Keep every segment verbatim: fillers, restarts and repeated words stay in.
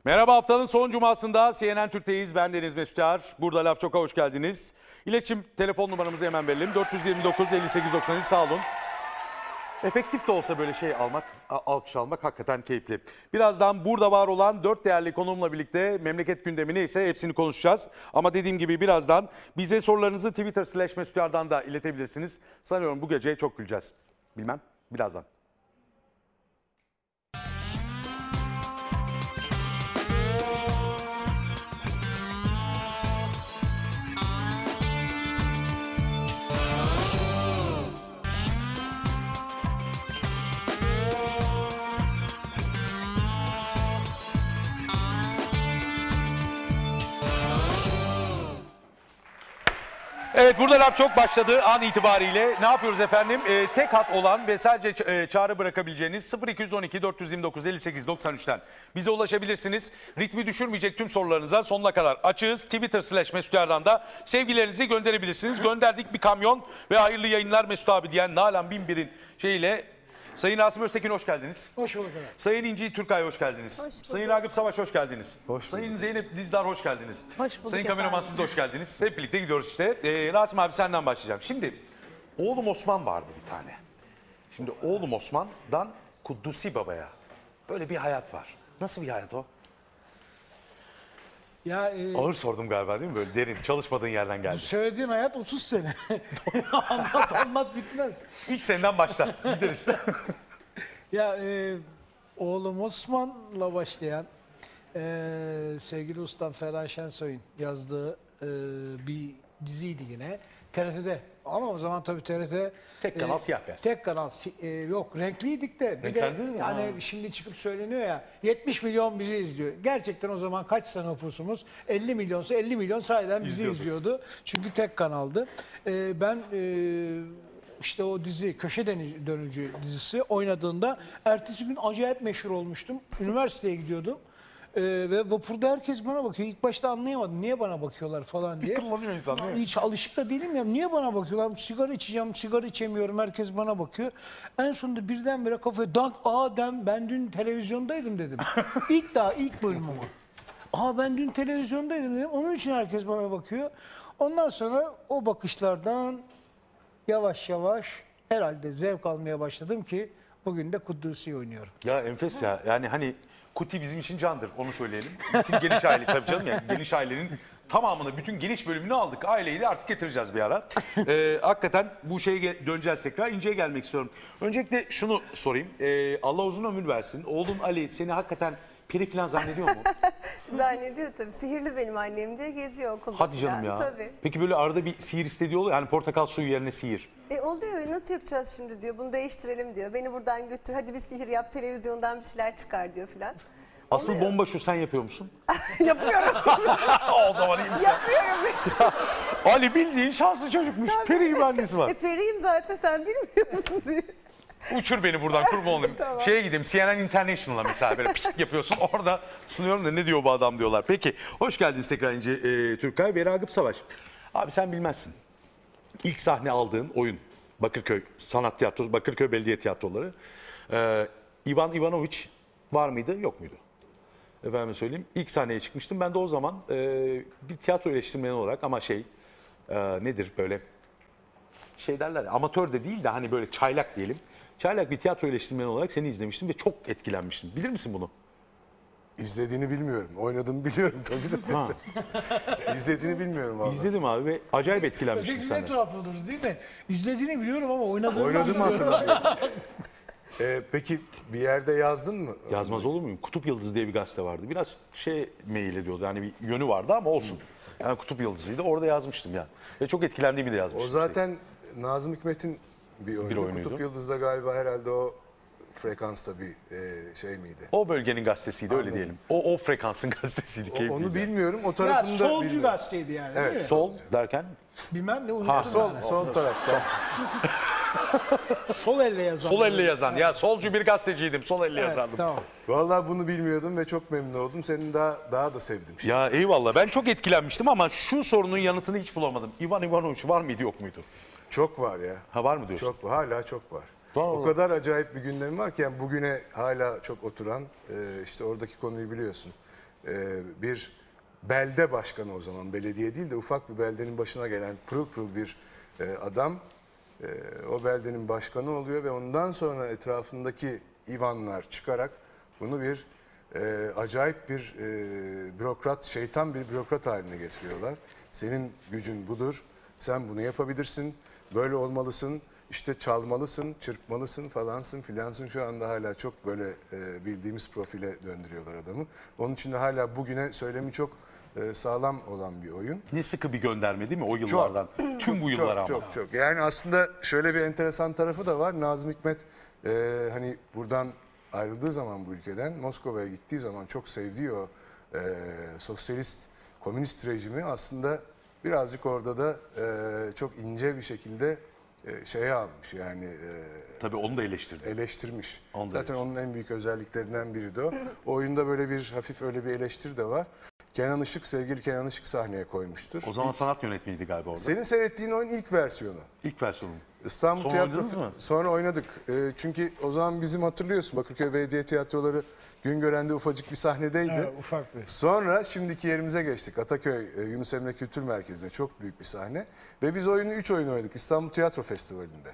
Merhaba, haftanın son cumasında C N N Türk'teyiz. Ben Deniz Mesut Yar. Burada Laf Çok'a hoş geldiniz. İletişim telefon numaramızı hemen verelim. dört yüz yirmi dokuz elli sekiz doksan üç, sağ olun. Efektif de olsa böyle şey almak, alkış almak hakikaten keyifli. Birazdan burada var olan dört değerli konuğumla birlikte memleket gündemini ise hepsini konuşacağız. Ama dediğim gibi birazdan bize sorularınızı Twitter slash Mesut Yar'dan da iletebilirsiniz. Sanıyorum bu gece çok güleceğiz. Bilmem, birazdan. Evet, burada Laf Çok başladı an itibariyle. Ne yapıyoruz efendim? Ee, tek hat olan ve sadece e, çağrı bırakabileceğiniz sıfır iki yüz on iki dört yüz yirmi dokuz elli sekiz doksan üç'ten bize ulaşabilirsiniz. Ritmi düşürmeyecek tüm sorularınıza sonuna kadar açığız. Twitter slash Mesut Yar'dan da sevgilerinizi gönderebilirsiniz. Gönderdik bir kamyon ve hayırlı yayınlar Mesut abi diyen Nalan Binbir'in şeyiyle. Sayın Asım Öztekin hoş geldiniz. Hoş bulduk efendim. Sayın İnci Türkay hoş geldiniz. Hoş bulduk. Sayın Ragıp Savaş hoş geldiniz. Hoş Sayın Zeynep Dizdar hoş geldiniz. Hoş bulduk Sayın kameraman efendim. siz de hoş geldiniz. Hep birlikte gidiyoruz işte. Ee, Rasim abi senden başlayacağım. Şimdi oğlum Osman vardı bir tane. Şimdi oğlum Osman'dan Kuddusi Baba'ya böyle bir hayat var. Nasıl bir hayat o? Ya e, Ağır sordum galiba değil mi? Böyle derin çalışmadığın yerden geldi. söylediğin hayat otuz sene. anlat anlat bitmez. İlk senden başla. Gideriz. Ya e, oğlum Osman'la başlayan e, sevgili ustam Ferhan Şensoy'un yazdığı e, bir diziydi yine. T R T'de. Ama o zaman tabii T R T... Tek kanal, siyah beyaz. Tek kanal. si- e, yok renkliydik de. Bir de Renklendiniz mi? yani Ha. şimdi çıkıp söyleniyor ya yetmiş milyon bizi izliyor. Gerçekten o zaman kaçsa nüfusumuz? elli milyonsa elli milyon sahiden bizi İzliyordu. izliyordu. Çünkü tek kanaldı. E, ben... E, İşte o dizi Köşe Deni- Dönücü dizisi oynadığında ertesi gün acayip meşhur olmuştum. Üniversiteye gidiyordum. Ee, ve vapurda herkes bana bakıyor. İlk başta anlayamadım niye bana bakıyorlar falan diye. Kullanıyor insan değil mi? Hiç alışık da değilim ya. Niye bana bakıyorlar? Sigara içeceğim, sigara içemiyorum. Herkes bana bakıyor. En sonunda birdenbire kafaya dank, aa dem, ben dün televizyondaydım dedim. İlk daha ilk bölüm ama. Aa ben dün televizyondaydım dedim. Onun için herkes bana bakıyor. Ondan sonra o bakışlardan yavaş yavaş herhalde zevk almaya başladım ki bugün de Kuddusi'yi oynuyorum. Ya enfes ya. Yani hani Kuti bizim için candır, onu söyleyelim. Bütün geniş aile tabii canım yani geniş ailenin tamamını, bütün geniş bölümünü aldık. Aileyi de artık getireceğiz bir ara. Ee, hakikaten bu şeye ge- döneceğiz tekrar. İnce'ye gelmek istiyorum. Öncelikle şunu sorayım. Ee, Allah uzun ömür versin. Oğlun Ali seni hakikaten peri falan zannediyor mu? Zannediyor tabii. Sihirli benim annem diye geziyor okulda. Hadi canım ya. Tabii. Peki böyle arada bir sihir istediği oluyor. Yani portakal suyu yerine sihir. E oluyor, nasıl yapacağız şimdi diyor. Bunu değiştirelim diyor. Beni buradan götür. Hadi bir sihir yap. Televizyondan bir şeyler çıkar diyor filan. Asıl Oluyor. bomba şu, sen yapıyor musun? Yapıyorum. O zaman iyiymiş. Yapıyorum. Ali bildiğin şanslı çocukmuş. Peri gibi annesi var. E periyim zaten, sen bilmiyor musun diye. Uçur beni buradan, kurban olayım. Tamam. Şeye gideyim, C N N International'a mesela böyle pişik yapıyorsun. Orada sunuyorum da ne diyor bu adam diyorlar. Peki, hoş geldiniz tekrar İnci e, Türkay ve Ragıp Savaş. Abi sen bilmezsin. İlk sahne aldığın oyun Bakırköy Sanat Tiyatrosu, Bakırköy Belediye Tiyatroları. Ee, Ivan Ivanoviç var mıydı, yok muydu? Efendim söyleyeyim. İlk sahneye çıkmıştım. Ben de o zaman e, bir tiyatro eleştirmeni olarak ama şey e, nedir böyle şey derler ya, amatör de değil de hani böyle çaylak diyelim. Çaylak bir tiyatro eleştirmeni olarak seni izlemiştim ve çok etkilenmiştim. Bilir misin bunu? İzlediğini bilmiyorum. Oynadığımı biliyorum tabii de. Ha. İzlediğini bilmiyorum vallahi. İzledim abi ve acayip etkilenmiştim Peki ne senden. tuhaf olur değil mi? İzlediğini biliyorum ama oynadığını Oynadığımı bilmiyorum. hatırlamıyorum. Ee, peki bir yerde yazdın mı? Yazmaz olur muyum? Kutup Yıldızı diye bir gazete vardı. Biraz şey mail ediyordu. Yani bir yönü vardı ama olsun. Yani Kutup Yıldızı'ydı. Orada yazmıştım yani. Ve çok etkilendiğimi de yazmıştım. O zaten Nazım Hikmet'in bir oyunu. oyunuydu. Kutup Yıldız'da galiba herhalde o frekansta bir e, şey miydi? O bölgenin gazetesiydi, öyle diyelim. O o frekansın gazetesiydi. O- keyifliydi. onu bilmiyorum. O Ya tarafını da solcu bilmiyorum. gazeteydi yani değil mi? Sol derken Bilmem ne unuttum. Ha, Sol, yani. sol tarafta. Sol elle yazan. sol elle yazan. Ya solcu bir gazeteciydim. Sol elle Evet, yazardım. tamam. Vallahi bunu bilmiyordum ve çok memnun oldum. Senin daha daha da sevdim. Şimdi. Ya eyvallah. Ben çok etkilenmiştim ama şu sorunun yanıtını hiç bulamadım. Ivan Ivanoviç var mıydı, yok muydu? Çok var ya. Ha, var mı diyorsun? Çok var. Hala çok var. Doğru. O kadar acayip bir gündem var ki yani bugüne hala çok oturan, e, işte oradaki konuyu biliyorsun. e, bir belde başkanı, o zaman belediye değil de ufak bir beldenin başına gelen pırıl pırıl bir e, adam e, o beldenin başkanı oluyor ve ondan sonra etrafındaki İvanlar çıkarak bunu bir e, acayip bir e, bürokrat, şeytan bir bürokrat haline getiriyorlar. Senin gücün budur, sen bunu yapabilirsin, böyle olmalısın, işte çalmalısın, çırpmalısın falansın filansın. Şu anda hala çok böyle e, bildiğimiz profile döndürüyorlar adamı. Onun için de hala bugüne söylemi çok e, sağlam olan bir oyun. Ne sıkı bir gönderme değil mi o yıllardan? Tüm bu yıllar ama. Çok çok çok. Yani aslında şöyle bir enteresan tarafı da var. Nazım Hikmet e, hani buradan ayrıldığı zaman bu ülkeden, Moskova'ya gittiği zaman çok sevdiği o e, sosyalist, komünist rejimi aslında birazcık orada da e, çok ince bir şekilde e, şeye almış, yani e, Tabii onu da eleştirdi. eleştirmiş. Onu da Zaten onun en büyük özelliklerinden biri de o. O oyunda böyle bir hafif öyle bir eleştiri de var. Kenan Işık, sevgili Kenan Işık sahneye koymuştur. O zaman sanat yönetmeniydi galiba orada. Senin seyrettiğin oyun ilk versiyonu. İlk versiyonu. İstanbul Sonra Tiyatro oynadınız mı? sonra oynadık. Ee, çünkü o zaman bizim, hatırlıyorsun, Bakırköy Belediye Tiyatroları Güngören'de ufacık bir sahnedeydi. Evet, ufak bir. Sonra şimdiki yerimize geçtik. Ataköy e, Yunus Emre Kültür Merkezi'nde çok büyük bir sahne. Ve biz oyunu üç oyun oynadık İstanbul Tiyatro Festivali'nde.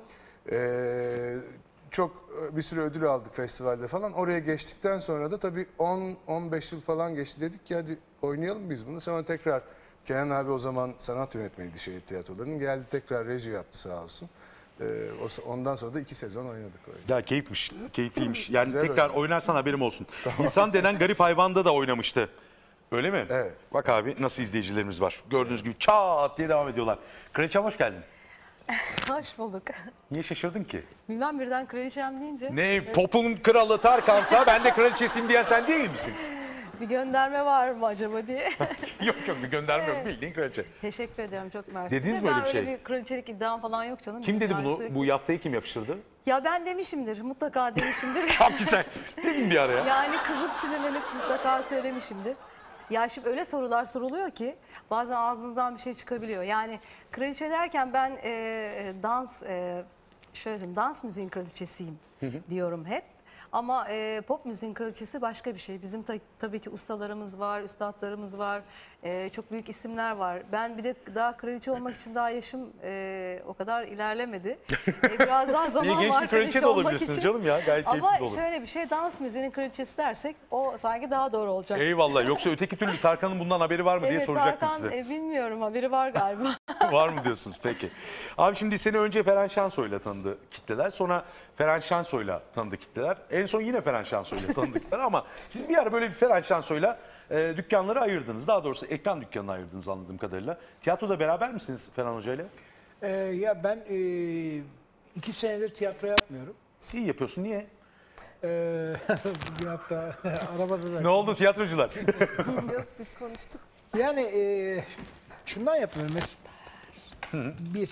Ee, çok bir sürü ödül aldık festivalde falan. Oraya geçtikten sonra da tabii on on beş yıl falan geçti. Dedik ki hadi oynayalım biz bunu. Sonra tekrar Kenan abi o zaman sanat yönetmeniydi şehir tiyatrolarının. Geldi tekrar reji yaptı sağ olsun. Ee, o- ondan sonra da iki sezon oynadık öyle. Ya keyifmiş, keyifliymiş. Yani Güzel tekrar oyun. oynarsan haberim olsun. İnsan denen garip hayvanda da oynamıştı. Öyle mi? Evet. Bak abi nasıl izleyicilerimiz var. Gördüğünüz gibi çat diye devam ediyorlar. Kraliçem hoş geldin. Hoş bulduk. Niye şaşırdın ki? Bilmem birden kraliçem deyince Ne pop'un kralı Tarkan'sa ben de kraliçesiyim diyen sen değil misin? bir gönderme var mı acaba diye. Yok yok bir gönderme yok, bildiğin kraliçe. Teşekkür ederim, çok mersi. Dediniz De mi ben öyle bir şey? bir kraliçelik iddiam falan yok canım. Kim Benim dedi yani bunu? sürekli- Bu yaftayı kim yapıştırdı? Ya ben demişimdir, mutlaka demişimdir. Çok güzel. Değil mi bir ara ya? Yani kızıp sinirlenip mutlaka söylemişimdir. Ya şimdi öyle sorular soruluyor ki bazen ağzınızdan bir şey çıkabiliyor. Yani kraliçe derken ben e, dans, e, şöyle söyleyeyim, dans müziğin kraliçesiyim diyorum hep. Ama e, pop müziğin kraliçesi başka bir şey. Bizim ta- tabii ki ustalarımız var, üstadlarımız var, e, çok büyük isimler var. Ben bir de daha kraliçe olmak için daha yaşım e, o kadar ilerlemedi. E, biraz daha zaman İyi, genç var bir kraliçe de olmak olabilirsiniz için. canım ya. Gayet keyifli de Ama olur. şöyle bir şey, dans müziğinin kraliçesi dersek o sanki daha doğru olacak. Eyvallah. Yoksa öteki türlü Tarkan'ın bundan haberi var mı diye Evet, soracaktım Tarkan, size. e, bilmiyorum, haberi var galiba. Var mı diyorsunuz? Peki. Abi şimdi seni önce Ferhan Şansoy'la tanıdı kitleler. Sonra Ferhan Şansoy'la tanıdı kitleler. En son yine Ferhan Şansoy'la tanıdı kitleler ama siz bir ara böyle bir Ferhan Şansoy'la e, dükkanları ayırdınız. Daha doğrusu ekran dükkanını ayırdınız anladığım kadarıyla. Tiyatroda beraber misiniz Ferhan Hoca'yla? Ee, ya ben e, iki senedir tiyatro yapmıyorum. İyi yapıyorsun. Niye? Ee, bugün hatta arabada da. Ne oldu tiyatrocular? Yok biz konuştuk. Yani e, şundan yapıyorum. Mes- Bir,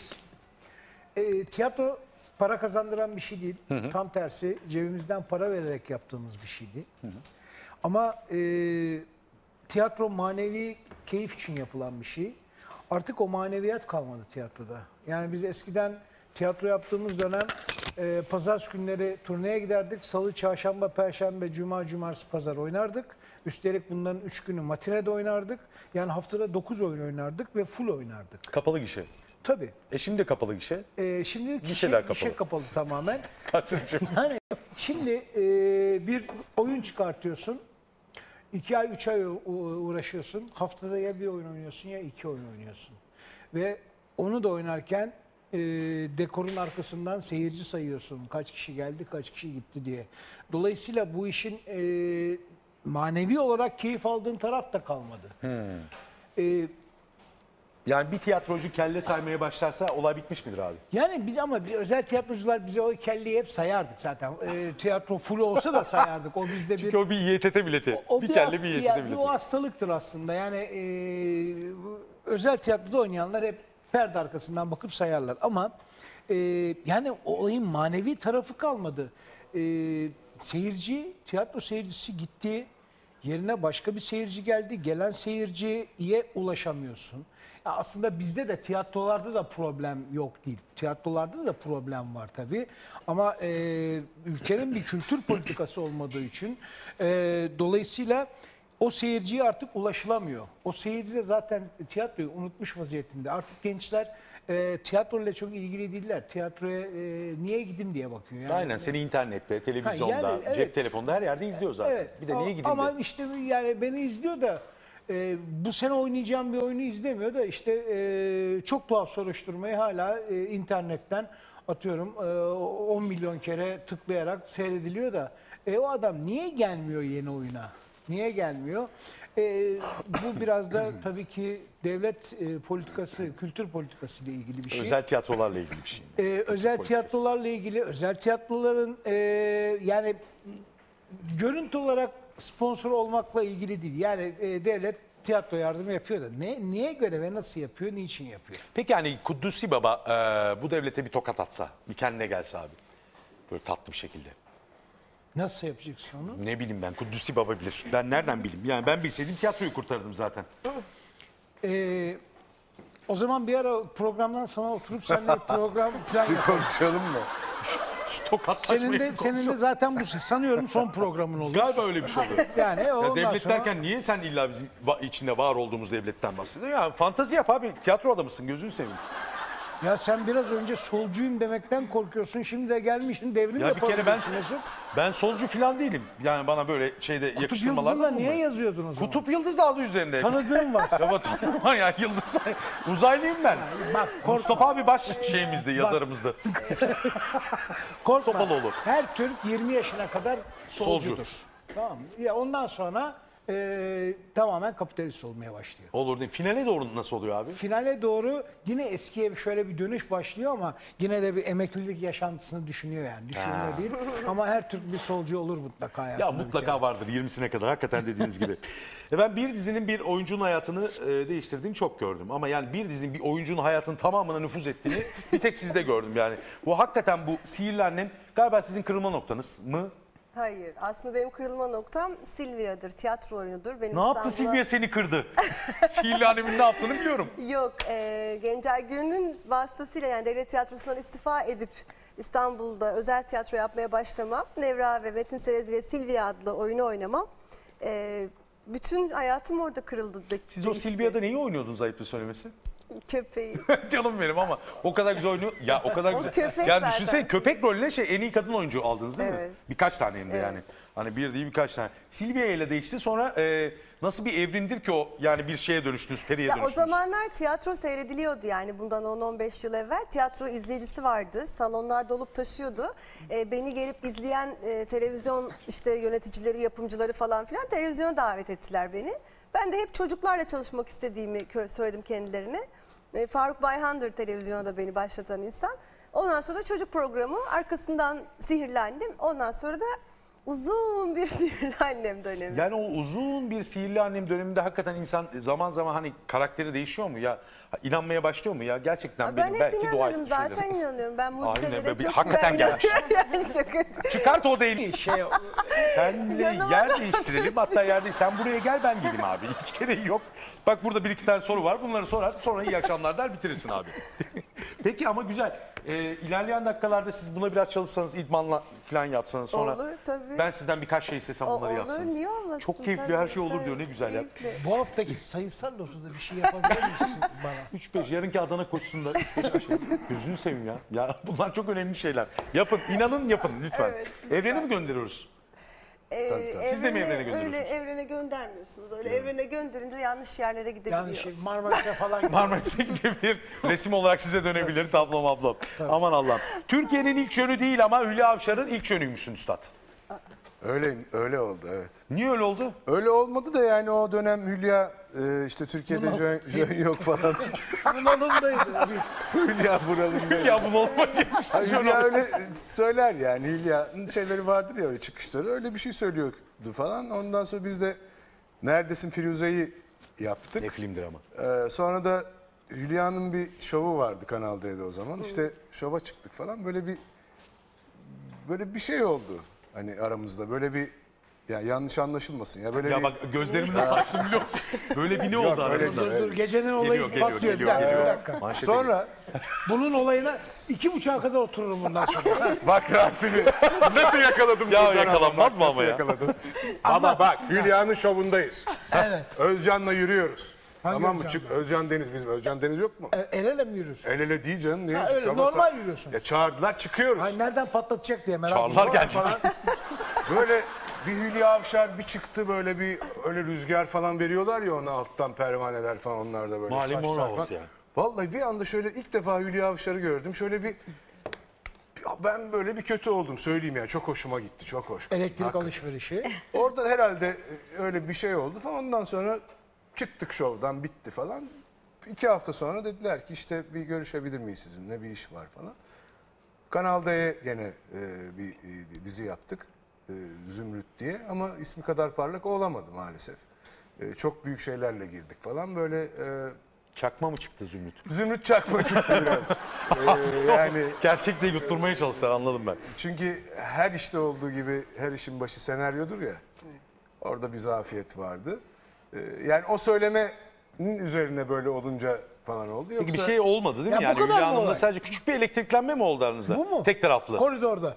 e, tiyatro para kazandıran bir şey değil. Tam tersi cebimizden para vererek yaptığımız bir şeydi. Ama e, tiyatro manevi keyif için yapılan bir şey. Artık o maneviyat kalmadı tiyatroda. Yani biz eskiden tiyatro yaptığımız dönem e, pazartesi günleri turneye giderdik. Salı, çarşamba, perşembe, cuma, cumartesi, pazar oynardık. Üstelik bunların üç günü matinede oynardık. Yani haftada dokuz oyun oynardık ve full oynardık. Kapalı gişe. Tabii. E şimdi de kapalı gişe. E, şimdi kişi, Gişeler gişe kapalı. kapalı tamamen. Kaçıncı? Yani şimdi e, bir oyun çıkartıyorsun. İki ay, üç ay u- uğraşıyorsun. Haftada ya bir oyun oynuyorsun ya iki oyun oynuyorsun. Ve onu da oynarken e, dekorun arkasından seyirci sayıyorsun. Kaç kişi geldi, kaç kişi gitti diye. Dolayısıyla bu işin e, manevi olarak keyif aldığın taraf da kalmadı. E, Yani bir tiyatrocu kelle saymaya başlarsa olay bitmiş midir abi? Yani biz ama biz özel tiyatrocular bize o kelleyi hep sayardık zaten. E, tiyatro full olsa da sayardık. O bizde bir... Çünkü o bir Y T T bileti. O bir bir kelle hast- bir Y T ya- T bileti. O hastalıktır aslında. Yani e, bu özel tiyatroda oynayanlar hep perde arkasından bakıp sayarlar. Ama e, yani olayın manevi tarafı kalmadı. E, seyirci, tiyatro seyircisi gitti. Yerine başka bir seyirci geldi. Gelen seyirciye ulaşamıyorsun. Ya aslında bizde de tiyatrolarda da problem yok değil. Tiyatrolarda da problem var tabii. Ama e, ülkenin bir kültür politikası olmadığı için e, dolayısıyla o seyirciye artık ulaşılamıyor. O seyirci de zaten tiyatroyu unutmuş vaziyetinde. Artık gençler e, tiyatroyla çok ilgili değiller. Tiyatroya e, niye gideyim diye bakıyor. Yani. Aynen seni internette, televizyonda, Ha, yani, evet. cep telefonda her yerde izliyor zaten. Evet. Bir de niye gideyim Ama de. işte yani beni izliyor da e, bu sene oynayacağım bir oyunu izlemiyor da işte e, çok tuhaf soruşturmayı hala e, internetten atıyorum e, on milyon kere tıklayarak seyrediliyor da e, o adam niye gelmiyor yeni oyuna? Niye gelmiyor? E, bu biraz da tabii ki devlet e, politikası, kültür politikası ile ilgili bir şey. Özel tiyatrolarla ilgili bir şey. Ee, özel politikası. tiyatrolarla ilgili, özel tiyatroların e, yani görüntü olarak sponsor olmakla ilgili değil. Yani e, devlet tiyatro yardımı yapıyor da ne, niye göre ve nasıl yapıyor, niçin yapıyor? Peki yani Kudüs'ü Baba e, bu devlete bir tokat atsa, bir kendine gelse abi. Böyle tatlı bir şekilde. Nasıl yapacaksın onu? Ne bileyim ben, Kudüs'ü Baba bilir. Ben nereden bileyim? Yani ben bilseydim tiyatroyu kurtarırdım zaten. Ee, o zaman bir ara programdan sonra oturup seninle program plan Bir yapalım. konuşalım mı? Senin de, senin de zaten bu sanıyorum son programın olur. Galiba öyle bir şey oluyor. Yani Ya ondan devlet sonra... derken niye sen illa bizim va- içinde var olduğumuz devletten bahsediyorsun? Ya fantazi yap abi. Tiyatro adamısın, gözünü seveyim. Ya sen biraz önce solcuyum demekten korkuyorsun. Şimdi de gelmişsin devrim Ya bir kere ben yapabilirsin Mesut. ben solcu falan değilim. Yani bana böyle şeyde Kutup yakıştırmalar Yıldızı'nda var mı? niye yazıyordun o zaman? Kutup yıldız adı üzerinde. Tanıdığım var. Ya tanıma ya yıldız. Uzaylıyım ben. Bak korkma. Mustafa abi baş şeyimizdi, yazarımızdı. Korkma. Topaloğlu. Her Türk yirmi yaşına kadar Solcu. solcudur. Tamam mı? Ya ondan sonra e, tamamen kapitalist olmaya başlıyor. Olur değil. Finale doğru nasıl oluyor abi? Finale doğru yine eskiye şöyle bir dönüş başlıyor ama yine de bir emeklilik yaşantısını düşünüyor yani. Düşünüyor değil. Ama her Türk bir solcu olur mutlaka hayatında. Ya bir mutlaka kere. vardır yirmisine kadar hakikaten dediğiniz gibi. E ben bir dizinin bir oyuncunun hayatını e, değiştirdiğini çok gördüm. Ama yani bir dizinin bir oyuncunun hayatının tamamına nüfuz ettiğini bir tek sizde gördüm yani. Bu hakikaten bu Sihirli Annem galiba sizin kırılma noktanız mı? Hayır. Aslında benim kırılma noktam Silvia'dır. Tiyatro oyunudur. Benim Ne yaptı İstanbul'a- Silvia seni kırdı? Sihirli Annem'in ne yaptığını biliyorum. Yok. E, Gencer Gür'ün vasıtasıyla yani devlet tiyatrosundan istifa edip İstanbul'da özel tiyatro yapmaya başlamam. Nevra ve Metin Serez ile Silvia adlı oyunu oynamam. E, bütün hayatım orada kırıldı. Siz o değişti. Silvia'da neyi oynuyordunuz ayıptır söylemesi? Köpeği. Canım benim ama o kadar güzel oynuyor. Ya o kadar O güzel. köpek Ya zaten. düşünsene köpek rolüne şey en iyi kadın oyuncu aldınız değil mi? Evet. Birkaç tane hem de Evet. yani. Hani bir değil birkaç tane. Silvia ile değişti sonra e, nasıl bir evrindir ki o yani bir şeye dönüştünüz, periye Ya o dönüştünüz. zamanlar tiyatro seyrediliyordu yani bundan on on beş yıl evvel. Tiyatro izleyicisi vardı. Salonlar dolup taşıyordu. Ee, beni gelip izleyen e, televizyon işte yöneticileri, yapımcıları falan filan televizyona davet ettiler beni. Ben de hep çocuklarla çalışmak istediğimi kö- söyledim kendilerine. E, Faruk Bayhan'dır televizyona da beni başlatan insan. Ondan sonra da çocuk programı, arkasından Sihirli Annem, ondan sonra da uzun bir Sihirli Annem dönemi. Yani o uzun bir Sihirli Annem döneminde hakikaten insan zaman zaman hani karakteri değişiyor mu ya? İnanmaya başlıyor mu ya? Gerçekten Ben benim hep belki inanıyorum doğaüstü zaten şeylerim. inanıyorum. Ben mucizelere be, bir- çok hakikaten ben gelmiş. inanıyorum. Yani şaka. Çıkart o değil. Şey, Senle Yanıma yer da değiştirelim. Hatta yer değil. Sen buraya gel ben geleyim abi. Hiç gereği yok. Bak burada bir iki tane soru var. Bunları sorar. Sonra iyi akşamlar der bitirirsin abi. Peki ama güzel. Ee, ilerleyen dakikalarda siz buna biraz çalışsanız, idmanla falan yapsanız sonra. Olur tabii. Ben sizden birkaç şey istesem O- bunları olur, yapsanız. niye olmasın? Çok keyifli Tabii, her şey olur tabii. diyor. Ne güzel ya. Keyifli. bu haftaki sayısal dosada bir şey yapabilir misin bana? üç beş yarınki Adana koşusunda üç beş bir şey. Gözünü seveyim ya. Ya bunlar çok önemli şeyler. Yapın, inanın yapın lütfen. Evet, lütfen. Evrene mi gönderiyoruz? Ee, Tabii, tabii. Siz de mi evrene- evrene gönderiyorsunuz? Öyle evrene göndermiyorsunuz. Öyle evrene gönderince yanlış yerlere gidebiliyor. Yani şey Marmaris'e falan Marmaris'e gibi bir resim olarak size dönebilir tablo mablo. Aman Allah'ım. Türkiye'nin ilk yönü değil ama Hülya Avşar'ın ilk yönüymüşsün üstad. Öyle öyle oldu evet. Niye öyle oldu? Öyle olmadı da yani o dönem Hülya e, işte Türkiye'de jön, jön yok falan. bunalımdaydı. Hülya buralıyım. Ya bunu olmak gelmişti. Hayır, Hülya öyle söyler yani. Hülya'nın şeyleri vardır ya öyle çıkışları. Öyle bir şey söylüyordu falan. Ondan sonra biz de Neredesin Firuze'yi yaptık. Ne filmdir ama. Ee, sonra da Hülya'nın bir şovu vardı Kanal D'de o zaman. İşte şova çıktık falan. Böyle bir böyle bir şey oldu. Hani aramızda böyle bir Ya yanlış anlaşılmasın ya böyle Ya bir... bak gözlerimi nasıl açtım biliyor musun? Böyle bir ne oldu öyle aramızda? değil. Dur dur gecenin olayı Geliyor, geliyor, patlıyor. geliyor, bir dakika, geliyor. bir dakika. Manşete Sonra Bunun olayına iki buçuğa kadar otururum bundan sonra. bak Rasim'i nasıl yakaladım? Ya buradan yakalanmaz ama, mı bak ama nasıl ya? yakaladım. Ama bak Hülya'nın şovundayız. Evet. Özcan'la yürüyoruz. Hangi tamam mı? Özcan'la? Çık Özcan Deniz bizim. Özcan Deniz yok mu? E, El ele mi yürüyorsun? El ele değil canım. Ne Ha, yürüyorsun? öyle, Şova- normal yürüyorsun. Ya çağırdılar çıkıyoruz. Ay nereden patlatacak diye merak Çağrılar ediyorum. geldi. Falan. Böyle bir Hülya Avşar bir çıktı böyle bir öyle rüzgar falan veriyorlar ya ona alttan pervaneler falan onlar da böyle Malimon saçlar havası falan. yani. Vallahi bir anda şöyle ilk defa Hülya Avşar'ı gördüm. Şöyle bir ben böyle bir kötü oldum söyleyeyim yani çok hoşuma gitti çok hoş. Elektrik alışverişi. Orada herhalde öyle bir şey oldu falan ondan sonra çıktık şovdan bitti falan. İki hafta sonra dediler ki işte bir görüşebilir miyiz sizinle bir iş var falan. Kanal D'ye gene e, bir e, dizi yaptık. E, Zümrüt diye ama ismi kadar parlak olamadı maalesef. E, çok büyük şeylerle girdik falan böyle e, Çakma mı çıktı Zümrüt? Zümrüt çakma çıktı biraz. E, yani Gerçekte yutturmaya çalıştılar anladım ben. çünkü her işte olduğu gibi her işin başı senaryodur ya. Orada bir zafiyet vardı. E, yani o söylemenin üzerine böyle olunca falan oldu. Yoksa Peki bir şey olmadı değil mi? Ya bu yani kadar Hülya mı Hanım'la olay? sadece küçük bir elektriklenme mi oldu aranızda? Bu mu? Tek taraflı. Koridorda.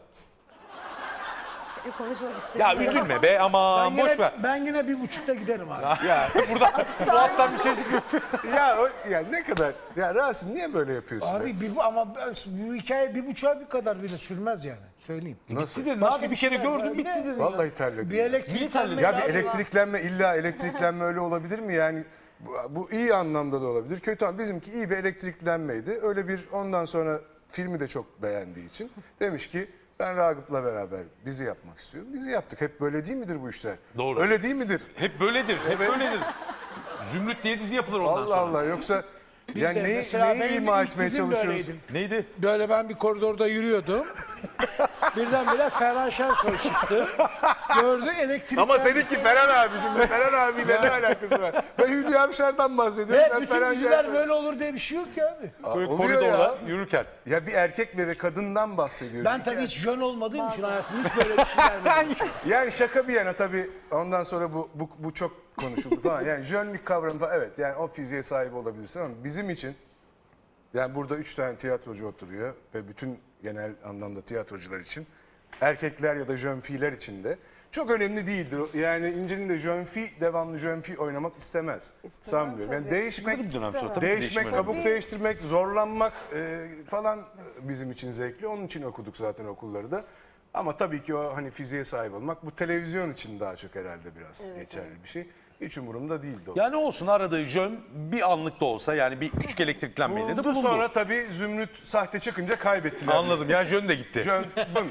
Konuşmak istemiyorum. Ya üzülme be ama Ben boş yine, ver. ben yine bir buçukta giderim abi. ya Burada bu alttan bir şey çıkıyor. ya, o, ya ne kadar ya Rasim niye böyle yapıyorsun? Abi bir, ama bu hikaye bir buçuğa bir kadar bile sürmez yani. Söyleyeyim. Nasıl? Dedin, başka bir kere şey gördüm var, bitti bir de- dedin. Vallahi terledim. Bir ya. elektriklenme. Ya bir elektriklenme illa elektriklenme öyle olabilir mi? Yani bu, bu iyi anlamda da olabilir. Kötü ama bizimki iyi bir elektriklenmeydi. Öyle bir ondan sonra filmi de çok beğendiği için demiş ki ben Ragıp'la beraber dizi yapmak istiyorum. Dizi yaptık. Hep böyle değil midir bu işler? Doğru. Öyle değil midir? Hep böyledir, hep böyledir. Zümrüt diye dizi yapılır ondan Allah sonra. Allah yoksa yani de neyi, mesela neyi benim ima ilk etmeye dizim çalışıyoruz? böyleydi. Neydi? Böyle ben bir koridorda yürüyordum. Birdenbire Ferhan Şensoy çıktı. Gördü elektrik. Ama seninki Ferhan abi şimdi Ferhan abiyle ne alakası var? Ben Hülya Avşar'dan bahsediyorum. Evet, sen bütün Ferhan diziler Şensoy. böyle olur diye bir şey yok ki abi. Böyle oluyor koridorda ya. yürürken. Ya bir erkek ve kadından bahsediyoruz. Ben İki tabii erkek. hiç jön olmadığım için hayatım hiç böyle bir şey vermedim. Yani şaka bir yana tabii ondan sonra bu bu, bu çok konuşuldu falan. Yani jönlük kavramı falan evet yani o fiziğe sahip olabilirsin ama bizim için yani burada üç tane tiyatrocu oturuyor ve bütün genel anlamda tiyatrocular için erkekler ya da jönfiler için de çok önemli değildir. Yani İnci'nin de jönfi devamlı jönfi oynamak istemez. Sanmıyorum. Yani tabii. değişmek, Bir dönem sonra tabii değişmek, değişim kabuk önemli. değiştirmek, zorlanmak e, falan bizim için zevkli. Onun için okuduk zaten okulları da. Ama tabii ki o hani fiziğe sahip olmak bu televizyon için daha çok herhalde biraz geçerli bir şey. Hiç umurumda değildi o. Yani olsun aradığı jön bir anlık da olsa yani bir küçük elektriklenmeyle de bulundu bulundu. sonra tabii Zümrüt sahte çıkınca kaybettiler. Anladım yani jön de gitti. Jön, bın.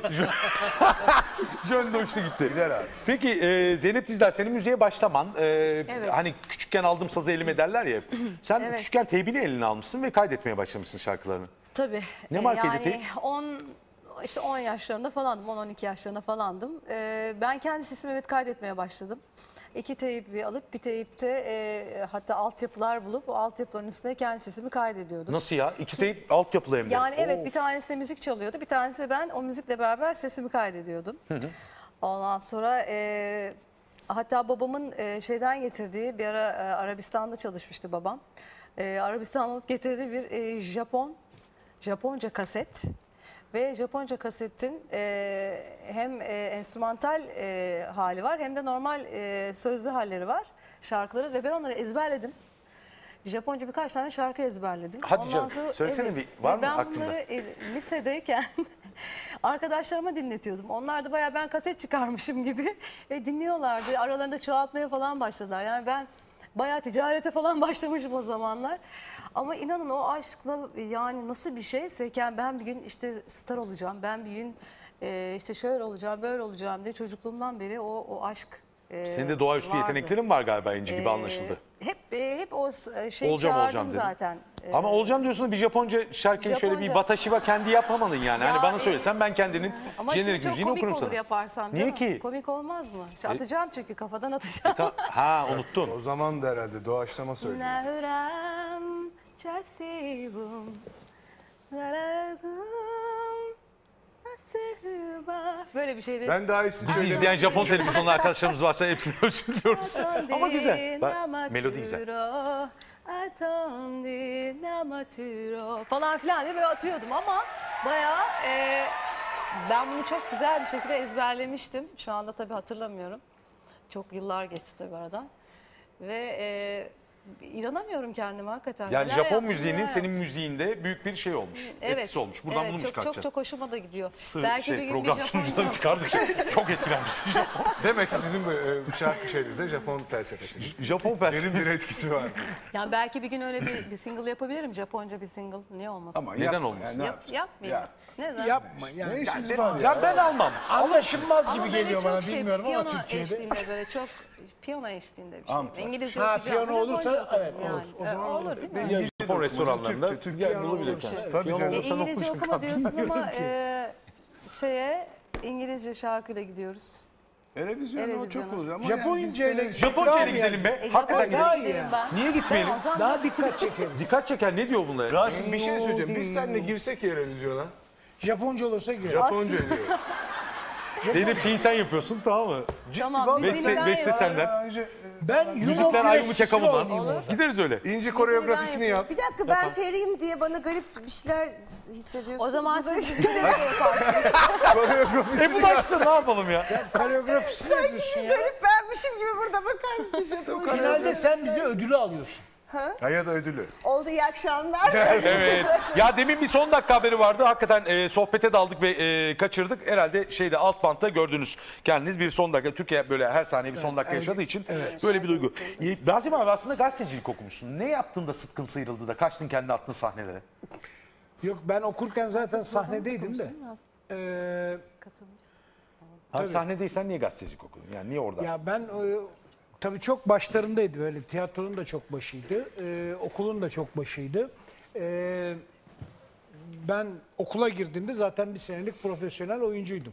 Jön de uçtu gitti. Gider abi. Peki e, Zeynep Dizdar senin müziğe başlaman e, Evet. hani küçükken aldım sazı elime derler ya. Sen Evet. küçükken teybini eline almışsın ve kaydetmeye başlamışsın şarkılarını. Tabii. Ne Ee, markaydı yani teyp? on işte on yaşlarında falandım. on on iki yaşlarında falandım. Ee, ben kendi sesimi evet kaydetmeye başladım. İki teybi alıp bir teyipte e, hatta altyapılar bulup o altyapıların üstüne kendi sesimi kaydediyordum. Nasıl ya? İki teyp altyapılı hem de. Yani evet Oo. bir tanesi de müzik çalıyordu. Bir tanesi de ben o müzikle beraber sesimi kaydediyordum. Ondan sonra e, hatta babamın e, şeyden getirdiği bir ara e, Arabistan'da çalışmıştı babam. E, Arabistan'dan alıp getirdiği bir e, Japon, Japonca kaset. Ve Japonca kasetin e, hem e, enstrümantal e, hali var hem de normal e, sözlü halleri var şarkıları ve ben onları ezberledim. Japonca birkaç tane şarkı ezberledim. Hadi canım, söylesene bir, var Ve mı ben aklında? bunları e, lisedeyken arkadaşlarıma dinletiyordum. Onlar da bayağı ben kaset çıkarmışım gibi e, dinliyorlardı. Aralarında çoğaltmaya falan başladılar. Yani ben bayağı ticarete falan başlamışım o zamanlar. Ama inanın o aşkla yani nasıl bir şeyse yani ben bir gün işte star olacağım. Ben bir gün e, işte şöyle olacağım, böyle olacağım diye çocukluğumdan beri o, o aşk e, Senin de doğaüstü vardı. yeteneklerin var galiba İnci gibi Ee, anlaşıldı. Hep e, hep o s- şey Olacağım, çağırdım olacağım dedin. zaten. Ee, Ama olacağım diyorsun da bir Japonca şarkıyı şöyle bir Japonca- watashi wa kendi yapamadın yani. Ya, hani bana e, söylesen ben kendinin Ama şimdi jenerik çok müziğini komik okurum olur sana. yaparsam. Niye değil mi? ki? Komik olmaz mı? Atacağım çünkü kafadan atacağım. Ta- ha unuttun. O zaman da herhalde doğaçlama söylüyor. 나랑 자세히 봄 나라고 아세히 Küba. Böyle bir şeydi. Ben daha iyisini Bizi söyleyeyim. izleyen Japon televizyonlu arkadaşlarımız varsa hepsini özür diliyoruz. Ama güzel. Bak, melodi güzel. Atondi namaturo falan filan diye böyle atıyordum ama bayağı e, ben bunu çok güzel bir şekilde ezberlemiştim. Şu anda tabii hatırlamıyorum. Çok yıllar geçti tabii aradan. Ve e, inanamıyorum kendime hakikaten. Yani Neler Japon yaptım, müziğinin neler senin yaptım. müziğinde büyük bir şey olmuş. Evet, Etkisi olmuş. Buradan evet, bunu mu çok, çıkartacaksın? çok çok hoşuma da gidiyor. Sığ- Belki şey, bir gün program bir sunucuları Japon... kardeşim çok etkilenmişsin. Japon, Demek ki sizin bu e, şarkı şeyinizde Japon felsefesi. Japon Benim bir felsefesi. etkisi var. Yani belki bir gün öyle bir, bir single yapabilirim. Japonca bir single. Niye olmasın? Ama Neden yapma olmasın? yani, ne Yap, yapayım? yapmayayım. Ya. Neden? Yapma yani. Ne işiniz Yani var ya? Ya ben almam. Anlaşılmaz Ama gibi böyle geliyor çok bana şey, bilmiyorum ama piyano Türkiye'de. eşliğinde böyle çok piyano eşliğinde bir şey. Ampa. İngilizce Ha, okuyacağım. piyano olursa Japonca evet, okurum olur. O E, zaman olur değil mi? Ya, Japon restoranlarında Türkçe, Türkçe ya, piyano bulabilirsin. olursa. Tabii Piyano canım. E, olursa İngilizce okumuş okuma kaldım. diyorsun ama e, şeye İngilizce şarkıyla gidiyoruz. Televizyonda o Televizyona. çok olur ama Japonca yani ile biz Japonca'ya gidelim be. E, Hakikaten Japonca gidelim. giderim ben. Niye gitmeyelim? Ben o zaman daha dikkat çekerim. Dikkat çeker. Ne diyor bunlar? Rasim bir şey söyleyeceğim. Biz seninle girsek ya televizyona. Japonca olursa girer. Japonca diyor. Zeynep şeyi sen yapıyorsun tamam mı? Tamam, Beste, bizimkiler beste yok. senden. Önce Ben Müzikler Yunan ayrımı güreşçisi çakamından. oynayayım orada. Gideriz öyle. İnci koreografisini yap. Bir dakika ben periyim diye bana garip bir şeyler hissediyorsunuz. O zaman Burada- siz bizimkileri de yaparsınız. Koreografisini E bu başta ne yapalım ya? Koreografisi ne diyorsun ya? Garip benmişim gibi burada bakar mısın? Japonca? Finalde sen bize ödülü alıyorsun. Hayat ödülü. Oldu, iyi akşamlar. Evet. Ya demin bir son dakika haberi vardı. Hakikaten e, sohbete daldık ve e, kaçırdık. Herhalde şeyde alt bantta gördünüz kendiniz bir son dakika. Türkiye böyle her saniye bir son dakika yaşadığı için böyle bir duygu. E, Nazım abi aslında gazetecilik okumuşsun. Ne yaptın da sıtkın sıyrıldı da kaçtın kendi attığın sahnelere? Yok ben okurken zaten sahnedeydim de. Ee, Katılmıştım. Abi sahnedeysen niye gazetecilik okudun? Yani niye orada? ya ben e, tabii çok başlarındaydı böyle. Tiyatronun da çok başıydı. Ee, okulun da çok başıydı. Ee, ben okula girdiğimde zaten bir senelik profesyonel oyuncuydum.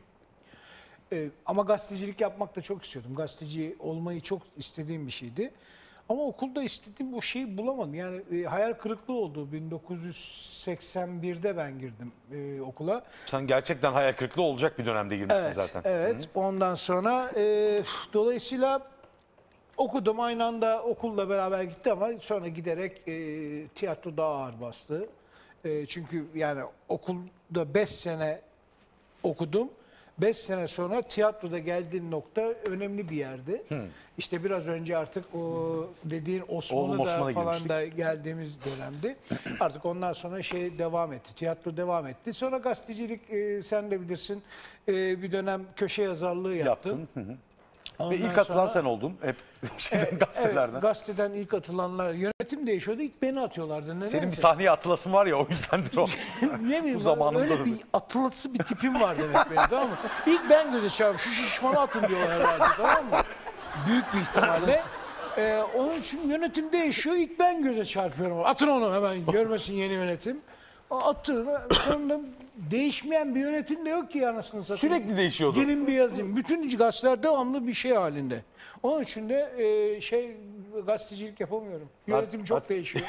Ee, ama gazetecilik yapmak da çok istiyordum. Gazeteci olmayı çok istediğim bir şeydi. Ama okulda istediğim o şeyi bulamadım. Yani e, hayal kırıklığı oldu. bin dokuz yüz seksen birde ben girdim e, okula. Sen gerçekten hayal kırıklığı olacak bir dönemde girmişsin Evet, zaten. evet. Ondan sonra e, dolayısıyla okudum. Aynı anda okulla beraber gitti ama sonra giderek e, tiyatro daha ağır bastı. E, çünkü yani okulda beş sene okudum. beş sene sonra tiyatroda geldiğim nokta önemli bir yerdi. İşte biraz önce artık o dediğin Oğlum Osmanlı'da Osman'a falan girmiştik. da geldiğimiz dönemdi. Artık ondan sonra şey devam etti. Tiyatro devam etti. Sonra gazetecilik e, sen de bilirsin e, bir dönem köşe yazarlığı yaptım. Yaptın. Hı hı. Ondan Ve ilk atılan sonra- sen oldun. Hep şeyden, gazetelerden. Evet, gazeteden ilk atılanlar. Yönetim değişiyordu. İlk beni atıyorlardı. Nedense. Senin bir sahneye atılasın var ya o yüzdendir o. ne bileyim, bu zamanında öyle da- bir atılısı bir tipim var demek benim, tamam mı? İlk ben göze çarpıyorum. Şu şişmanı atın diyorlar herhalde, tamam mı? Büyük bir ihtimalle. Ee, onun için yönetim değişiyor. İlk ben göze çarpıyorum. Atın onu hemen, görmesin yeni yönetim. O attı. Sonra değişmeyen bir yönetim de yok ki anasını satayım. Sürekli değişiyordu. Gelin bir yazayım. Bütün gazeteler devamlı bir şey halinde. Onun için de e, şey gazetecilik yapamıyorum. Yönetim çok değişiyor.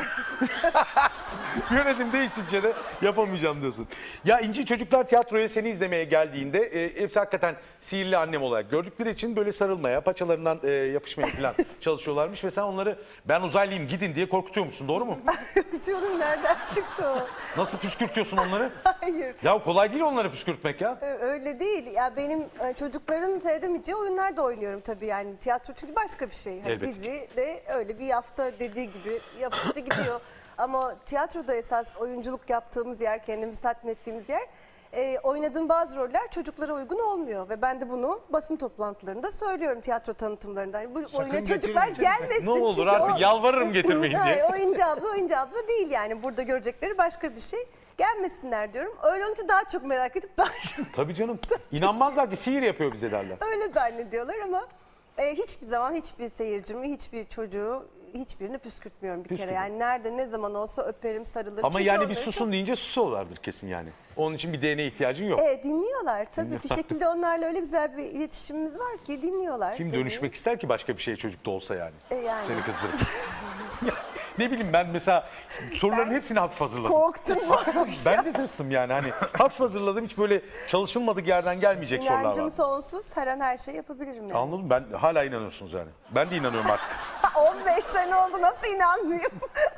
Yönetim değiştikçe de yapamayacağım diyorsun. Ya İnci çocuklar tiyatroya seni izlemeye geldiğinde e, hepsi hakikaten sihirli annem olarak gördükleri için böyle sarılmaya, paçalarından e, yapışmaya falan çalışıyorlarmış ve sen onları ben uzaylıyım gidin diye korkutuyor musun, doğru mu? Uçurum nereden çıktı o? Nasıl püskürtüyorsun onları? Hayır. Ya kolay değil onları püskürtmek ya. Ö- Öyle değil. Ya benim e, çocukların seyredemeyeceği oyunlar da oynuyorum tabii yani. Tiyatro çünkü başka bir şey. Hani Elbette. dizi de öyle bir hafta dediği gibi yapıştı gidiyor. Ama tiyatroda esas oyunculuk yaptığımız yer, kendimizi tatmin ettiğimiz yer, e, oynadığım bazı roller çocuklara uygun olmuyor. Ve ben de bunu basın toplantılarında söylüyorum, tiyatro tanıtımlarında. Hani bu oyuna çocuklar getirmeyin. gelmesin. Ne olur çünkü artık o- yalvarırım getirmeyin diye. Hayır, oyuncu abla, oyuncu abla değil yani. Burada görecekleri başka bir şey. Gelmesinler diyorum. Öyle olunca daha çok merak edip daha Tabii canım. İnanmazlar ki sihir yapıyor bize derler. öyle zannediyorlar ama e, hiçbir zaman hiçbir seyircimi, hiçbir çocuğu, hiçbirini püskürtmüyorum bir kere. Püskürtme. Yani nerede ne zaman olsa öperim, sarılırım. Ama Çünkü yani bir onları susun deyince susuyorlardır kesin yani. Onun için bir D N A ihtiyacın yok. çok- E, dinliyorlar tabii. Bir şekilde onlarla öyle güzel bir iletişimimiz var ki dinliyorlar. Kim tabii. dönüşmek ister ki başka bir şeye çocuk da olsa yani. E, yani. Seni kızdırıp. Ne bileyim ben mesela soruların hepsini hafif hazırladım. Korktum. Ben de tırstım yani hani hafif hazırladım, hiç böyle çalışılmadık yerden gelmeyecek sorular İnancım var. sonsuz. Her an her şeyi yapabilirim yani. Anladın mı? Ben hala inanıyorsunuz yani. Ben de inanıyorum artık. on beş sene oldu, nasıl inanmayayım?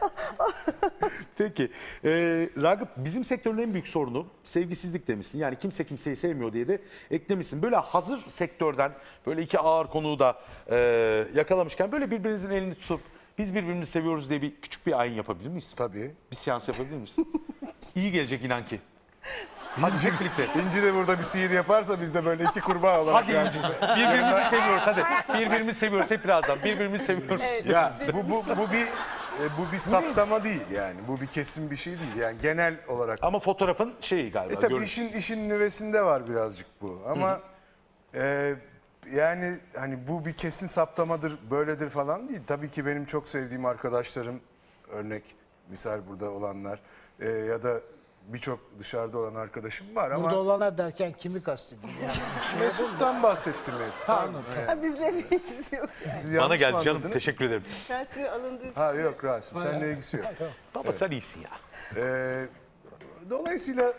Peki. Ee, Ragıp, bizim sektörün en büyük sorunu sevgisizlik demişsin. Yani kimse kimseyi sevmiyor diye de eklemişsin. Böyle hazır sektörden böyle iki ağır konuğu da e, yakalamışken böyle birbirinizin elini tutup biz birbirimizi seviyoruz diye bir küçük bir ayin yapabilir miyiz? Tabii. Bir seans yapabilir miyiz? İyi gelecek inan ki. Hadi hep birlikte. İnci de burada bir sihir yaparsa biz de böyle iki kurbağa olarak. Hadi İnci. Birbirimizi seviyoruz hadi. Birbirimizi seviyoruz hep birazdan. Birbirimizi seviyoruz. Ya bu, bu, bu bir e, bu bir saptama değil yani. Bu bir kesin bir şey değil. Yani genel olarak. Ama fotoğrafın şeyi galiba. E tabii görün- işin işin nüvesinde var birazcık bu. Ama e, yani hani bu bir kesin saptamadır, böyledir falan değil. Tabii ki benim çok sevdiğim arkadaşlarım, örnek misal burada olanlar e, ya da birçok dışarıda olan arkadaşım var ama Burada olanlar derken kimi kastediyor? Yani Mesut'tan bahsettim hep. Ha, anladım. Ha, bizle bir ilgisi yok. Siz Bana yanlış mı geldi canım, anladınız? teşekkür ederim. Dersimi alındı üstüne. Ha yok Rasim, seninle ilgisi yok. Baba sen iyisin ya. Ee, dolayısıyla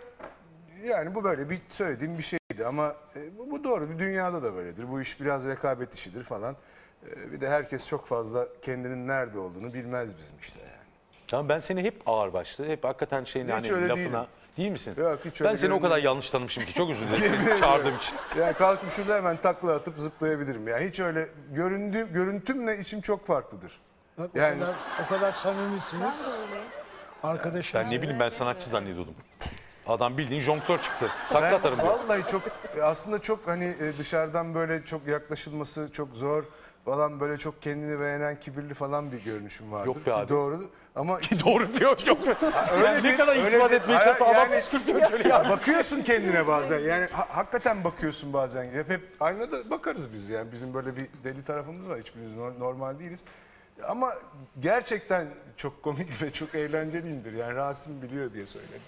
yani bu böyle bir söylediğim bir şeydi ama e, bu, bu doğru. Bir dünyada da böyledir. Bu iş biraz rekabet işidir falan. Ee, bir de herkes çok fazla kendinin nerede olduğunu bilmez bizim işte yani. Tamam, ben seni hep ağırbaşlı, hep hakikaten şeyin Hiç hani öyle lafına... değilim. Değil misin? Yok, hiç ben öyle seni o kadar görünmüyor. yanlış tanımışım ki çok özür dilerim seni çağırdığım için. Yani kalkıp şurada hemen takla atıp zıplayabilirim. Yani hiç öyle göründüğüm, görüntümle içim çok farklıdır. Bak, Yani- o kadar, o kadar samimisiniz. Arkadaşım. Ben ne bileyim, ben sanatçı zannediyordum. Adam bildiğin jonglör çıktı. Takla Ben atarım diyor. vallahi çok aslında çok hani e, dışarıdan böyle çok yaklaşılması çok zor falan, böyle çok kendini beğenen kibirli falan bir görünüşüm vardır. Yok be Ki abi. doğru ama Doğru diyor. Çok... öyle yani ne değil, kadar öyle itimat değil. etmeye Hayır, çalışsa adam yani- püskürtüyor şöyle ya. bakıyorsun kendine bazen yani ha- hakikaten bakıyorsun bazen, hep hep aynada bakarız biz yani, bizim böyle bir deli tarafımız var, hiçbirimiz nor- normal değiliz. Ama gerçekten çok komik ve çok eğlenceliyimdir. Yani Rasim biliyor diye söyledim.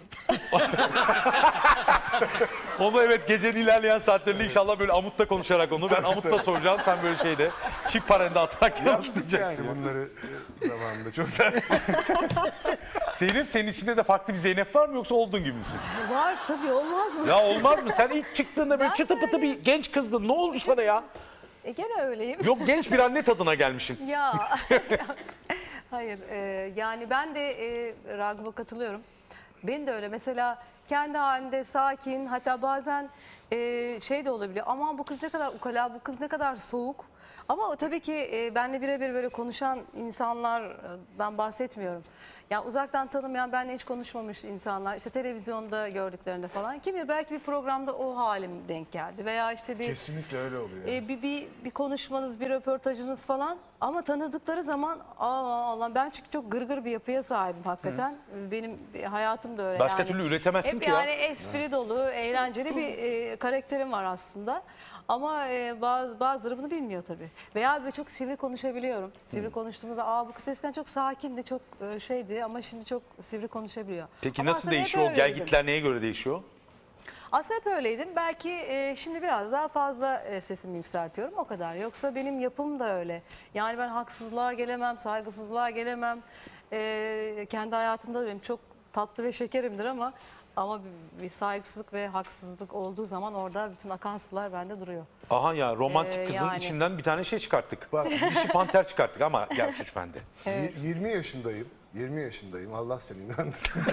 Onu evet, gecenin ilerleyen saatlerinde inşallah böyle Amut'ta konuşarak onu. Ben Amut'ta soracağım, sen böyle şeyde çip parende atarak Yani yanıtlayacaksın. bunları e, zamanında çok da... Zeynep, senin içinde de farklı bir Zeynep var mı, yoksa olduğun gibi misin? Var tabii, olmaz mı? Ya olmaz mı? Sen ilk çıktığında böyle Ben çıtı pıtı böyle- bir genç kızdın. Ne oldu sana ya? E gene öyleyim. Yok, genç bir anne tadına gelmişsin. Ya hayır, e, yani ben de e, Ragıp'a katılıyorum. Ben de öyle, mesela kendi halinde sakin, hatta bazen e, şey de olabiliyor. Aman bu kız ne kadar ukala, bu kız ne kadar soğuk. Ama o tabii ki e, benle birebir böyle konuşan insanlardan bahsetmiyorum. Yani uzaktan tanımayan, benimle hiç konuşmamış insanlar, işte televizyonda gördüklerinde falan. Kim bilir, belki bir programda o halim denk geldi veya işte bir Kesinlikle öyle oluyor. e, bir, bir bir konuşmanız, bir röportajınız falan, ama tanıdıkları zaman aa Allah, ben çünkü çok gırgır bir yapıya sahibim hakikaten. Benim hayatım da öyle. Başka yani. türlü üretemezsin Hep ki ya. yani espri dolu, eğlenceli bir e, karakterim var aslında. Ama e, bazı, bazıları bunu bilmiyor tabii. Veya böyle çok sivri konuşabiliyorum. Sivri konuştuğumda da aa bu kız eskiden çok sakindi, çok e, şeydi ama şimdi çok sivri konuşabiliyor. Peki Ama nasıl aslında hep değişiyor? O öyleydim. gelgitler neye göre değişiyor? Aslında hep öyleydim. Belki e, şimdi biraz daha fazla e, sesimi yükseltiyorum, o kadar. Yoksa benim yapım da öyle. Yani ben haksızlığa gelemem, saygısızlığa gelemem. E, kendi hayatımda da benim çok tatlı ve şekerimdir ama ama bir, bir saygısızlık ve haksızlık olduğu zaman orada bütün akan sular bende duruyor. Aha ya, romantik Ee, kızın yani. içinden bir tane şey çıkarttık. Bak, dişi panter çıkarttık ama gel suç bende. Y- yirmi yaşındayım. yirmi yaşındayım. Allah seni inandırsın.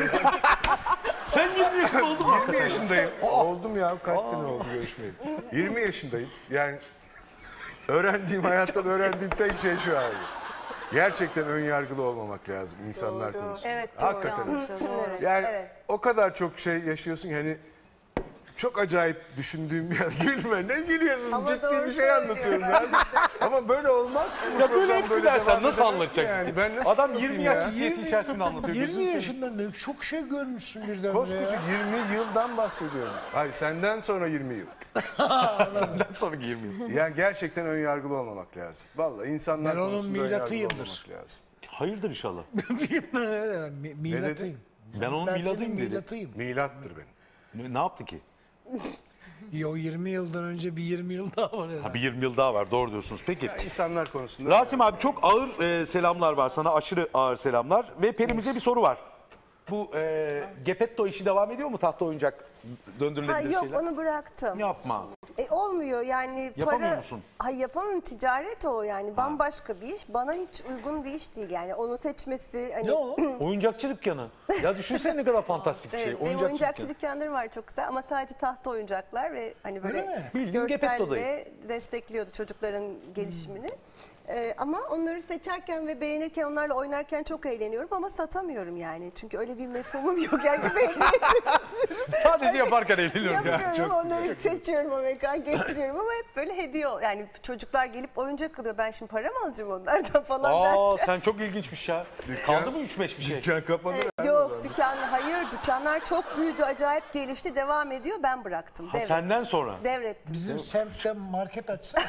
Sen yirmi yaşında oldun mu? yirmi yaşındayım. Oldum ya. Kaç sene oldu görüşmeyeli. yirmi yaşındayım. Yani öğrendiğim, hayattan öğrendiğim tek şey şu abi. Gerçekten ön yargılı olmamak lazım insanlar Doğru. konusunda. Evet, çok Hakikaten. yanlış. Doğru. Evet, Yani evet. o kadar çok şey yaşıyorsun ki hani çok acayip düşündüğüm bir gülme. Ne gülüyorsun? Ama Ciddi doğru bir şey söylüyor. anlatıyorum lazım. Ama böyle olmaz ki. Bu Ya böyle program hep böyle gülersen devam nasıl edemez ki anlatacak? Yani. Ben nasıl Adam anlatayım yirmi ya? yaş ciddiyeti içerisinde anlatıyor. yirmi Gözünü seveyim. yaşından ne çok şey görmüşsün birden Koskoca ya. yirmi yıldan bahsediyorum. Hayır, senden sonra yirmi yıl. Senden sonra yirmi yıl. Yani gerçekten ön yargılı olmamak lazım. Vallahi insanlar Ben onun konusunda ön yargılı milatıyımdır. olmamak lazım. Hayırdır inşallah. Ben öyle, mi- milatıyım. Ben onun Ben miladıyım senin dedi. milatıyım. Milattır benim. Ne, ne yaptı ki? Yo yirmi yıldan önce bir yirmi yıl daha var herhalde. Ha, bir yirmi yıl daha var, doğru diyorsunuz. Peki. İnsanlar konusunda. Rasim abi çok ağır e, selamlar var sana, aşırı ağır selamlar. Ve Perimize bir soru var. Bu e, Gepetto işi devam ediyor mu, tahta oyuncak döndürülebilir Ha, yok şeyler? onu bıraktım. Yapma. E, olmuyor yani Yapamıyor para... musun? Hayır yapamam, ticaret o yani bambaşka bir iş. Bana hiç uygun bir iş değil yani onu seçmesi. Hani... Ne o? Oyuncakçı dükkanı. Ya düşünsene ne kadar fantastik bir şey. Evet, benim Oyuncakçı oyuncakçı dükkanı. dükkanları var çok güzel ama sadece tahta oyuncaklar ve hani Öyle mi? böyle Bildiğin Gepetto'dayım. görselle destekliyordu çocukların gelişimini. Ee, ama onları seçerken ve beğenirken onlarla oynarken çok eğleniyorum ama satamıyorum yani. Çünkü öyle bir mefhumum yok yani beğeniyorum. Sadece yaparken eğleniyorum ya. Yapıyorum onları seçiyorum Amerikan getiriyorum ama hep böyle hediye ol- yani çocuklar gelip oyuncak alıyor. Ben şimdi para mı alacağım onlardan falan Aa derken. sen çok ilginçmiş ya. Kaldı mı üç beş bir şey? Dükkan kapanır. Ee, Yok dükkan hayır dükkanlar çok büyüdü acayip gelişti devam ediyor ben bıraktım Ha, devrettim. senden sonra. Devrettim. Bizim semtte market açsana.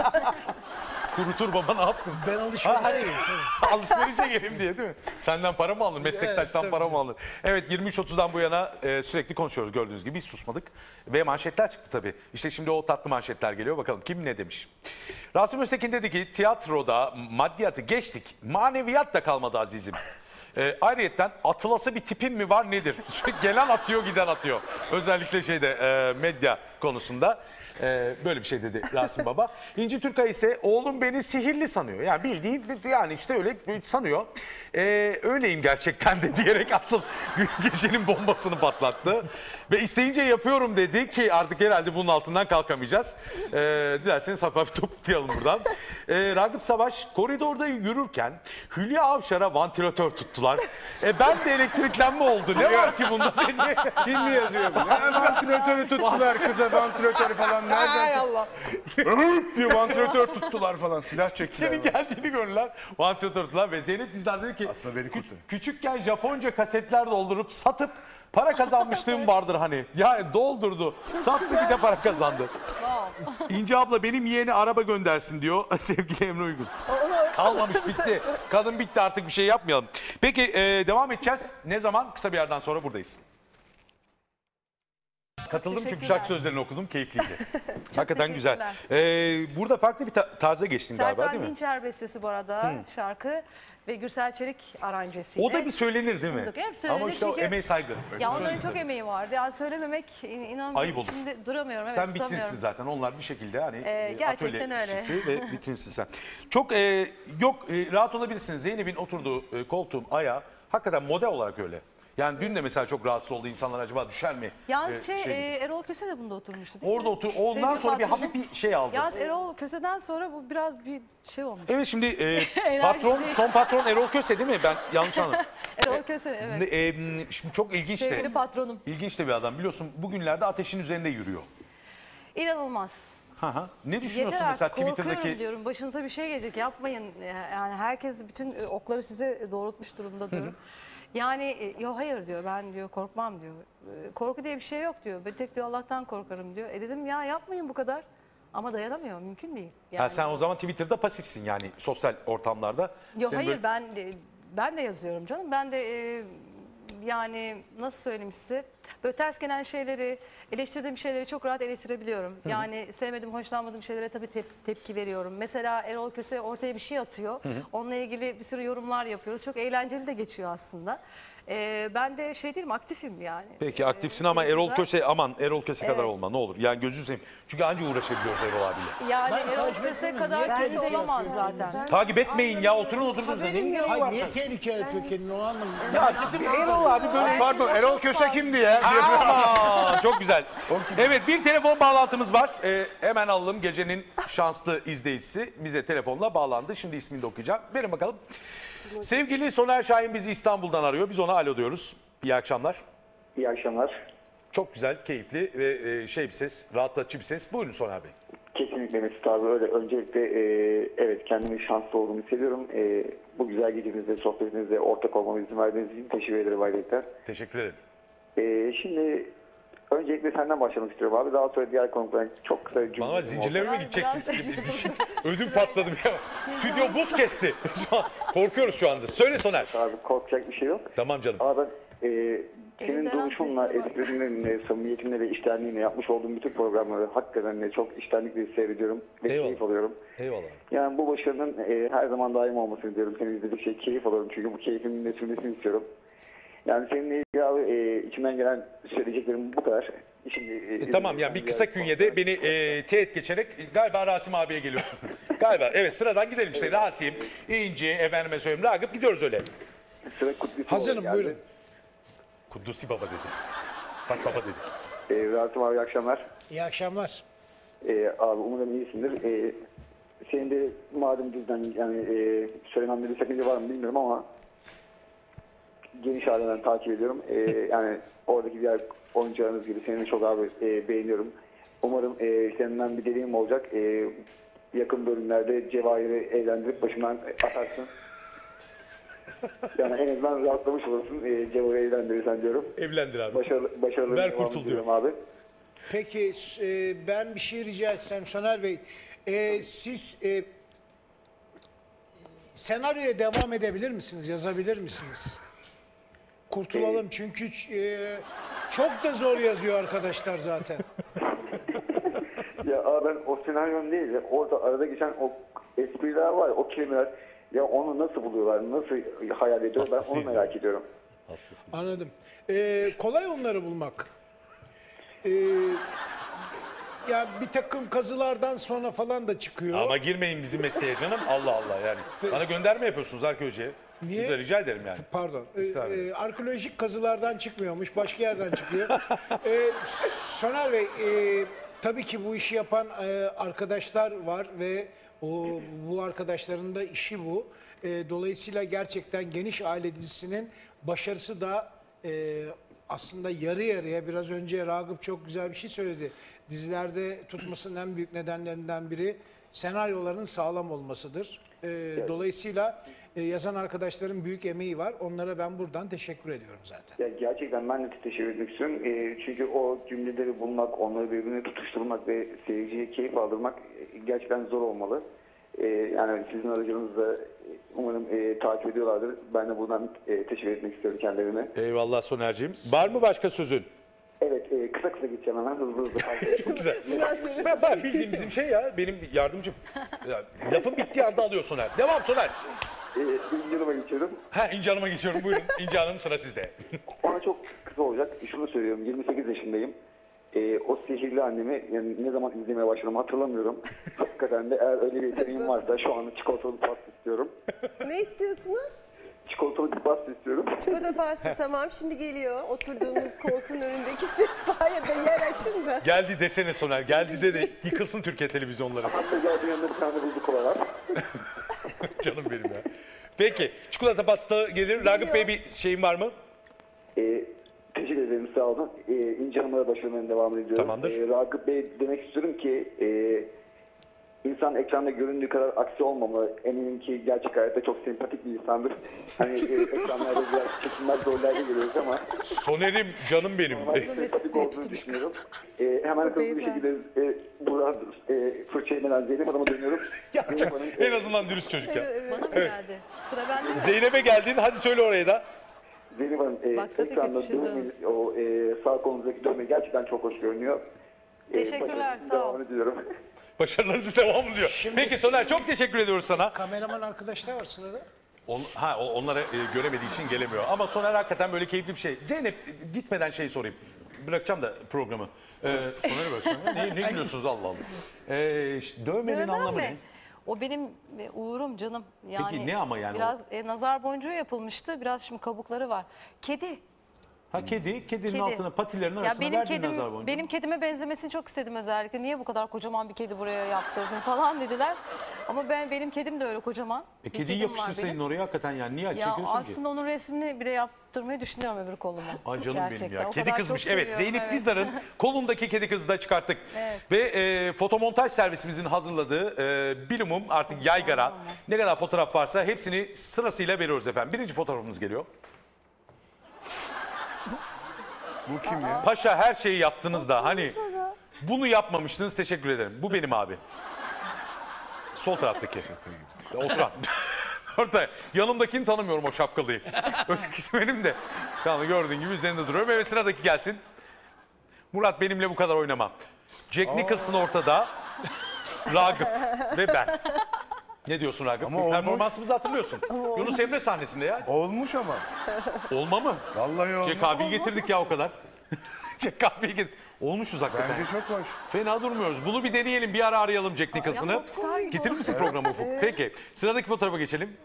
Kurutur baba ne yaptın? Ben alışverişe gideyim. Alışverişe geleyim diye değil mi? Senden para mı alınır? Meslektaştan Evet, para tabii mı alınır? Evet yirmi üç otuzdan bu yana e, sürekli konuşuyoruz gördüğünüz gibi. Hiç susmadık. Ve manşetler çıktı tabii. İşte şimdi o tatlı manşetler geliyor. Bakalım kim ne demiş? Rasim Öztekin dedi ki tiyatroda maddiyatı geçtik. Maneviyat da kalmadı azizim. E, ayrıyetten atılası bir tipin mi var nedir? Gelen atıyor giden atıyor. Özellikle şeyde e, medya konusunda. Ee, böyle bir şey dedi Rasim Baba. İnci Türkay ise oğlum beni sihirli sanıyor. Yani bildiğin yani işte öyle sanıyor. Ee, öyleyim gerçekten de diyerek asıl gecenin bombasını patlattı. Ve isteyince yapıyorum dedi ki artık herhalde bunun altından kalkamayacağız. Ee, dilerseniz hafif hafif toplayalım buradan. Ee, Ragıp Savaş koridorda yürürken Hülya Avşar'a vantilatör tuttular. E ben de elektriklenme oldu. Ne var ki bunda dedi. Kim mi yazıyor bunu? Ya, vantilatörü tuttular kıza vantilatörü falan. Hay Nereden Allah. diyor vantilatör tuttular falan. Silah çektiler. Senin geldiğini gördüler. Vantilatör tuttular ve Zeynep Dizdar dedi ki Aslında beni kurtarın. küçükken Japonca kasetler doldurup satıp para kazanmışlığım vardır hani. Ya doldurdu. Sattı bir de para kazandı. İnci abla benim yeğeni araba göndersin diyor sevgili Emre Uygun. Kalmamış bitti. Kadın bitti artık bir şey yapmayalım. Peki e, devam edeceğiz. Ne zaman? Kısa bir yerden sonra buradayız. Katıldım çünkü teşekkürler. şarkı sözlerini okudum. Keyifliydi. Hakikaten güzel. teşekkürler. Ee, burada farklı bir ta- tarza geçtin galiba Serkan değil mi? Dinçer bestesi bu arada şarkı ve Gürsel Çelik aranjesiyle. O da bir söylenir değil mi? Sunduk. Hep söylenir Ama işte o çünkü- emeğe saygı. Ya onların Söylenir çok tabii. emeği vardı. Yani söylememek in- inan Ayıp olur. şimdi duramıyorum. Evet, Sen tutamıyorum. vitrinsin zaten. Onlar bir şekilde hani Ee, e, gerçekten atölye öyle. kişisi ve vitrinsin sen. Çok e, yok e, rahat olabilirsiniz. Zeynep'in oturduğu e, koltuğun ayağı hakikaten model olarak öyle. Yani dün de mesela çok rahatsız oldu insanlar acaba düşer mi? Yalnız e, şey, diye. e, Erol Köse de bunda oturmuştu değil Orada mi? otur. Ondan Sevgili sonra bir patronum. hafif bir şey aldı. Yalnız Erol Köse'den sonra bu biraz bir şey olmuş. Evet şimdi e, patron değil. son patron Erol Köse değil mi? Ben yanlış anladım. Erol Köse evet. Ne, e, şimdi çok ilginç de. Sevgili patronum. İlginç de bir adam. Biliyorsun bugünlerde ateşin üzerinde yürüyor. İnanılmaz. Hı hı. Ne düşünüyorsun Yeter mesela artık, korkuyorum Twitter'daki? diyorum. Başınıza bir şey gelecek yapmayın. Yani herkes bütün okları size doğrultmuş durumda diyorum. Yani e, yo hayır diyor ben diyor korkmam diyor. E, Korku diye bir şey yok diyor. Ben tek diyor Allah'tan korkarım diyor. E dedim ya yapmayın bu kadar. Ama dayanamıyor mümkün değil. Yani, Ha, sen o zaman Twitter'da pasifsin yani sosyal ortamlarda. Yok Senin hayır böyle- ben de, ben de yazıyorum canım. Ben de e, yani nasıl söyleyeyim size böyle ters gelen şeyleri eleştirdiğim şeyleri çok rahat eleştirebiliyorum. Yani sevmediğim hoşlanmadığım şeylere tabii tep- tepki veriyorum. Mesela Erol Köse ortaya bir şey atıyor. Onunla ilgili bir sürü yorumlar yapıyoruz. Çok eğlenceli de geçiyor aslında. E, ben de şey değilim aktifim yani. Peki aktifsin E, ama Erol Twitter'da. Köse aman Erol Köse kadar Evet. olma ne olur. Yani gözünü seveyim. Çünkü anca uğraşabiliyoruz Erol abiyle. Yani Ben Erol takip Köse etmiyorum. kadar Ben kimse de olamaz yazıyorum. zaten. Takip etmeyin ya oturun oturun. Haberim yok. Hayır niye tehlikeye kökenin o anlamda? Ya Erol abi böyle. Pardon Erol Köse kimdi ya? Aa, çok güzel. Evet bir telefon bağlantımız var. Ee, hemen alalım gecenin şanslı izleyicisi. Bize telefonla bağlandı. Şimdi ismini de okuyacağım. Verin bakalım. Sevgili Soner Şahin bizi İstanbul'dan arıyor. Biz ona alo diyoruz. İyi akşamlar. İyi akşamlar. Çok güzel, keyifli ve e, şey bir ses, rahatlatıcı bir ses. Buyurun Soner Bey. Kesinlikle Mesut abi öyle. Öncelikle e, evet kendimi şanslı olduğumu hissediyorum. E, bu güzel gecemizde, sohbetinizde ortak olmama izin verdiğiniz için teşekkür ederim ayrıca. Teşekkür ederim. E, şimdi öncelikle senden başlamak istiyorum abi. Daha sonra diğer konuklara çok kısa bir cümle. Bana bak, zincirlere mi Biraz- gideceksin? biraz- Düşün, Ödüm patladı. Stüdyo buz kesti. Şu an korkuyoruz şu anda. Söyle Soner. Abi korkacak bir şey yok. Tamam canım. Ama ben e, Senin Elinde her duruşunla, testleri var. esprinle, samimiyetinle ve iştenliğinle yapmış olduğum bütün programları hakikaten çok iştenlikle seyrediyorum ve Eyvallah. keyif alıyorum. Eyvallah. Yani bu başarının e, her zaman daim olmasını diliyorum. Seni izledikçe keyif alıyorum çünkü bu keyfimin de sürmesini istiyorum. Yani seninle ilgili abi e, içimden gelen söyleyeceklerim bu kadar. Şimdi, e, E, tamam yani bir kısa künyede beni e, teğet geçerek galiba Rasim abiye geliyorsun. Galiba evet sıradan gidelim işte Rasim, İnci, efendime söyleyeyim Ragıp gidiyoruz öyle. Sıra Kudüs'e Hazırım, geldi. buyurun. Kudüs'ü baba dedi. Bak baba dedi. E, Rasim abi iyi akşamlar. İyi akşamlar. E, abi umarım iyisindir. E, senin de madem dizden yani e, söylememde bir sakınca var mı bilmiyorum ama geniş aileden takip ediyorum. E, yani oradaki diğer oyuncularınız gibi seni de çok abi e, beğeniyorum. Umarım e, senden bir dileğim olacak. E, yakın bölümlerde Cevahir'i evlendirip başından atarsın. Yani en azından rahatlamış olursun e, Cevahir'i evlendirirsen diyorum. Evlendir abi. Başarılı, başarılı Ver devamını kurtul diliyorum abi. Peki e, ben bir şey rica etsem Soner Bey. E, siz e, senaryoya devam edebilir misiniz? Yazabilir misiniz? Kurtulalım çünkü e, çok da zor yazıyor arkadaşlar zaten. Ya abi ben o senaryon değil de orada arada geçen o espriler var ya, o kelimeler ya onu nasıl buluyorlar, nasıl hayal ediyorlar ben onu Hastasıyım. merak ediyorum. Anladım. E, kolay onları bulmak. E, ya bir takım kazılardan sonra falan da çıkıyor. Ama girmeyin bizim mesleğe canım. Allah Allah yani. Bana gönderme yapıyorsunuz Arka Hoca'ya. Niye? Lütfen rica ederim yani. Pardon. Ee, Estağfurullah. e, arkeolojik kazılardan çıkmıyormuş, başka yerden çıkıyor. ee, Soner Bey, e, tabii ki bu işi yapan e, arkadaşlar var ve o bu arkadaşların da işi bu. E, dolayısıyla gerçekten Geniş Aile dizisinin başarısı da e, aslında yarı yarıya, biraz önce Ragıp çok güzel bir şey söyledi. Dizilerde tutmasının en büyük nedenlerinden biri senaryoların sağlam olmasıdır. E, dolayısıyla e, yazan arkadaşların büyük emeği var. Onlara ben buradan teşekkür ediyorum zaten. Ya gerçekten ben de teşekkür etmek istiyorum. E, çünkü o cümleleri bulmak, onları birbirine tutuşturmak ve seyirciye keyif aldırmak e, gerçekten zor olmalı. E, yani sizin aracınızda e, umarım e, takip ediyorlardır. Ben de buradan e, teşekkür etmek istiyorum kendilerine. Eyvallah Soner'cim. Var mı başka sözün? Evet, e, kısa kısa gideceğim hemen hızlı hızlı. Çok güzel. ben, ben bildiğim bizim şey ya, benim yardımcım. Ya, lafın bittiği anda alıyor Soner. Devam Soner. e, İlk yanıma geçiyorum. Ha İnci Hanım'a geçiyorum. Buyurun İnci Hanım sıra sizde. Ona çok kısa olacak. Şunu söylüyorum, yirmi sekiz yaşındayım. Ee, o sihirli annemi yani ne zaman izlemeye başladım hatırlamıyorum. Hakikaten de eğer öyle bir yeteneğim varsa şu anda çikolatalı bir pasta istiyorum. Ne istiyorsunuz? Çikolatalı bir pasta istiyorum. Çikolata pasta tamam şimdi geliyor. Oturduğunuz koltuğun önündeki sehpaya da yer açın da. Geldi desene Soner. Geldi de de yıkılsın Türkiye televizyonları. Hatta geldiğim yanında bir tane buzlu kola var. Canım benim ya. Peki çikolata pasta gelir. Ragıp Bey bir şeyin var mı? Ee, teşekkür ederim sağ olun. Ee, İnce Hanım'a başarılarına devam ediyorum. Tamamdır. Ee, Ragıp Bey demek istiyorum ki e, insan ekranda göründüğü kadar aksi olmamalı. Eminim ki gerçek hayatta çok sempatik bir insandır. Hani e, ekranlarda biraz çekilmez rollerde görüyoruz ama Soner'im canım benim. normal sempatik olduğunu düşünüyorum. Ee, hemen hızlı bir şekilde e, burada e, fırça yemeden Zeynep Hanım'a dönüyorum. Zeynep Hanım, En azından dürüst çocuk ya. Bana mı geldi? Sıra bende mi? Zeynep'e geldin. Hadi söyle oraya da. Zeynep Hanım e, Baksana ekranda kötü bir şey dövme, o e, sağ kolunuzdaki dövme gerçekten çok hoş görünüyor. E, Teşekkürler, başarınızın sağ ol. devamını diliyorum. Başarılarınızı devam diyor. Şimdi Peki Soner çok teşekkür ediyoruz sana. Kameraman arkadaşlar var sırada. On, ha, o- onlara e, göremediği için gelemiyor. Ama Soner hakikaten böyle keyifli bir şey. Zeynep gitmeden şey sorayım. Bırakacağım da programı. Ee, Soner'e bırakacağım. ya. Ne, ne gülüyorsunuz Allah Allah. Ee, işte dövmenin Dövmem anlamı mi? ne? O benim e, uğurum canım. Yani ne ama yani o? Biraz e, nazar boncuğu yapılmıştı. Biraz şimdi kabukları var. Kedi. Ha kedi, kedinin Kedi. altına patilerinin Ya arasına benim verdiğin kedim, nazar boncuğu. benim kedime benzemesini çok istedim özellikle. Niye bu kadar kocaman bir kedi buraya yaptırdın falan dediler. Ama ben benim kedim de öyle kocaman. E, Bir kediyi kedim var yapıştırsaydın benim. oraya hakikaten yani niye Ya çekiyorsun ki? aslında onun resmini bile yaptırmayı düşünüyorum öbür koluma. Ay canım Gerçekten. benim ya. O Kedi kadar kızmış. çok Evet seviyorum, Zeynep evet. Dizdar'ın kolundaki kedi kızı da çıkarttık. Evet. Ve e, fotomontaj servisimizin hazırladığı e, bilumum artık yaygara ne kadar fotoğraf varsa hepsini sırasıyla veriyoruz efendim. Birinci fotoğrafımız geliyor. Bu kim ya? Paşa her şeyi yaptınız da hani bunu yapmamıştınız teşekkür ederim. Bu benim abi. Sol taraftaki. Oturan. orada. Yanımdakini tanımıyorum o şapkalıyı. Ötekisi benim de. Şu anda gördüğün gibi üzerinde duruyorum. Evet sıradaki gelsin. Murat benimle bu kadar oynama. Jack Nicholson ortada. Ragıp ve ben. Ne diyorsun Ragıp? Ama Bir olmuş. performansımızı hatırlıyorsun. Yunus Emre sahnesinde ya. Olmuş ama. Olma mı? Vallahi olmuş. Jack abiyi getirdik ya o kadar. Jack abiyi getirdik. Olmuşuz hakikaten. Bence çok hoş. Fena durmuyoruz. Bunu bir deneyelim. Bir ara arayalım Jack Nicholson'ı. popstar gibi Getirir misin programı Ufuk? Peki. Sıradaki fotoğrafa geçelim.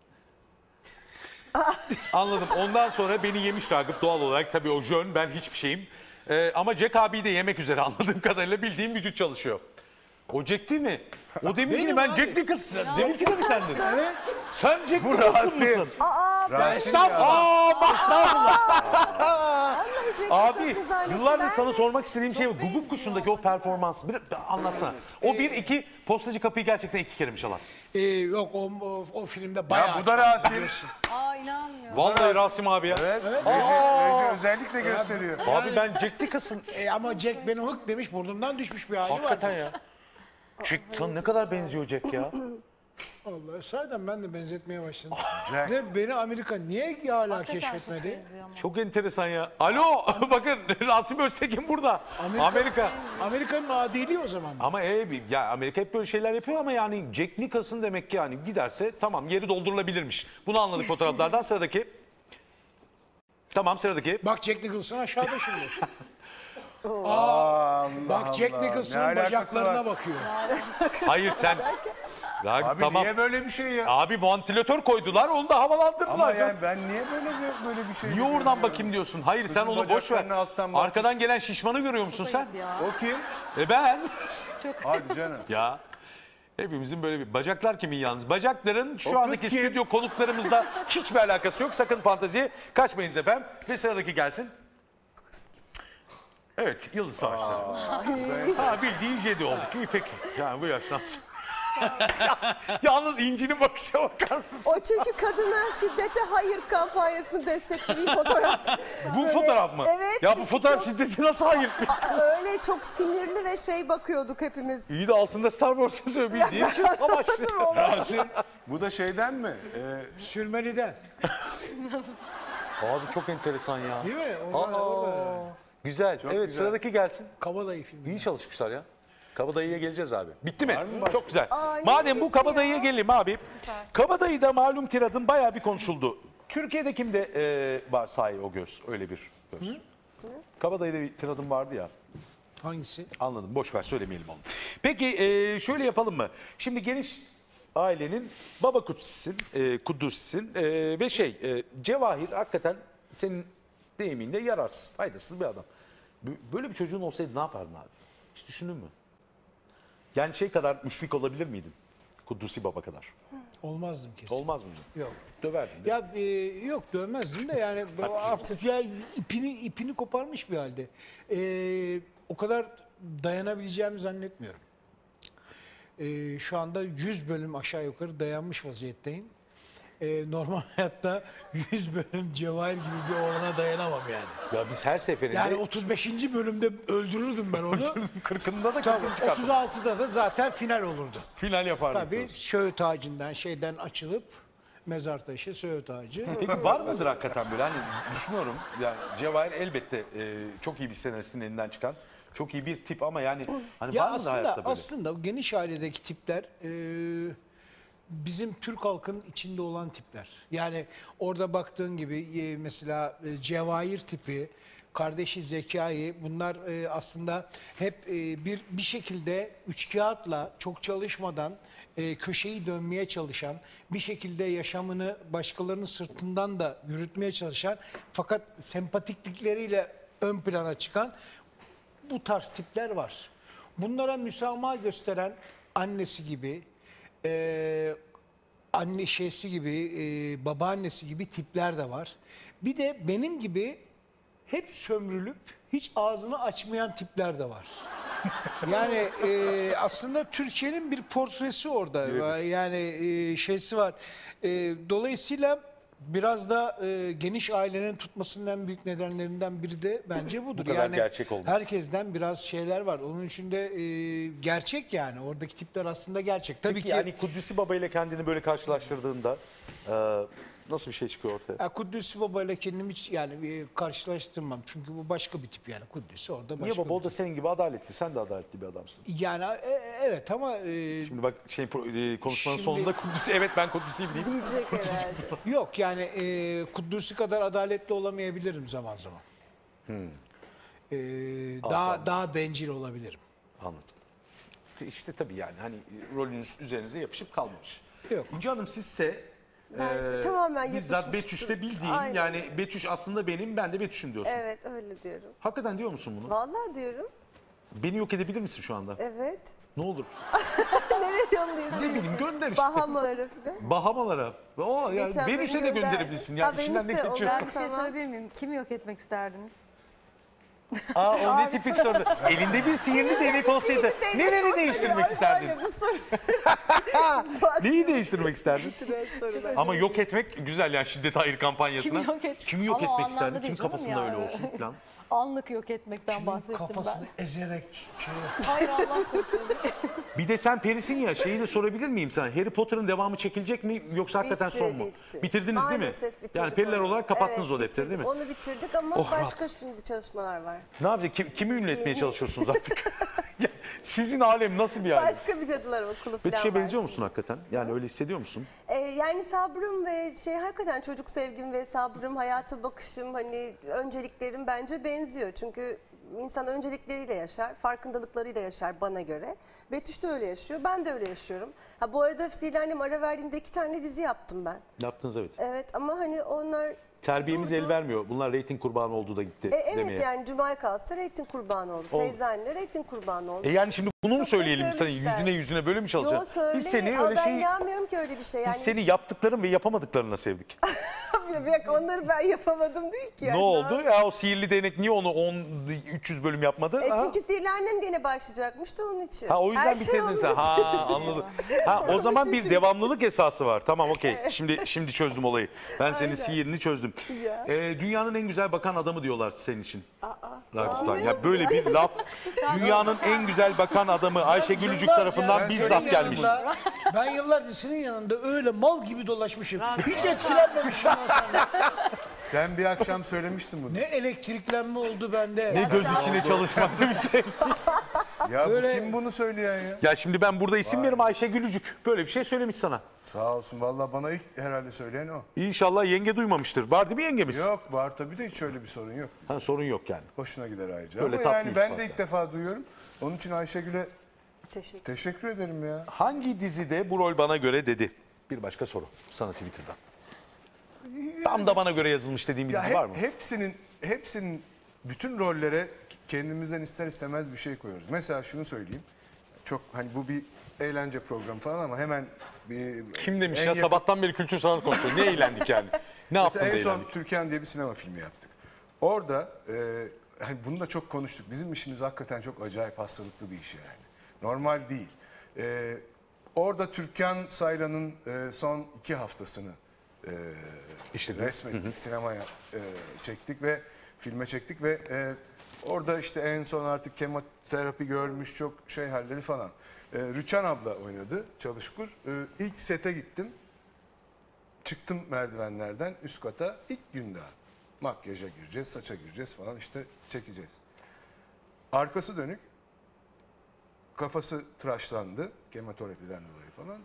Anladım. Ondan sonra beni yemiş Ragıp doğal olarak. Tabii o jön, ben hiçbir şeyim. Ee, ama Jack abiyi de yemek üzere anladığım kadarıyla bildiğim vücut çalışıyor. O Jack değil mi? O deminkini Benim ben abi. Jack Nicholson. Deminki de mi sendin? Sen Jack Bu Nicholson Rasim. mısın? Aa ben Estağfurullah. Aa, estağfurullah. vallahi Jack Abi Nicholson zannettim. yıllardır Ben sana de- sormak istediğim şey bu. Guguk kuşundaki o performans. Bir, bir anlatsana. O bir, iki postacı kapıyı gerçekten iki kere mi çalar? Ee, yok o, o, o filmde bayağı Ya bu da çaldı Rasim. biliyorsun. Aa inanmıyorum. Vallahi Rasim abi ya. Evet. Reji, Reji özellikle gösteriyor. Abi ben Jack Nicholson. E, ama Jack benim hık demiş burnumdan düşmüş bir hali var. Hakikaten ya. Jack sana ne kadar benziyor Jack ya. Vallahi sahiden ben de benzetmeye başladım. Jack. Ve beni Amerika niye hala Hakikaten çok keşfetmedi? benziyor ama. Çok enteresan ya. Alo bakın Rasim Öztekin burada. Amerika. Amerika. Amerika'nın adiliği o zaman. Ama e, ya Amerika hep böyle şeyler yapıyor ama yani Jack Nicholson demek ki yani giderse tamam yeri doldurulabilirmiş. Bunu anladık fotoğraflardan. Sıradaki. Tamam sıradaki. Bak Jack Nicholson aşağıda şimdi. Allah Bak Jack Allah. Ne Nicholson'ın alakası bacaklarına var? bakıyor. Hayır sen. Ragıp, Abi tamam. niye böyle bir şey ya? Abi vantilatör koydular onu da havalandırdılar. Ama canım. yani ben niye böyle bir, böyle bir şey Niye oradan bakayım diyorsun? Hayır sen onu boş ver. bacaklarını alttan bak. Arkadan gelen şişmanı görüyor musun sen? Ya. O kim? E ben. Hadi canım. Ya hepimizin böyle bir bacaklar kimin yalnız? Bacakların şu O kız andaki kim? stüdyo konuklarımızla hiçbir alakası yok. Sakın fanteziye kaçmayınız efendim. Ve sıradaki gelsin. Evet Yıldız Savaşları. Ha bildiğin jedi olduk. İyi peki. Yani bu yaştan sonra. Yalnız İnci'nin bakışa bakar mısın? O çünkü kadına şiddete hayır kampanyasını desteklediği fotoğraf. Bu Böyle- fotoğraf mı? Evet. Ya bu çünkü fotoğraf çok- şiddeti nasıl hayır? Aa, öyle çok sinirli ve şey bakıyorduk hepimiz. İyi de altında Star Wars'ın söylediği bildiğin için savaşlı. Rasim, bu da şeyden mi? Ee, Sürmeli'den. Abi çok enteresan ya. Değil mi? Orada, orada. Güzel. evet güzel. sıradaki gelsin. Kabadayı filmi. İyi çalışmışlar ya. Kabadayıya geleceğiz abi. Bitti mi? Var mı başka? Çok güzel. Aa, Madem yine bu bitti kabadayıya ya. gelelim abi. Kabadayı'da malum tiradın bayağı bir konuşuldu. Türkiye'de kimde e, var sahi o göz? Öyle bir göz. Kabadayı'da bir tiradın vardı ya. Hangisi? Anladım. Boş ver söylemeyelim onu. Peki e, şöyle yapalım mı? Şimdi geniş ailenin baba kutusisin, e, kudusisin e, ve şey e, Cevahir hakikaten senin deyiminle yararsız, faydasız bir adam. B- Böyle bir çocuğun olsaydı ne yapardın abi? Hiç düşündün mü? Yani şey kadar müşfik olabilir miydin? Kudusi baba kadar. Olmazdım kesin. Olmaz mıydın? Yok. Döverdin. Ya e, yok dövmezdim de yani artık ya ipini ipini koparmış bir halde. E, o kadar dayanabileceğimi zannetmiyorum. E, şu anda yüz bölüm aşağı yukarı dayanmış vaziyetteyim. E, normal hayatta yüz bölüm Cevahir gibi bir oğlana dayanamam yani. Ya biz her seferinde Yani otuz beşinci bölümde öldürürdüm ben onu. kırkında da Tabii kırkını çıkarttın. otuz altıda da zaten final olurdu. Final yapardık. Tabii Söğüt ağacından şeyden açılıp mezar taşı Söğüt ağacı. Peki var mıdır hakikaten böyle hani düşünüyorum yani Cevahir elbette e, çok iyi bir senaristin elinden çıkan çok iyi bir tip ama yani hani Ya var mı da aslında hayatta böyle? aslında geniş ailedeki tipler e, bizim Türk halkının içinde olan tipler. Yani orada baktığın gibi e, mesela e, Cevahir tipi, kardeşi Zekai bunlar e, aslında hep e, bir bir şekilde üçkağıtla çok çalışmadan e, köşeyi dönmeye çalışan, bir şekilde yaşamını başkalarının sırtından da yürütmeye çalışan fakat sempatiklikleriyle ön plana çıkan bu tarz tipler var. Bunlara müsamaha gösteren annesi gibi, e, anne şeysi gibi, e, babaannesi gibi tipler de var. Bir de benim gibi hep sömürülüp hiç ağzını açmayan tipler de var. Yani e, aslında Türkiye'nin bir portresi orada. Yani e, şeysi var. E, dolayısıyla Biraz da e, geniş ailenin tutmasının en büyük nedenlerinden biri de bence budur. Bu kadar gerçek olması. Herkesten biraz şeyler var. Onun içinde e, gerçek yani. Oradaki tipler aslında gerçek. Tabii Peki ki yani Kudüs'ü Baba ile kendini böyle karşılaştırdığında e, nasıl bir şey çıkıyor ortaya? ya Kudüs'ü Baba ile kendimi hiç yani e, karşılaştırmam. Çünkü bu başka bir tip yani. Kudüs'ü orada başka Niye baba bir o da tip. senin gibi adaletli. Sen de adaletli bir adamsın. Yani e, evet ama e, Şimdi bak şey pro- e, konuşmanın Şimdi- sonunda Kudüs evet ben Kudüs'üyüm diyeyim. Diyecek herhalde. yok yani e, Kudüs'ü kadar adaletli olamayabilirim zaman zaman. Hmm. E, daha daha bencil olabilirim. Anladım. İşte, işte tabii yani hani rolünüz üzerinize yapışıp kalmamış. Yok. İnci Hanım sizse Ben e, tamamen bizzat yapışmıştım. Betüş'te bildiğin Aynen. yani Betüş aslında benim ben de Betüş'üm diyorsun. Evet öyle diyorum. Hakikaten diyor musun bunu? Vallahi diyorum. Beni yok edebilir misin şu anda? Evet. Ne olur. Nereye yollayayım? Ne bileyim gönder işte. Bahamalara falan. Bahamalara. O yani Geçen beni Venüs'e de gönderdi. gönderebilirsin. Ha, Yani içinden ne Venüs'e o geçiyorsa. Ben bir şey Tamam. sorabilir miyim? Kimi yok etmek isterdiniz? Aa o ne Abi tipik soru. soru. Elinde bir sihirli değnek olsaydı neleri değiştirmek isterdin? Bu soru. Neyi değiştirmek isterdin? Türet sorular. Ama yok etmek güzel yani şiddet hayır kampanyasına. Kimi yok et- Kimi yok Ama o etmek anlamda isterdin? Kim değil canım kafasında ya. öyle olsun falan. Anlık yok etmekten Kimin bahsettim kafasını ezerek şey ben. Hayır Allah korusun. Bir de sen perisin ya şeyi de sorabilir miyim sana? Harry Potter'ın devamı çekilecek mi yoksa hakikaten Bitti, son mu? bitti. Bitirdiniz değil mi? Maalesef bitirdik Yani periler onu. olarak kapattınız Evet, o defteri değil mi? bitirdik. Onu bitirdik ama Oh, rahat. başka şimdi çalışmalar var. Ne yapacak? Kim, kimi ünlü etmeye çalışıyorsunuz artık? Ya, sizin alem nasıl bir alem? Başka bir cadılar okulu falan Betüş'e var. benziyor musun hakikaten? Yani öyle hissediyor musun? Ee, yani sabrım ve şey hakikaten çocuk sevgim ve sabrım, hayata bakışım hani önceliklerim bence benziyor. Çünkü insan öncelikleriyle yaşar, farkındalıklarıyla yaşar bana göre. Betüş de öyle yaşıyor, ben de öyle yaşıyorum. Ha bu arada Sihirli Annem ara verdiğinde iki tane dizi yaptım ben. Yaptınız evet. Evet ama hani onlar... Terbiyemiz durdu. el vermiyor. Bunlar reyting kurbanı oldu da gitti E, evet demeye. yani Cuma'ya kalsa reyting kurbanı oldu. Oldu. Teyze anne reyting kurbanı oldu. E yani şimdi bunu mu Çok söyleyelim başarılı sana işler. yüzüne yüzüne böyle mi Yo çalışacağız? söyle Biz seni ama öyle ben şey inanmıyorum ki öyle bir şey. Yani biz seni yaptıkların ve yapamadıklarına sevdik. Bak onları ben yapamadım değil ki. Ne yani. oldu? Ya o sihirli değnek niye onu on üç yüz bölüm yapmadı? E Ha? çünkü Sihirli Annem gene başlayacakmış da onun için. Ha o yüzden Her şey bitirdin onun sen. için. Ha anladım. Ha o zaman bir için. devamlılık esası var. Tamam okey. Şimdi şimdi çözdüm olayı. Ben senin Aynen. sihirini çözdüm. Ya. Ee, dünyanın en güzel bakan adamı diyorlar senin için. Aa, Ragıp'tan. Ya böyle bir laf. Dünyanın en güzel bakan adamı Ayşe Gülücük Yıllarca tarafından ben bizzat senin gelmiş. yanında- Ben yıllarca senin yanında öyle mal gibi dolaşmışım. Hiç etkilenmemişim aslında. Sen bir akşam söylemiştin bunu. Ne elektriklenme oldu bende. Ne göz içine çalışmaklı bir şey. Ya Böyle- bu kim bunu söyleyen ya? Ya şimdi ben burada isim veririm Ayşe Gülücük. Böyle bir şey söylemiş sana. Sağ olsun vallahi bana ilk herhalde söyleyen o. İnşallah yenge duymamıştır. Var değil mi yengemiz? Yok var tabii de hiç öyle bir sorun yok. Ha, sorun yok yani. Hoşuna gider ayrıca. Böyle Ama tatlı yani bir ben sıfat de ilk yani. defa duyuyorum. Onun için Ayşegül'e teşekkür. teşekkür ederim ya. Hangi dizide bu rol bana göre dedi? Bir başka soru sana Twitter'dan. Tam da bana göre yazılmış dediğim bir Ya dizi hep- var mı? hepsinin hepsinin bütün rollere kendimizden ister istemez bir şey koyuyoruz. Mesela şunu söyleyeyim. Çok hani bu bir eğlence programı falan ama hemen bir Kim demiş en ya yakın- sabahtan beri kültür sanat konuşuyor. Ne eğlendik yani? Ne yaptın da Mesela en son eğlendik? Türkan diye bir sinema filmi yaptık. Orada e, hani bunu da çok konuştuk. Bizim işimiz hakikaten çok acayip hastalıklı bir iş yani. Normal değil. E, orada Türkan Saylan'ın e, son iki haftasını e, İşte resmettik, sinemaya e, çektik ve filme çektik ve e, orada işte en son artık kemoterapi görmüş çok şey halleri falan. E, Rüçhan abla oynadı, Çalışkur. E, ilk sete gittim. Çıktım merdivenlerden üst kata ilk gün daha. Makyaja gireceğiz, saça gireceğiz falan işte çekeceğiz. Arkası dönük. Kafası tıraşlandı kemoterapiden dolayı falan.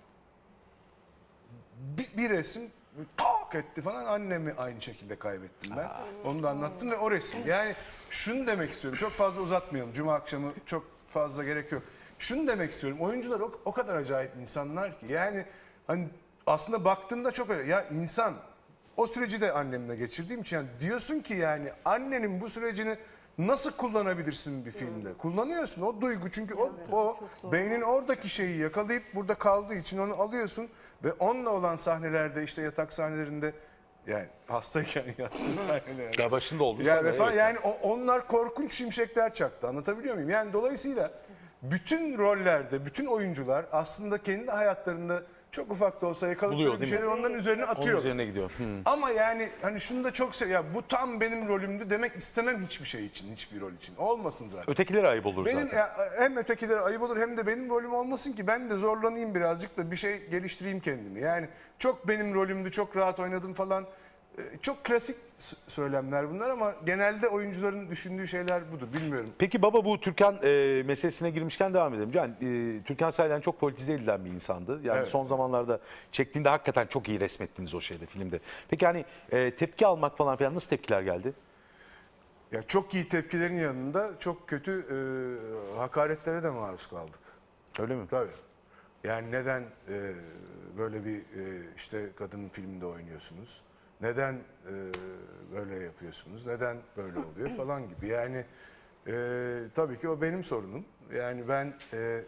Bir, bir resim tak etti falan. Annemi aynı şekilde kaybettim ben. Onu da anlattım ve o resim. Yani şunu demek istiyorum. Çok fazla uzatmayalım. Cuma akşamı çok fazla gerek yok. Şunu demek istiyorum. Oyuncular o, o kadar acayip insanlar ki. Yani hani aslında baktığında çok öyle. Ya insan o süreci de annemle geçirdiğim için yani diyorsun ki yani annenin bu sürecini nasıl kullanabilirsin bir filmde? Kullanıyorsun o duygu çünkü o, o beynin oradaki şeyi yakalayıp burada kaldığı için onu alıyorsun ve onunla olan sahnelerde işte yatak sahnelerinde yani hastayken yattığı sahnelerde. Ya başında oldu. Yani, vefa- yani o- onlar korkunç şimşekler çaktı. Anlatabiliyor muyum? Yani dolayısıyla bütün rollerde, bütün oyuncular aslında kendi hayatlarında çok ufak da olsa Buluyor, yakaladıkları bir değil mi? şeyler onların üzerine Onun atıyor. üzerine gidiyor. Hmm. Ama yani hani şunu da çok sev ya bu tam benim rolümdü demek istemem hiçbir şey için, hiçbir rol için. Olmasın zaten. Ötekilere ayıp olur Benim zaten. ya, hem ötekilere ayıp olur hem de benim rolüm olmasın ki ben de zorlanayım birazcık da bir şey geliştireyim kendimi. Yani çok benim rolümdü, çok rahat oynadım falan. Ee, Çok klasik s- söylemler bunlar ama genelde oyuncuların düşündüğü şeyler budur. Bilmiyorum. Peki baba, bu Türkan e, meselesine girmişken devam edelim. Yani e, Türkan Saylan çok politize edilen bir insandı. Yani Evet. son zamanlarda çektiğinde hakikaten çok iyi resmettiniz o şeyde, filmde. Peki hani e, tepki almak falan filan nasıl tepkiler geldi? Ya çok iyi tepkilerin yanında çok kötü e, hakaretlere de maruz kaldık. Öyle mi? Tabii. Yani neden e, böyle bir e, işte kadının filminde oynuyorsunuz? Neden e, böyle yapıyorsunuz? Neden böyle oluyor falan gibi. Yani e, tabii ki o benim sorunum. Yani ben e,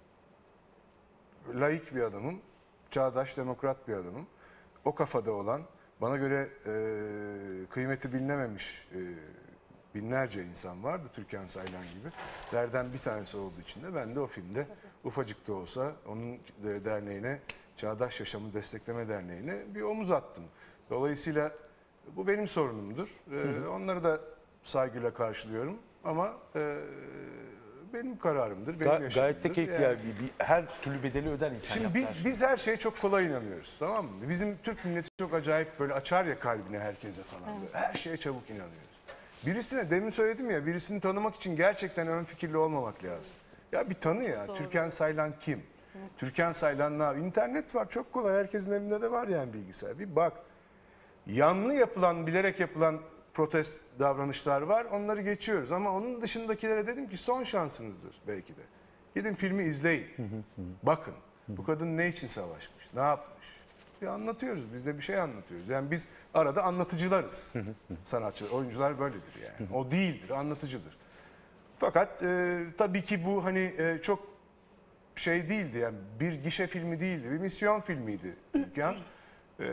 laik bir adamım, çağdaş, demokrat bir adamım. O kafada olan, bana göre e, kıymeti bilinememiş e, binlerce insan vardı Türkan Saylan gibi. Lerden bir tanesi olduğu için de ben de o filmde ufacık da olsa onun de- derneğine, Çağdaş Yaşamı Destekleme Derneği'ne bir omuz attım. Dolayısıyla bu benim sorunumdur. Ee, onları da saygıyla karşılıyorum ama e, benim kararımdır, benim Ga- yaşamımdır. gayet de keyifli. Yani- Yani. Bir, bir- her türlü bedeli öder insan. Şimdi yaptığı her biz şey. biz her şeye çok kolay inanıyoruz, tamam mı? Bizim Türk milleti çok acayip böyle açar ya kalbine herkese falan. Böyle. Her şeye çabuk inanıyoruz. Birisine demin söyledim ya, birisini tanımak için gerçekten ön fikirli olmamak lazım. Ya bir tanı ya. Türkan Saylan kim? Türkan Saylan ne yapıyor? İnternet var, çok kolay. Herkesin elinde de var yani bilgisayar. Bir bak. Yanlı yapılan, bilerek yapılan protest davranışlar var. Onları geçiyoruz ama onun dışındakilere dedim ki son şansınızdır belki de. Gidin filmi izleyin. Bakın bu kadın ne için savaşmış, ne yapmış. Bir anlatıyoruz, biz de bir şey anlatıyoruz. Yani biz arada anlatıcılarız. Sanatçılar, oyuncular böyledir yani. O değildir, anlatıcıdır. Fakat e, tabii ki bu hani e, çok şey değildi yani bir gişe filmi değildi, bir misyon filmiydi Türkan. Ee,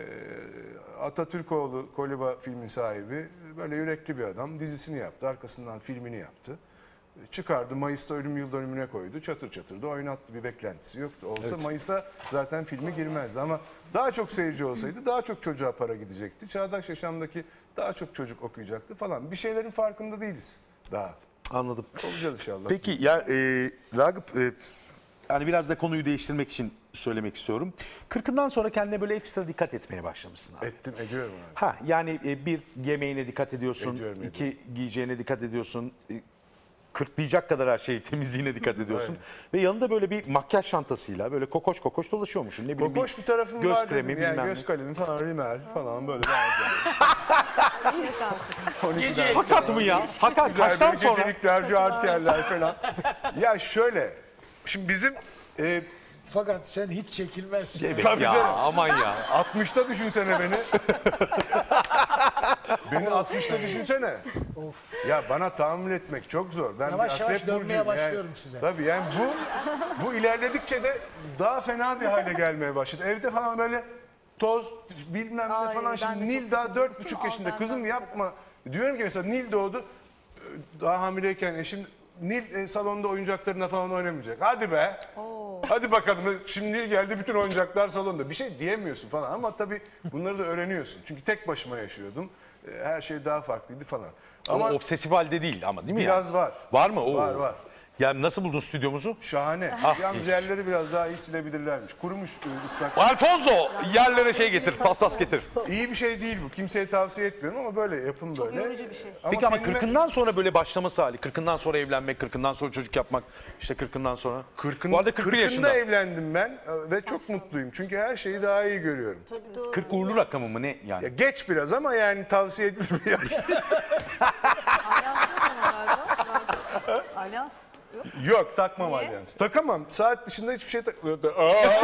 Atatürkoğlu Koliba filmin sahibi böyle yürekli bir adam, dizisini yaptı, arkasından filmini yaptı. Çıkardı, Mayıs'ta ölüm yıl dönümüne koydu, çatır çatır da oynattı, bir beklentisi yoktu. Olsa Evet. Mayıs'a zaten filmi girmezdi ama daha çok seyirci olsaydı daha çok çocuğa para gidecekti. Çağdaş Yaşam'daki daha çok çocuk okuyacaktı falan. Bir şeylerin farkında değiliz daha. Anladım. Olacağız inşallah. Peki ya e, Ragıp, e, yani biraz da konuyu değiştirmek için söylemek istiyorum. Kırkından sonra kendine böyle ekstra dikkat etmeye başlamışsın abi. Ettim, ediyorum abi. Ha yani e, bir yemeğine dikkat ediyorsun, Ediyorum, iki giyeceğine dikkat ediyorsun, e, kırtlayacak kadar her şey temizliğine dikkat ediyorsun. Ve yanında böyle bir makyaj çantasıyla böyle kokoş kokoş dolaşıyormuşsun. Ne bileyim, Kokoş bir tarafım göz var kremi dedim. Yani bilmem göz ne. kalemi falan, rimel falan böyle. Gece Hakikat mı ya? Hakikat Güzel kaçtan böyle sonra? gecelikler, jartiyeller falan. Ya şöyle, şimdi bizim e, Fakat sen hiç çekilmezsin. Evet Tabii ya, canım. aman ya. altmışta düşünsene beni. Beni altmışta düşünsene. Ya bana tahammül etmek çok zor. Ben Yavaş bir yavaş akrep dönmeye burcuyum. başlıyorum yani, size. Tabii yani bu bu ilerledikçe de daha fena bir hale gelmeye başladı. Evde falan böyle toz bilmem ne Ay, falan. ben Şimdi de Nil çok daha titizim. dört buçuk Al, yaşında. ben Kızım de. yapma. Diyorum ki mesela Nil doğdu. Daha hamileyken eşim Nil e, salonda oyuncaklarına falan oynamayacak. Hadi be. Hadi bakalım. Şimdi Nil geldi, bütün oyuncaklar salonda. Bir şey diyemiyorsun falan ama tabii bunları da öğreniyorsun. Çünkü tek başıma yaşıyordum. E, Her şey daha farklıydı falan. Ama Ama obsesif halde değil ama değil mi? biraz yani? var. Var mı? Oo. Var, var. Yani nasıl buldun stüdyomuzu? Şahane. Ah, Yalnız iyi. yerleri biraz daha iyi silebilirlermiş. Kurumuş e, ıslak. Alfonso yerlere şey getir, paspas getir. İyi bir şey değil bu. Kimseye tavsiye etmiyorum ama böyle yapım Çok böyle. yorucu bir şey. Peki ama kendime- kırkından sonra böyle başlaması hali, kırkından sonra evlenmek, kırkından sonra çocuk yapmak, işte kırkından sonra. Kırkın, Bu arada kırk bir kırkında yaşında. evlendim ben e, ve çok mutluyum. Çünkü her şeyi daha iyi görüyorum. kırk uğurlu rakamı mı ne Ya yani? geç biraz ama yani tavsiye edilir bir yaş. Alyans yok ama galiba. Alyans yok. Yok, takmam Niye? alyans. Takamam. Saat dışında hiçbir şey tak. Aa!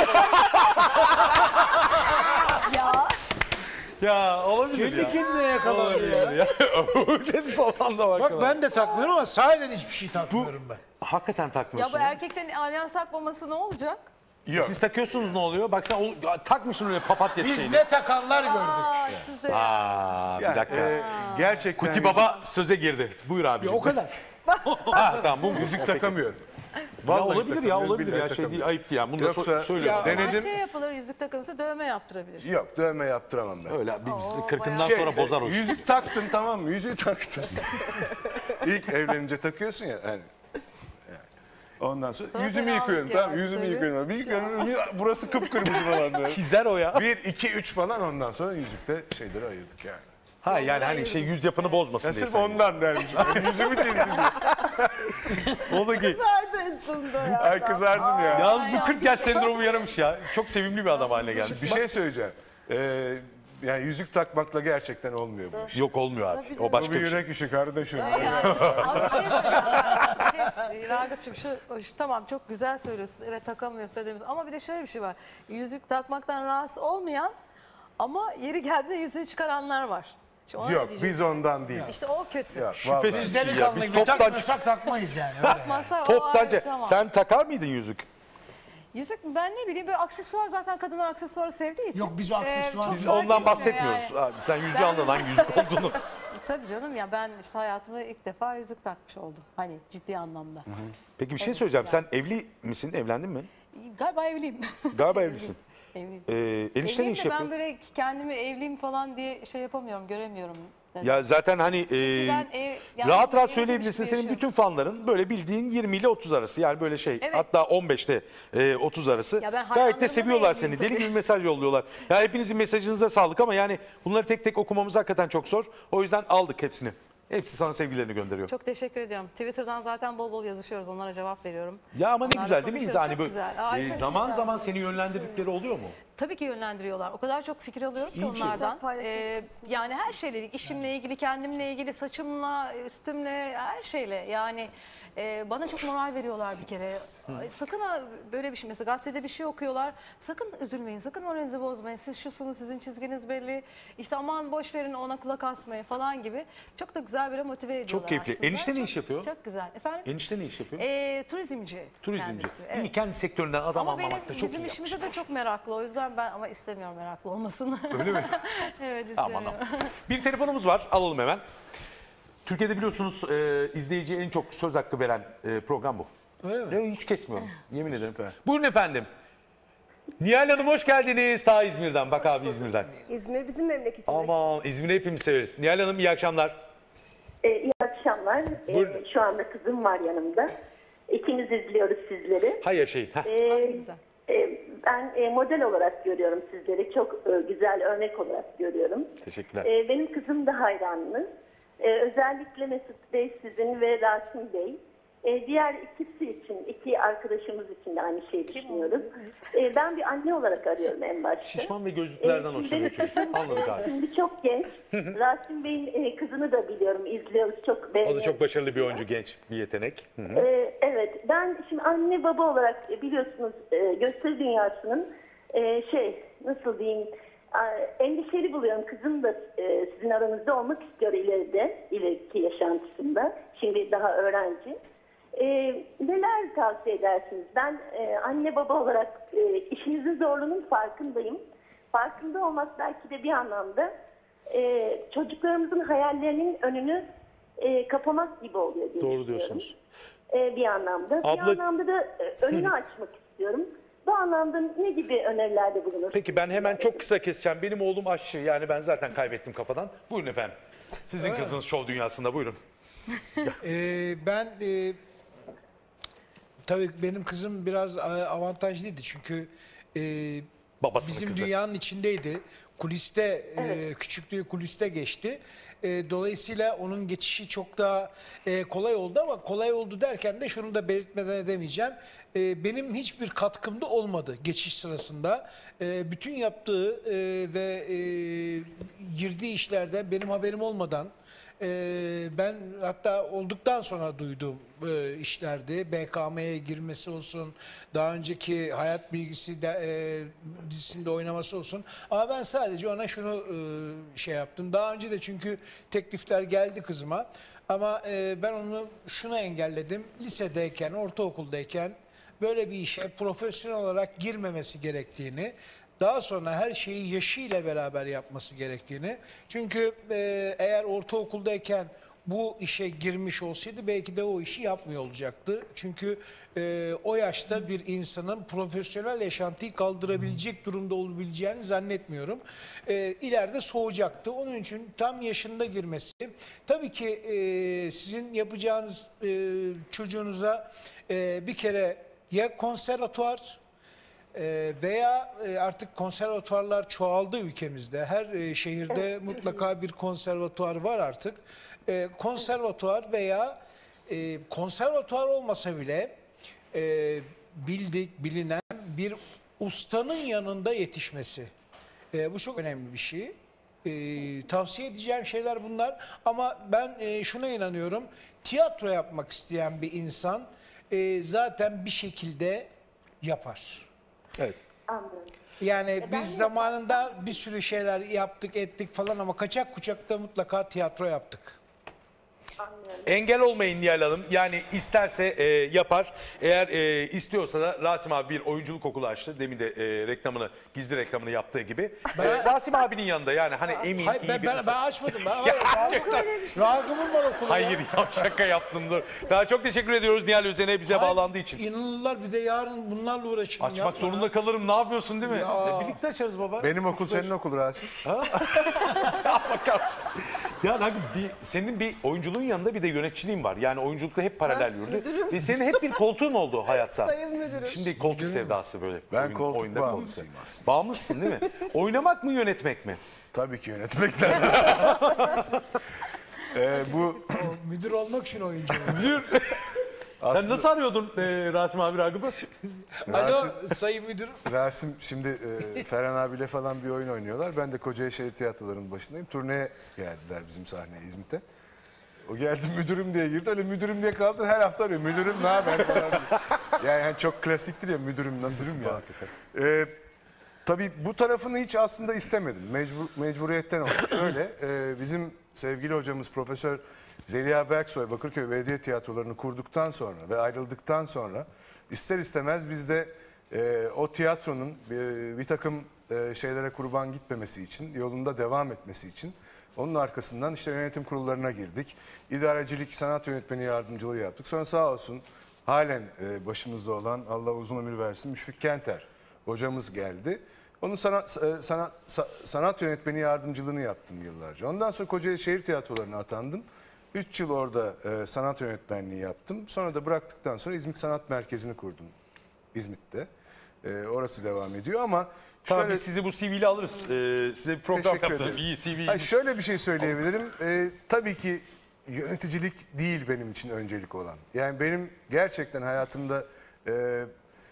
Ya Ya olabilir Kendi kendine yakalanıyor ya. Kendi son anda bak. Bak ben de takmıyorum ama sahiden hiçbir şey takmıyorum ben. Hakikaten ya takmıyorsun. bu erkeklerin alyans takmaması ne olacak? Yok. Siz takıyorsunuz ne oluyor? Bak sen ol- ya, takmışsın öyle papatya Biz şeyini. ne takanlar gördük. Aa siz de. Aa, bir Yani, dakika. e, gerçekten Kuti Baba söze girdi. Buyur abi. Ya o kadar. Ha, tamam bu yüzük takamıyorum. Ya Vallahi olabilir ya takamıyoruz, olabilir billahi ya şey değil takamıyoruz. ayıp değil yani. Bunu da Yoksa- so- söylüyorum. Ya- Ama Denedim. şey yapılır, yüzük takımısı dövme yaptırabilirsin. Yok, dövme yaptıramam ben. Öyle biz Oo, kırkından bayağı- sonra bozar o işi. Yüzük taktın tamam mı? Yüzüğü taktın. İlk evlenince takıyorsun ya. Hani. Yani. Ondan sonra Sonra yüzümü fenalık yıkıyorum yani, tamam yüzümü tabii. yıkıyorum. Bir yıkıyorum bir- burası kıpkırmızı falan böyle. Çizer o ya. Bir, iki, üç falan ondan sonra yüzükte şeyleri ayırdık yani. Ha yani hani şey yüz yapını bozmasın Ya diye. sırf sen. ondan dermişim. Yani yüzümü çizdim diye. O da ki. Nerede sonunda ya? Ay kızardım ya. Yalnız bu kırk yaş sendromu yaramış ya. Çok sevimli bir adam haline gelmiş. Bir şey söyleyeceğim. Ee, yani yüzük takmakla gerçekten olmuyor bu iş. Yok olmuyor abi. Tabii O canım. başka Bu bir bir şey. yürek işi kardeşim. Yani, abi bir şey söyleyeyim. Şey, Ragıp'cığım şu, şu tamam çok güzel söylüyorsun. Evet takamıyorsun edemiyorsun. Ama bir de şöyle bir şey var. Yüzük takmaktan rahatsız olmayan ama yeri geldiğinde yüzüğü çıkaranlar var. Şimdi ona ne Yok diyeceksin? biz ondan değiliz. İşte o kötü. Yok, Şüphesiz vallahi. ki ya. Delikanlı Biz gibi toptan, takmıyorsak takmayız yani. Öyle. Masa, o toptancı. ayrı, tamam. Sen takar mıydın yüzük? Yüzük mü? Ben ne bileyim böyle aksesuar zaten kadınlar aksesuarı sevdiği için. Yok, biz o aksesuar- çok Biz fark ondan etmiyor bahsetmiyoruz. yani. Abi, sen yüzüğü anladın hangi yüzük olduğunu. Tabii canım ya ben işte hayatımda ilk defa yüzük takmış oldum. Hani ciddi anlamda. Peki bir şey söyleyeceğim. Sen evli misin? Evlendin mi? Galiba evliyim. Galiba evlisin. Evliyim. Ee, enişte ne Evliyim iş de ben yapıyor? böyle kendimi evliyim falan diye şey yapamıyorum, göremiyorum. Yani Ya zaten hani e, ben ev- yani rahat rahat evli söyleyebilirsin. demiş gibi Senin bütün yaşıyorum. fanların böyle bildiğin yirmi ile otuz arası. Yani böyle şey Evet. hatta on beşte e, otuz arası. Ya ben Gayet de hayranlarıma seviyorlar da seni. evliyim Deli tabii. gibi mesaj yolluyorlar. Ya hepinizin mesajınıza sağlık ama yani bunları tek tek okumamız hakikaten çok zor. O yüzden aldık hepsini. Hepsi sana sevgilerini gönderiyor. Çok teşekkür ediyorum. Twitter'dan zaten bol bol yazışıyoruz. Onlara cevap veriyorum. Ya ama ne Onlarla güzel değil mi? konuşuyoruz. Hani Çok böyle güzel. e, Harika bir zaman şey. zaman seni yönlendirdikleri oluyor mu? Tabii ki yönlendiriyorlar. O kadar çok fikir alıyoruz ki İyi bir şey. onlardan. Güzel paylaşım Ee, istedim. yani her şeyle, işimle ilgili, kendimle ilgili, saçımla, üstümle, her şeyle. Yani e, bana çok moral veriyorlar bir kere. Ay, sakın ha böyle bir şey, mesela gazetede bir şey okuyorlar. Sakın üzülmeyin, sakın moralinizi bozmayın. Siz şusunuz, sizin çizginiz belli. İşte aman boş verin ona kulak asmayın falan gibi. Çok da güzel böyle motive ediyorlar keyifli. aslında. Enişte ne Çok- iş yapıyor? Çok güzel. Efendim? Enişte ne iş yapıyor? Ee, turizmci. Turizmci. kendisi, İyi evet. kendi sektöründen adam Ama benim almamak da çok bizim iyi. işimize de çok meraklı. O yüzden ben ama istemiyorum meraklı olmasını. Öyle mi? Evet Aman istemiyorum. aman. Bir telefonumuz var. Alalım hemen. Türkiye'de biliyorsunuz e, izleyiciye en çok söz hakkı veren e, program bu. Öyle mi? E, hiç kesmiyorum. Yemin ederim. Buyurun efendim. Nihal Hanım hoş geldiniz. Ta İzmir'den. Bak abi İzmir'den. İzmir bizim memleketimiz. Aman İzmir'i hepimiz severiz. Nihal Hanım iyi akşamlar. Ee, iyi akşamlar. Ee, Buyurun. şu anda kızım var yanımda. İkimiz izliyoruz sizleri. Hay yaşayın. Heh. Ee, Güzel. e, ben e, model olarak görüyorum sizleri. Çok e, güzel örnek olarak görüyorum. Teşekkürler. Ee, benim kızım da hayranınız. Ee, özellikle Mesut Bey sizin ve Rasim Bey. Ee, diğer ikisi için, iki arkadaşımız için de aynı şeyi düşünüyoruz. Ee, ben bir anne olarak arıyorum en başta. Şişman ve gözlüklerden Ee, hoşlanıyor benim çocuk. kızım, Anladık e, abi. Şimdi çok genç. Rasim Bey'in e, kızını da biliyorum, izliyoruz. Çok O da beğeniyoruz. çok başarılı bir oyuncu, genç bir yetenek. Hı hı. Ee, evet, ben şimdi anne baba olarak e, biliyorsunuz e, gösteri dünyasının e, şey nasıl diyeyim e, endişeli buluyorum. Kızım da e, sizin aranızda olmak istiyor ileride, ileriki yaşantısında. Şimdi daha öğrenci. E, neler tavsiye edersiniz? Ben e, anne baba olarak e, işinizin zorluğunun farkındayım. Farkında olmak belki de bir anlamda e, çocuklarımızın hayallerinin önünü e, kapamak gibi oluyor diye Doğru düşünüyorum. diyorsunuz. E, bir anlamda. Bir Abla- anlamda da e, önünü açmak istiyorum. Bu anlamda ne gibi önerilerde bulunur? Peki ben hemen çok kısa keseceğim. Benim oğlum aşçı. Yani ben zaten kaybettim kafadan. Buyurun efendim. Sizin kızınız şov dünyasında. Buyurun. Ee, ben e, tabii benim kızım biraz e, avantajlıydı çünkü e, Babasının bizim kızı. dünyanın içindeydi. Kuliste, e, küçüklüğü kuliste geçti. E, dolayısıyla onun geçişi çok daha e, kolay oldu ama kolay oldu derken de şunu da belirtmeden edemeyeceğim. E, benim hiçbir katkım da olmadı geçiş sırasında. E, bütün yaptığı e, ve e, girdiği işlerden benim haberim olmadan Ee, ben hatta olduktan sonra duyduğum e, işlerdi. B K M'ye girmesi olsun, daha önceki Hayat Bilgisi de, e, dizisinde oynaması olsun. Ama ben sadece ona şunu e, şey yaptım. Daha önce de çünkü teklifler geldi kızıma. Ama e, ben onu şuna engelledim. Lisedeyken, ortaokuldayken böyle bir işe profesyonel olarak girmemesi gerektiğini, daha sonra her şeyi yaşıyla beraber yapması gerektiğini. Çünkü e, eğer ortaokuldayken bu işe girmiş olsaydı belki de o işi yapmıyor olacaktı. Çünkü e, o yaşta bir insanın profesyonel yaşantıyı kaldırabilecek durumda olabileceğini zannetmiyorum. E, ileride soğuyacaktı. Onun için tam yaşında girmesi. Tabii ki e, sizin yapacağınız e, çocuğunuza e, bir kere ya konservatuvar e, veya e, artık konservatuvarlar çoğaldı ülkemizde. Her e, şehirde mutlaka bir konservatuvar var artık. E, konservatuvar veya e, konservatuvar olmasa bile e, bildik, bilinen bir ustanın yanında yetişmesi. E, bu çok önemli bir şey. E, tavsiye edeceğim şeyler bunlar. Ama ben e, şuna inanıyorum. Tiyatro yapmak isteyen bir insan e, zaten bir şekilde yapar. Evet. Anladım. Yani ben biz de- zamanında bir sürü şeyler yaptık, ettik falan ama kaçak kucakta mutlaka tiyatro yaptık. Anlıyorum. Engel olmayın Nihal Hanım. Yani isterse e, yapar. Eğer e, istiyorsa da Rasim abi bir oyunculuk okulu açtı. Demin de e, reklamını, gizli reklamını yaptığı gibi. E, Rasim abinin yanında yani hani emin, Hayır, iyi ben, bir... ben, ben açmadım. Ben, Gerçekten. Ragım'ın var okulu. Hayır ya şaka yaptım dur. Daha çok teşekkür ediyoruz Nihal Özen'e bize Hayır, bağlandığı için. İnanırlar bir de yarın bunlarla uğraşın. Açmak yapma zorunda ya. kalırım. Ne yapıyorsun değil mi? Ya. E, birlikte açarız baba. Benim okul senin okul Rasim. Bakar mısın? Ya Nagül, bir, senin bir oyunculuğun yanında bir de yönetçiliğin var. Yani oyunculukta hep paralel yürüdü. müdürüm. Ve senin hep bir koltuğun oldu hayatta. Sayın müdürüm. Şimdi koltuk sevdası böyle. Ben Oyun- koltuk oyunda bağımlısıyım koltuk. aslında. Bağımlısın değil mi? Oynamak mı yönetmek mi? Tabii ki yönetmekten. Ee, bu O, müdür olmak için oyuncu. Sen nasıl arıyordun e, Rasim abi Ragıp'ı? Alo sayın müdür. Rasim şimdi e, Ferhan abiyle falan bir oyun oynuyorlar. Ben de Kocaeli Şehir Tiyatroları'nın başındayım. Turneye geldiler bizim sahneye İzmit'e. O geldi müdürüm diye girdi. Öyle müdürüm diye kaldı. Her hafta arıyor. Müdürüm ne haber falan diye. Yani, yani çok klasiktir ya müdürüm nasılsın falan. Ee, tabii bu tarafını hiç aslında istemedim. Mecbur, mecburiyetten oldu. Şöyle e, bizim sevgili hocamız Profesör Zeliha Berksoy Bakırköy Belediye Tiyatrolarını kurduktan sonra ve ayrıldıktan sonra ister istemez biz de e, o tiyatronun bir, bir takım e, şeylere kurban gitmemesi için, yolunda devam etmesi için onun arkasından işte yönetim kurullarına girdik. İdarecilik, sanat yönetmeni yardımcılığı yaptık. Sonra sağ olsun halen e, başımızda olan Allah uzun ömür versin Müşfik Kenter hocamız geldi. Onun sanat, e, sanat, sa- sanat yönetmeni yardımcılığını yaptım yıllarca. Ondan sonra Kocaeli Şehir Tiyatroları'na atandım. Üç yıl orada e, sanat yönetmenliği yaptım. Sonra da bıraktıktan sonra İzmit Sanat Merkezi'ni kurdum İzmit'te. E, orası devam ediyor ama Tamam şöyle, biz sizi bu C V ile alırız. Ee, size bir program Teşekkür yaptınız. ederim. İyi C V. Ay, şöyle bir şey söyleyebilirim. E, tabii ki yöneticilik değil benim için öncelik olan. Yani benim gerçekten hayatımda e,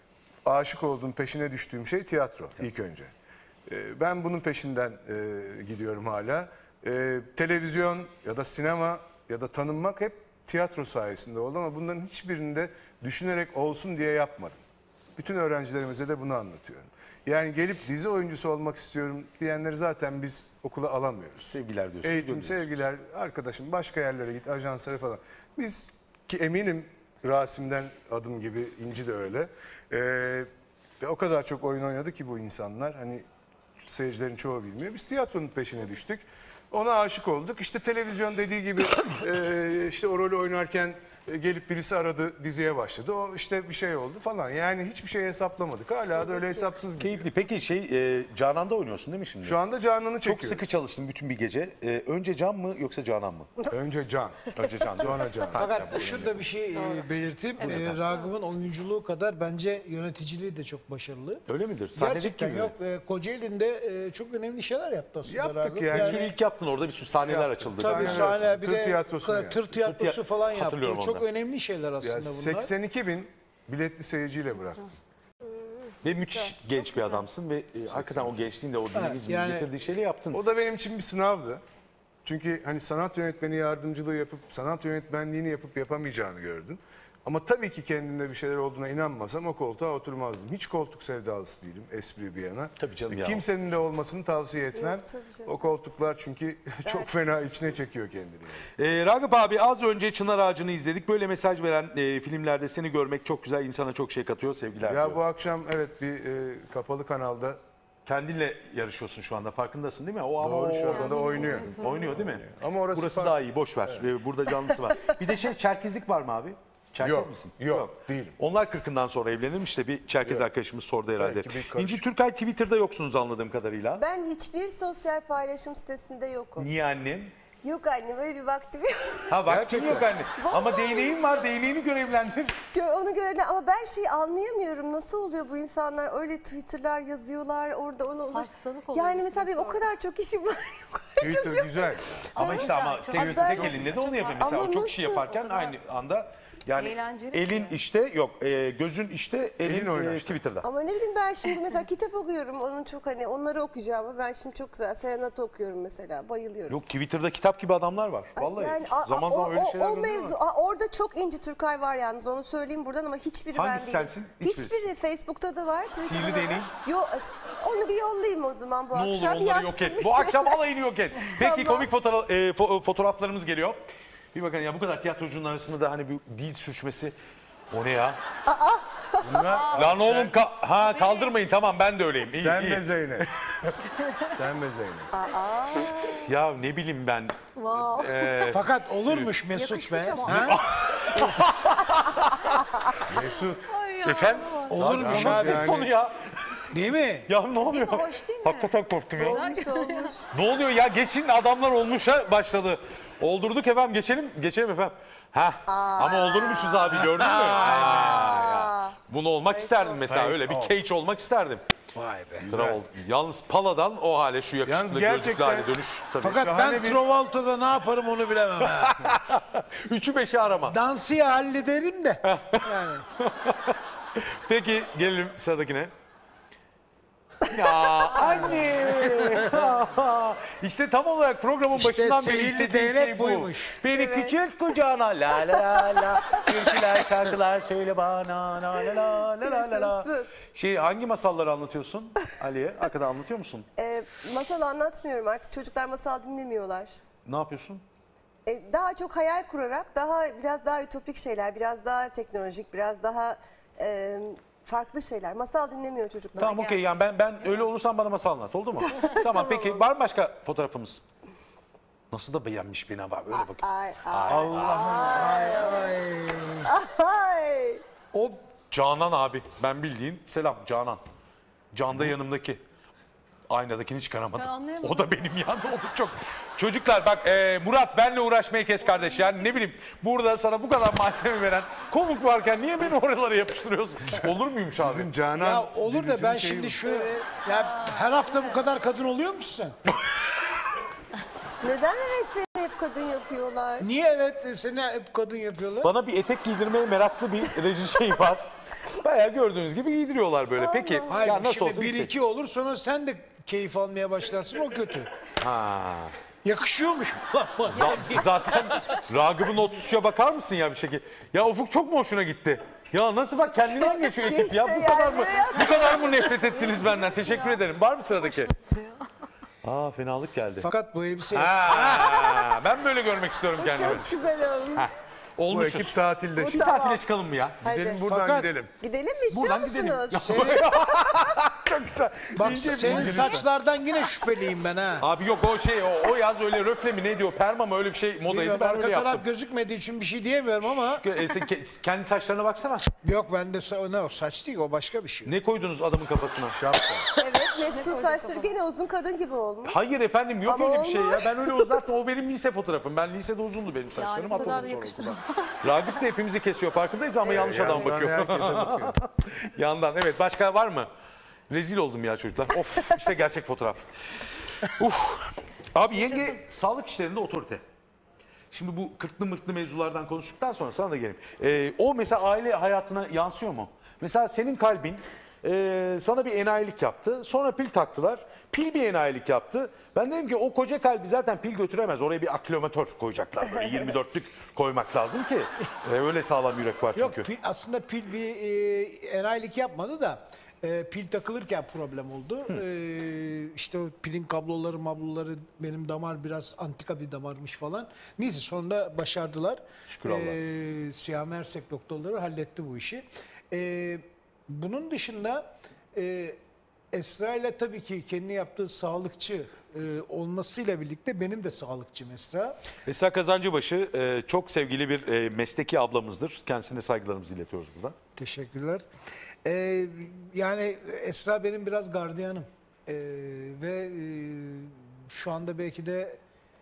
aşık olduğum, peşine düştüğüm şey tiyatro ilk önce. E, ben bunun peşinden e, gidiyorum hala. E, televizyon ya da sinema ya da tanınmak hep tiyatro sayesinde oldu ama bunların hiçbirinde düşünerek olsun diye yapmadım. Bütün öğrencilerimize de bunu anlatıyorum. Yani gelip dizi oyuncusu olmak istiyorum diyenleri zaten biz okula alamıyoruz. Sevgiler diyorsun. Eğitim, gönderiyorsun. sevgiler, arkadaşım başka yerlere git, ajanslara falan. Biz ki eminim Rasim'den adım gibi, İnci de öyle. Ee, ve o kadar çok oyun oynadı ki bu insanlar. Hani seyircilerin çoğu bilmiyor. Biz tiyatronun peşine düştük. Ona aşık olduk. İşte televizyon dediği gibi e, işte o rolü oynarken e, gelip birisi aradı, diziye başladı. O işte bir şey oldu falan. Yani hiçbir şey hesaplamadık. Hala da öyle hesapsız gidiyor. Keyifli. Peki şey e, Canan'da oynuyorsun değil mi şimdi? Şu anda Canan'ı çekiyorum. Çok sıkı çalıştın bütün bir gece. Ee, önce Can mı yoksa Canan mı? Önce Can. Önce Can. Sonra Can. Fakat şurada bir şey e, belirteyim. E, Ragıp'ın oyunculuğu kadar bence yöneticiliği de çok başarılı. Öyle midir? Sahnedeki Gerçekten gibi mi? yok. E, Kocaeli'nde e, çok önemli şeyler yaptı aslında Yaptık Ragıp. yani. Bir sürü ilk yaptın orada bir sürü sahneler Yaptık. açıldı. Tabii Sahneler sahne bir Tır de tiyatrosunu tır yaptı. tiyatrosu Tır tiya- falan Hatırlıyorum yaptı. Çok onları. önemli şeyler Ya aslında bunlar. seksen iki bin biletli seyirciyle bıraktım. Ve müthiş genç bir adamsın ve e, hakikaten o gençliğin de o dinamizmin yani- getirdiği şeyi yaptın. O da benim için bir sınavdı. Çünkü hani sanat yönetmeni yardımcılığı yapıp sanat yönetmenliğini yapıp yapamayacağını gördün. Ama tabii ki kendinde bir şeyler olduğuna inanmasam o koltuğa oturmazdım. Hiç koltuk sevdalısı değilim, espri bir yana. Tabii canım E, ya. Kimsenin de olmasını tavsiye etmem. Yok, tabii canım. O koltuklar çünkü çok fena içine çekiyor kendini. yani. Ee, Ragıp abi az önce Çınar Ağacı'nı izledik. Böyle mesaj veren e, filmlerde seni görmek çok güzel, insana çok şey katıyor. Sevgiler. Ya diyor. bu akşam evet bir e, kapalı kanalda Kendinle yarışıyorsun şu anda, farkındasın değil mi? O ama Doğru, o- şu anda da oynuyor. oynuyor değil mi? Ama orası Burası farklı. daha iyi, boş ver. Ee, Burada canlısı var. Bir de şey, Çerkezlik var mı abi? Çerkez Yok, misin? yok, değilim. Onlar kırkından sonra evlenirmiş de bir Çerkez arkadaşımız sordu herhalde. Belki bir karışık. İnci Türkay Twitter'da yoksunuz anladığım kadarıyla. Ben hiçbir sosyal paylaşım sitesinde yokum. Niye annem? Yok anne, böyle bir vaktim yok. Ha vaktim Gerçekten. yok anne. Ama değneğim var, değneğini görevlendir. Gö- Onu gördüm ama ben şeyi anlayamıyorum. Nasıl oluyor bu insanlar? Öyle Twitter'lar yazıyorlar orada onu olur. Hastalık oluyor Yani bir mesela süre benim o sonra. kadar çok işim var. Twitter güzel. Ama işte ama Çok tek, güzel, tek çok elinde de güzel, onu çok yapıyor. güzel. Mesela Ama o çok işi nasıl? yaparken O kadar aynı anda yani eğlenceli elin ki. işte yok e, gözün işte elin, Elin oynar. e, Twitter'da. Ama ne bileyim, ben şimdi mesela kitap okuyorum. Onun çok hani onları okuyacağım ama ben şimdi çok güzel Serenata okuyorum mesela. Bayılıyorum. Yok Twitter'da kitap gibi adamlar var. Ay, Vallahi yani, a- zaman a- zaman o, öyle o- şeyler o görüyorum mevzu, ama. a- orada çok İnci Türkay var yalnız, onu söyleyeyim buradan ama hiçbiri ben Hangisi değilim. sensin? Hiçbirisi. Hiçbiri. Facebook'ta da var, Twitter'da Sihirli da var. deneyim. Yok, onu bir yollayayım o zaman bu Ne olur akşam. onları yok yazsın et. bir Bu şey. akşam alayını yok et. Peki Tamam. komik fotoğraf, e, fo- fotoğraflarımız geliyor. Bir bakın ya, bu kadar tiyatrocunun arasında da hani bir dil sürçmesi. O ne ya? Lan oğlum ka- ha kaldırmayın, tamam ben de öyleyim. İyi, Sen iyi. de Zeynep. Sen de Zeynep. Ya ne bileyim ben. Wow. Fakat olurmuş Mesut Yakışmış be. ama. Ha? Mesut. Ay ya. Efendim? Olurmuş Nasıl abi. ses tonu ya? Değil mi? Ya ne oluyor? Değil mi? Hoş değil mi? Hakikaten korktum ya. Olmuş olmuş. Ne oluyor ya? Geçin, adamlar olmuşa başladı. Oldurduk efendim, geçelim. Geçelim efendim. Heh. Ama oldurmuşuz abi, gördün mü? Aa, ya. Bunu olmak isterdim mesela, Face öyle bir off. cage olmak isterdim. Vay be. Kral oldum. Yalnız Pala'dan o hale, şu yakışıklı Yalnız gözlüklü gerçekten- hale dönüş tabii. Fakat Şahane ben bir- Travolta'da ne yaparım onu bilemem. Ha. Üçü beşi arama. Dansı hallederim de. Yani. Peki gelelim sıradakine. Ya anne. İşte tam olarak programın İşte başından beri seyirli istediğim değnek şey bu. buymuş. Beni küçült kucağına la la la la. Türküler, şarkılar söyle bana la la la la la la la. Yaşasın. Şey, hangi masalları anlatıyorsun Ali'ye? Hakikaten anlatıyor musun? Ee, masal anlatmıyorum artık, çocuklar masal dinlemiyorlar. Ne yapıyorsun? Ee, daha çok hayal kurarak, daha biraz daha ütopik şeyler, biraz daha teknolojik, biraz daha e, farklı şeyler. Masal dinlemiyor çocuklar. Tamam okey, yani ben ben öyle olursam bana masal anlat, oldu mu? Tamam peki, var mı başka fotoğrafımız? Nasıl da beğenmiş beni ama öyle bakın. Ay ay Ay, ay. ay. O Canan abi, ben bildiğin selam Canan. Can da yanımdaki. Aynadakini çıkaramadım. Ben anlayamadım. O da benim yanımda, o da çok. Çocuklar bak, e, Murat benle uğraşmayı kes kardeş. Yani ne bileyim, burada sana bu kadar malzeme veren konuk varken niye beni oralara yapıştırıyorsun? Olur muymuş abi? Bizim Canan Ya olur da dizisinin ben şeyi şimdi bu. şu... Ya her hafta bu kadar kadın oluyor musun sen? Neden evet seni hep kadın yapıyorlar? Niye evet seni hep kadın yapıyorlar? Bana bir etek giydirmeye meraklı bir reji şeyi var. Bayağı gördüğünüz gibi giydiriyorlar böyle. Peki Hayır ya nasıl şimdi olsa bir gidecek. iki olur sonra sen de keyif almaya başlarsın, o kötü. Ha. Yakışıyormuş. Z- zaten Ragıp'ın otuz üçe bakar mısın ya bir şekilde? Ya Ufuk çok mu hoşuna gitti? Ya nasıl bak, kendinden geçiyor ekip ya, bu Geçti kadar yani. mı bu kadar mı nefret ettiniz benden? Teşekkür ederim. Var mı sıradaki? Aa, fenalık geldi. Fakat bu elbise... Ha, ben böyle görmek istiyorum kendimi. Çok güzel olmuş. Heh, Bu olmuşuz. ekip tatilde. Bu Bir tamam. tatile çıkalım mı ya? Gidelim Hadi. buradan Fakat- gidelim. Gidelim mi, istiyor Buradan gidelim. musunuz? Çok güzel. Bak İnce bir senin ince bir- saçlardan yine şüpheliyim ben ha. Abi yok o şey, o, o yaz öyle röfle mi ne diyor, perma mı, öyle bir şey modaydı, Bilmiyorum, ben arka öyle taraf yaptım. gözükmediği için bir şey diyemiyorum ama... E, sen ke- kendi saçlarına baksana. Yok bende sa- ne o saç değil, o başka bir şey. Ne koydunuz adamın kafasına? Evet, Mesut'un saçları gene uzun kadın gibi olmuş. Hayır efendim, yok Ama öyle bir şey ya. olmuş. Ben öyle uzatma, o benim lise fotoğrafım. Ben lisede uzundu benim saçlarım. Yani bu kadar da atıldı sonra yakıştırılmaz. okuldan. Ragıp da hepimizi kesiyor, farkındayız ama yanlış adam Yandan bakıyor. herkese bakıyor. Yandan, evet. Başka var mı? Rezil oldum ya çocuklar. Of, işte gerçek fotoğraf. Uf. Abi yenge sağlık işlerinde otorite. Şimdi bu kırklı mırklı mevzulardan konuştuktan sonra sana da geleyim. Ee, o mesela aile hayatına yansıyor mu? Mesela senin kalbin e, sana bir enayilik yaptı. Sonra pil taktılar. Pil bir enayilik yaptı. Ben dedim ki o koca kalbi zaten pil götüremez. Oraya bir akülomatör koyacaklar. Böyle yirmi dörtlük koymak lazım ki. E, öyle sağlam yürek var çünkü. Yok pil, aslında pil bir e, enayilik yapmadı da e, pil takılırken problem oldu. E, işte o pilin kabloları mabloları, benim damar biraz antika bir damarmış falan. Neyse sonunda başardılar. Şükür Allah'a. E, Siyah Mersek doktorları halletti bu işi. E, bunun dışında e, Esra ile tabii ki kendi yaptığı sağlıkçı e, olmasıyla birlikte benim de sağlıkçım Esra. Esra Kazancıbaşı e, çok sevgili bir e, mesleki ablamızdır. Kendisine saygılarımızı iletiyoruz burada. Teşekkürler. Ee, yani Esra benim biraz gardiyanım. Ee, ve e, şu anda belki de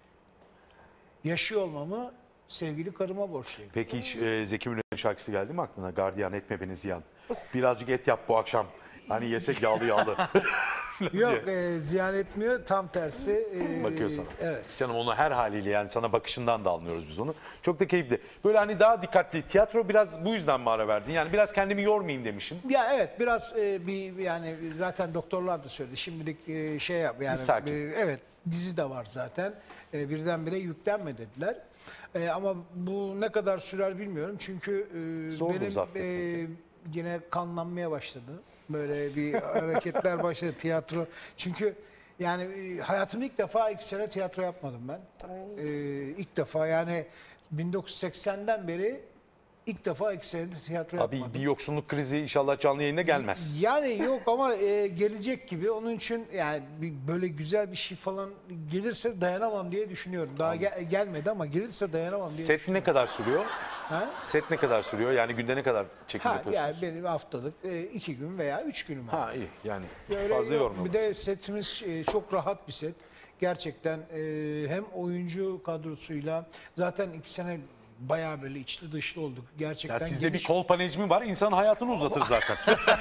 yaşıyor olmamı sevgili karıma borçluyum. Peki hiç e, Zeki Müren'in şarkısı geldi mi aklına? Gardiyan etme beni ziyan. Birazcık et yap bu akşam. Hani yesek yağlı yağlı. Yok e, ziyan etmiyor, tam tersi. E, Bakıyor sana. Evet. Canım onu her haliyle, yani sana bakışından da anlıyoruz biz onu. Çok da keyifli. Böyle hani daha dikkatli. Tiyatro biraz bu yüzden mi ara verdin? Yani biraz kendimi yormayayım demişsin. Ya evet, biraz e, bir yani zaten doktorlar da söyledi. Şimdilik e, şey yap yani. Bir sakin. e, evet, dizi de var zaten. E, birdenbire yüklenme dediler. E, ama bu ne kadar sürer bilmiyorum. Çünkü e, Zordur benim zaten. e, yine kanlanmaya başladı. Böyle bir hareketler başladı tiyatro. Çünkü yani e, hayatımda ilk defa iki sene tiyatro yapmadım ben. E, ilk defa yani bin dokuz yüz seksenden beri ilk defa iki senede tiyatro Abi yapmadım. bir yoksunluk krizi inşallah canlı yayında gelmez. Yani yok ama e, gelecek gibi. Onun için yani bir, böyle güzel bir şey falan gelirse dayanamam diye düşünüyorum. Daha gel- gelmedi ama gelirse dayanamam diye Set düşünüyorum. ne kadar sürüyor? Ha? Set ne kadar sürüyor? Yani günde ne kadar çekim Ha, yapıyorsunuz? yani benim haftalık e, iki gün veya üç günüm var. Ha iyi yani Öyle fazla yok. yormaması. Bir de setimiz e, çok rahat bir set. Gerçekten e, hem oyuncu kadrosuyla zaten iki sene bayağı böyle içli dışlı olduk. Gerçekten Ya sizde bir geniş, kolpa necmi var, insan hayatını uzatır zaten.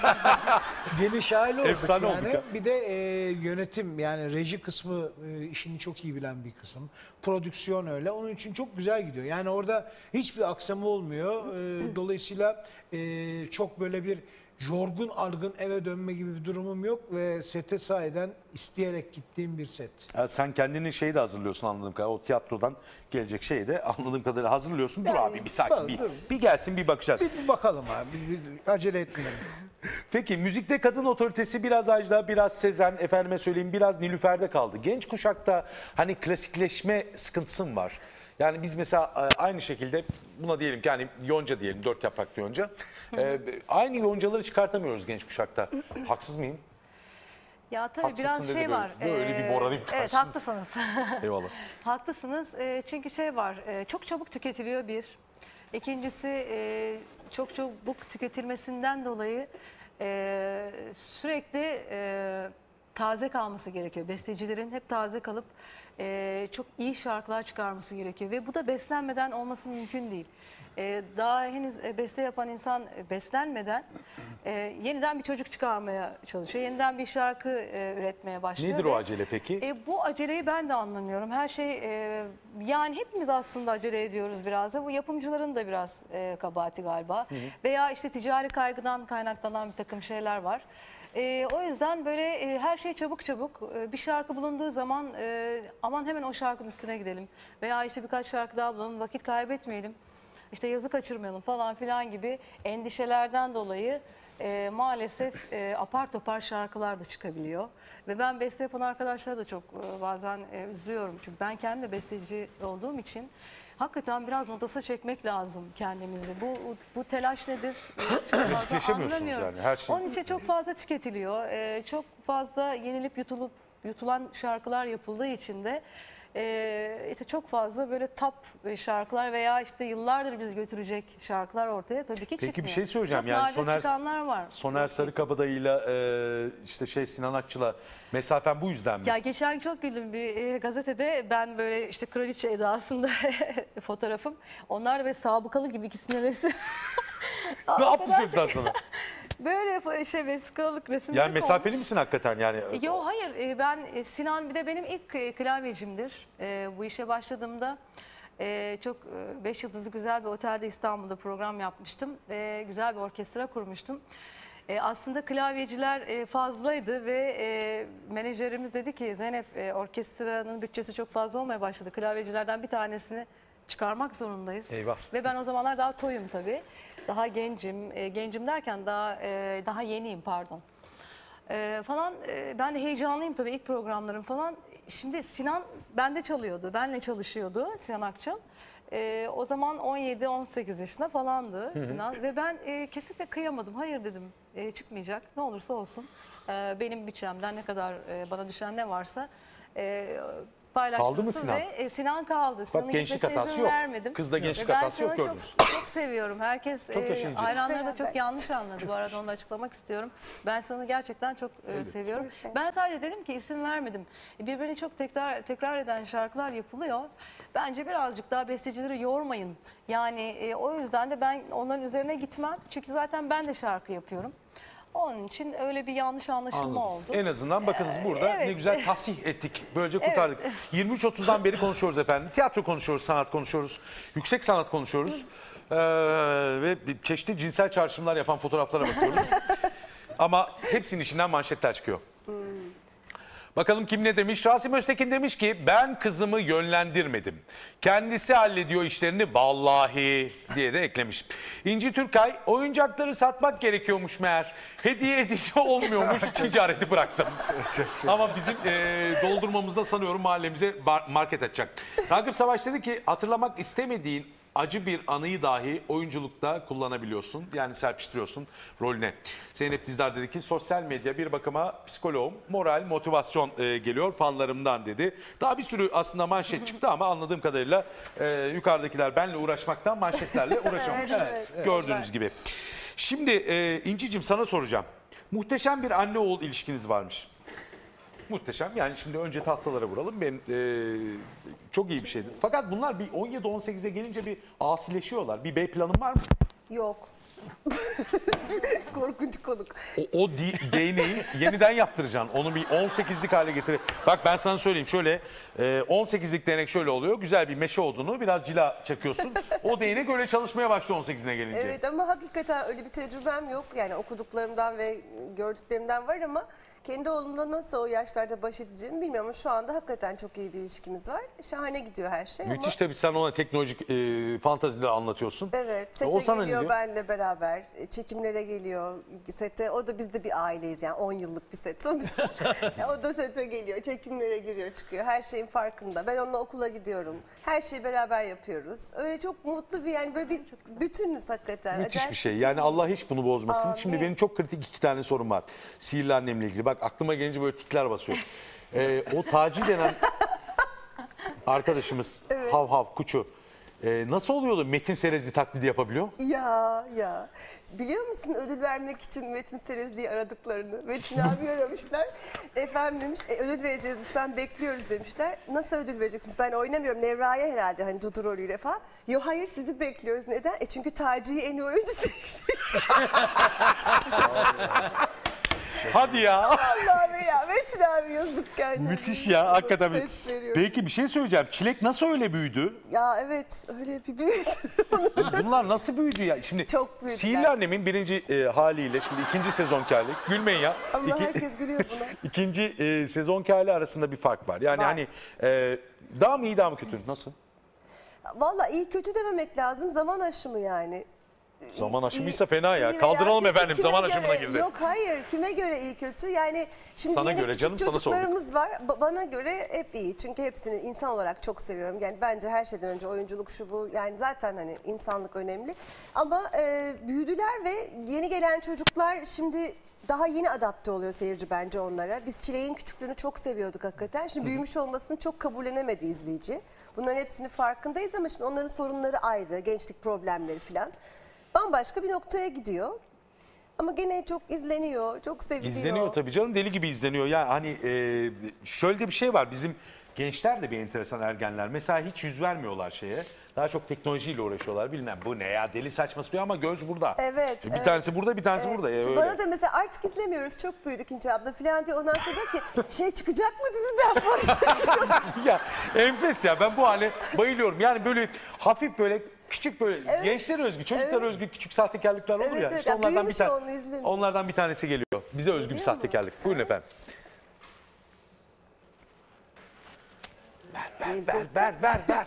geniş aile olduk Efsane yani. olduk ya. Bir de e, yönetim yani reji kısmı e, işini çok iyi bilen bir kısım. Prodüksiyon öyle. Onun için çok güzel gidiyor. Yani orada hiçbir aksama olmuyor. E, dolayısıyla e, çok böyle bir yorgun argın eve dönme gibi bir durumum yok ve sete sahiden isteyerek gittiğim bir set. Ya sen kendini şeyi de hazırlıyorsun anladığım kadarıyla. O tiyatrodan gelecek şeyi de anladığım kadarıyla hazırlıyorsun. Dur abi bir sakin bak, bir, dur. bir gelsin bir bakacağız. Bir, bir bakalım abi. Bir, bir acele etmeyelim. Peki müzikte kadın otoritesi biraz Ajda, biraz Sezen, efendime söyleyeyim biraz Nilüfer'de kaldı. Genç kuşakta hani klasikleşme sıkıntısı mı var? Yani biz mesela e, aynı şekilde buna diyelim ki hani yonca diyelim, dört yapraklı yonca. E, aynı yoncaları çıkartamıyoruz genç kuşakta. Haksız mıyım? Ya tabii Haksızsın biraz dedi şey böyle. var. Böyle bir morarayım Evet karşısında. haklısınız. Eyvallah. Haklısınız. E, çünkü şey var. e, çok çabuk tüketiliyor bir. İkincisi e, çok çabuk tüketilmesinden dolayı e, sürekli e, taze kalması gerekiyor. Bestecilerin hep taze kalıp e, çok iyi şarkılar çıkarması gerekiyor. Ve bu da beslenmeden olması mümkün değil. E, daha henüz e, beste yapan insan e, beslenmeden e, yeniden bir çocuk çıkarmaya çalışıyor. Yeniden bir şarkı e, üretmeye başlıyor. Nedir ve, o acele peki? E, bu aceleyi ben de anlamıyorum. Her şey e, yani hepimiz aslında acele ediyoruz biraz da. Bu yapımcıların da biraz e, kabahati galiba. Veya işte ticari kaygıdan kaynaklanan bir takım şeyler var. E, o yüzden böyle e, her şey çabuk çabuk e, bir şarkı bulunduğu zaman e, aman hemen o şarkının üstüne gidelim. Veya işte birkaç şarkı daha bulalım, vakit kaybetmeyelim. İşte yazı kaçırmayalım falan filan gibi endişelerden dolayı e, maalesef e, apar topar şarkılar da çıkabiliyor. Ve ben beste yapan arkadaşlara da çok e, bazen e, üzülüyorum. Çünkü ben kendim de besteci olduğum için hakikaten biraz notasa çekmek lazım kendimizi. Bu bu telaş nedir? E, çok fazla Klasikleşemiyorsunuz anlamıyorum. yani, her şey- Onun için çok fazla tüketiliyor. E, çok fazla yenilip yutulup yutulan şarkılar yapıldığı için de Ee, işte çok fazla böyle top şarkılar veya işte yıllardır bizi götürecek şarkılar ortaya tabii ki çıkmıyor. Peki bir şey söyleyeceğim. Çok Yani nadir Soner, çıkanlar var. Soner Sarıkabadayı'yla e, işte şey Sinan Akçıl'a mesafen bu yüzden mi? Ya geçen çok güldüm bir e, gazetede ben böyle işte kraliçe edasında fotoğrafım. Onlar da böyle sabıkalı gibi ikisinin resmi. ne yaptı çocuklar sana? Böyle şey vesikalık resimler Yani mesafeli misin hakikaten yani? Yo hayır e, ben e, Sinan bir de benim ilk e, klavyecimdir. E, bu işe başladığımda e, çok beş yıldızlı güzel bir otelde İstanbul'da program yapmıştım. E, güzel bir orkestra kurmuştum. E, aslında klavyeciler e, fazlaydı ve e, menajerimiz dedi ki Zeynep e, orkestranın bütçesi çok fazla olmaya başladı. Klavyecilerden bir tanesini çıkarmak zorundayız. Eyvah. Ve ben o zamanlar daha toyum tabii. Daha gencim, e, gencim derken daha e, daha yeniyim pardon. E, falan e, ben de heyecanlıyım tabii ilk programlarım falan. Şimdi Sinan bende çalıyordu, benle çalışıyordu Sinan Akçıl. E, o zaman on yedi on sekiz yaşında falandı Sinan ve ben e, kesinlikle kıyamadım. Hayır dedim e, çıkmayacak ne olursa olsun. e, benim bütçemden ne kadar e, bana düşen ne varsa e, Kaldı mı paylaştırsın Sinan? ve e, Sinan kaldı. Sinan'ın gençlik gitmesine hatası izin yok. vermedim. Kızda gençlik Ve ben hatası yok, Sinan'ı gördünüz. Çok, çok seviyorum. Herkes Çok e, yaşayıcı. hayranları da çok Beraber. yanlış anladı. Bu arada onu da açıklamak istiyorum. Ben Sinan'ı gerçekten çok e, seviyorum. Ben sadece dedim ki isim vermedim. Birbirini çok tekrar tekrar eden şarkılar yapılıyor. Bence birazcık daha bestecileri yormayın. Yani e, o yüzden de ben onların üzerine gitmem. Çünkü zaten ben de şarkı yapıyorum. Onun için öyle bir yanlış anlaşılma oldu. En azından bakınız burada evet. ne güzel tasih ettik. Böylece kurtardık. yirmi üç otuzdan beri konuşuyoruz efendim. Tiyatro konuşuyoruz, sanat konuşuyoruz. Yüksek sanat konuşuyoruz. Ee, ve bir çeşitli cinsel çağrışımlar yapan fotoğraflara bakıyoruz. Ama hepsinin içinden manşetler çıkıyor. Bakalım kim ne demiş? Rasim Öztekin demiş ki ben kızımı yönlendirmedim. Kendisi hallediyor işlerini vallahi diye de eklemiş. İnci Türkay oyuncakları satmak gerekiyormuş meğer. Hediye edici olmuyormuş ticareti bıraktım. Ama bizim e, doldurmamızda sanıyorum mahallemize market açacak. Ragıp Savaş dedi ki hatırlamak istemediğin acı bir anıyı dahi oyunculukta kullanabiliyorsun. Yani serpiştiriyorsun rolüne. Zeynep Dizdar dedi ki sosyal medya bir bakıma psikoloğum, moral, motivasyon e, geliyor fanlarımdan dedi. Daha bir sürü aslında manşet çıktı ama anladığım kadarıyla e, yukarıdakiler benle uğraşmaktan manşetlerle uğraşamamış. Evet, evet. Gördüğünüz gibi. Şimdi e, İnci'cim sana soracağım. Muhteşem bir anne oğul ilişkiniz varmış. Muhteşem. Yani şimdi önce tahtalara vuralım. Ben e, çok iyi bir şeydi. Fakat bunlar bir on yedi on sekize gelince bir asileşiyorlar. Bir B planın var mı? Yok. Korkunç konuk. O, o di- değneği yeniden yaptıracaksın. Onu bir on sekizlik hale getir. Bak ben sana söyleyeyim şöyle e, on sekizlik değnek şöyle oluyor. Güzel bir meşe odunu biraz cila çakıyorsun. O değnek öyle çalışmaya başlıyor on sekizine gelince. Evet ama hakikaten öyle bir tecrübem yok. Yani okuduklarımdan ve gördüklerimden var ama kendi oğlumla nasıl o yaşlarda baş edeceğimi bilmiyorum. Ama şu anda hakikaten çok iyi bir ilişkimiz var. Şahane gidiyor her şey Müthiş ama... tabii sen ona teknolojik e, fantaziler anlatıyorsun. Evet, sete O sana ne geliyor diyor? benle beraber, e, çekimlere geliyor sete. O da biz de bir aileyiz yani on yıllık bir set sonuçta. O da sete geliyor, çekimlere giriyor, çıkıyor. Her şeyin farkında. Ben onunla okula gidiyorum. Her şeyi beraber yapıyoruz. Öyle çok mutlu bir yani böyle bir bütünüz hakikaten. Müthiş Acayip bir şey. Yani Allah hiç bunu bozmasın. Amin. Şimdi benim çok kritik iki tane sorum var. Sihirli annemle ilgili. Bak aklıma gelince böyle tikler basıyor. Ee, o Taci denen arkadaşımız Hav Hav Kuçu. Ee, nasıl oluyordu Metin Serezli taklidi yapabiliyor? Ya ya. Biliyor musun ödül vermek için Metin Serezli'yi aradıklarını? Metin abi aramışlar. Efendim demiş e, ödül vereceğiz lütfen bekliyoruz demişler. Nasıl ödül vereceksiniz? Ben oynamıyorum. Nevra'ya herhalde hani Dudu rolüyle falan. Yo hayır sizi bekliyoruz. Neden? E çünkü Taci'yi en iyi oyuncu seçti. Hadi ya. Allah'ım ya Metin abi yazık kendine. Müthiş ya hakikaten. Ses veriyor. Peki bir şey söyleyeceğim. Çilek nasıl öyle büyüdü? Ya evet öyle bir büyüdü. Bunlar nasıl büyüdü ya? Şimdi Çok büyüdüler. Sihirli Annem'in birinci e, haliyle şimdi ikinci sezonki hali. Gülmeyin ya. Allah İki- herkes gülüyor buna. İkinci e, sezonki hali arasında bir fark var. Yani Var. hani e, daha mı iyi daha mı kötü? Nasıl? Valla iyi kötü dememek lazım. Zaman aşımı yani. Zaman İyi- aşımıysa iyi- fena ya. iyi veya Kaldıralım kötü. efendim, Kime zaman göre- aşımına girdi. Yok hayır kime göre iyi kötü yani şimdi Sana yeni göre küçük canım, sana sorduk. çocuklarımız var. Ba- bana göre hep iyi çünkü hepsini insan olarak çok seviyorum. Yani bence her şeyden önce oyunculuk şu bu yani zaten hani insanlık önemli. Ama e, büyüdüler ve yeni gelen çocuklar şimdi daha yeni adapte oluyor seyirci bence onlara. Biz Çilek'in küçüklüğünü çok seviyorduk hakikaten. Şimdi büyümüş olmasını çok kabullenemedi izleyici. Bunların hepsinin farkındayız ama şimdi onların sorunları ayrı, gençlik problemleri falan. Bambaşka bir noktaya gidiyor. Ama gene çok izleniyor, çok seviliyor. İzleniyor tabii canım, deli gibi izleniyor. Yani hani e, şöyle de bir şey var, bizim gençler de bir enteresan, ergenler. Mesela hiç yüz vermiyorlar şeye. Daha çok teknolojiyle uğraşıyorlar. Bilmem bu ne ya, deli saçması diyor ama göz burada. Evet, Bir evet. tanesi burada, bir tanesi Evet. burada. Ya, Şimdi öyle. bana da mesela artık izlemiyoruz, çok büyüdük İnce abla falan diyor. Ondan sonra diyor ki şey çıkacak mı diziden başlayacak? Ya enfes ya, ben bu hale bayılıyorum. Yani böyle hafif böyle küçük böyle gençlere özgü, çocuklara Evet. özgü küçük sahtekarlıklar olur Evet, ya. evet. İşte Ya onlardan bir büyümüş tane. onu izlemiyor. Onlardan bir tanesi geliyor. Bize özgü bir Biliyor sahtekarlık. Buyurun efendim. Ver ver ver ver ver.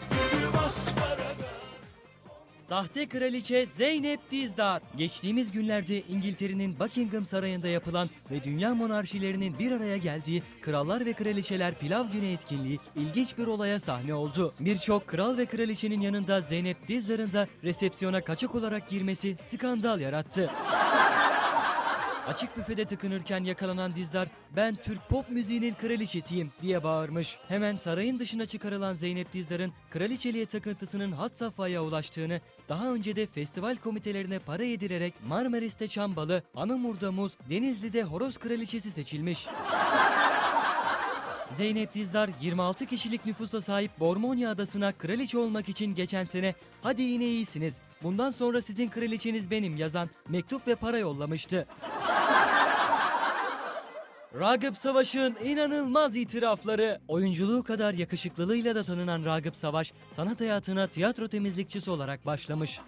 Sahte kraliçe Zeynep Dizdar. Geçtiğimiz günlerde İngiltere'nin Buckingham Sarayı'nda yapılan ve dünya monarşilerinin bir araya geldiği Krallar ve Kraliçeler Pilav Günü etkinliği ilginç bir olaya sahne oldu. Birçok kral ve kraliçenin yanında Zeynep Dizdar'ın da resepsiyona kaçak olarak girmesi skandal yarattı. Açık büfede tıkınırken yakalanan Dizdar, "Ben Türk pop müziğinin kraliçesiyim" diye bağırmış. Hemen sarayın dışına çıkarılan Zeynep Dizdar'ın kraliçeliğe takıntısının had safhaya ulaştığını, daha önce de festival komitelerine para yedirerek Marmaris'te çam balı, Anamur'da muz, Denizli'de horoz kraliçesi seçilmiş. Zeynep Dizdar yirmi altı kişilik nüfusa sahip Bormonya Adası'na kraliçe olmak için geçen sene "Hadi yine iyisiniz, bundan sonra sizin kraliçeniz benim" yazan mektup ve para yollamıştı. Ragıp Savaş'ın inanılmaz itirafları. Oyunculuğu kadar yakışıklılığıyla da tanınan Ragıp Savaş, sanat hayatına tiyatro temizlikçisi olarak başlamış.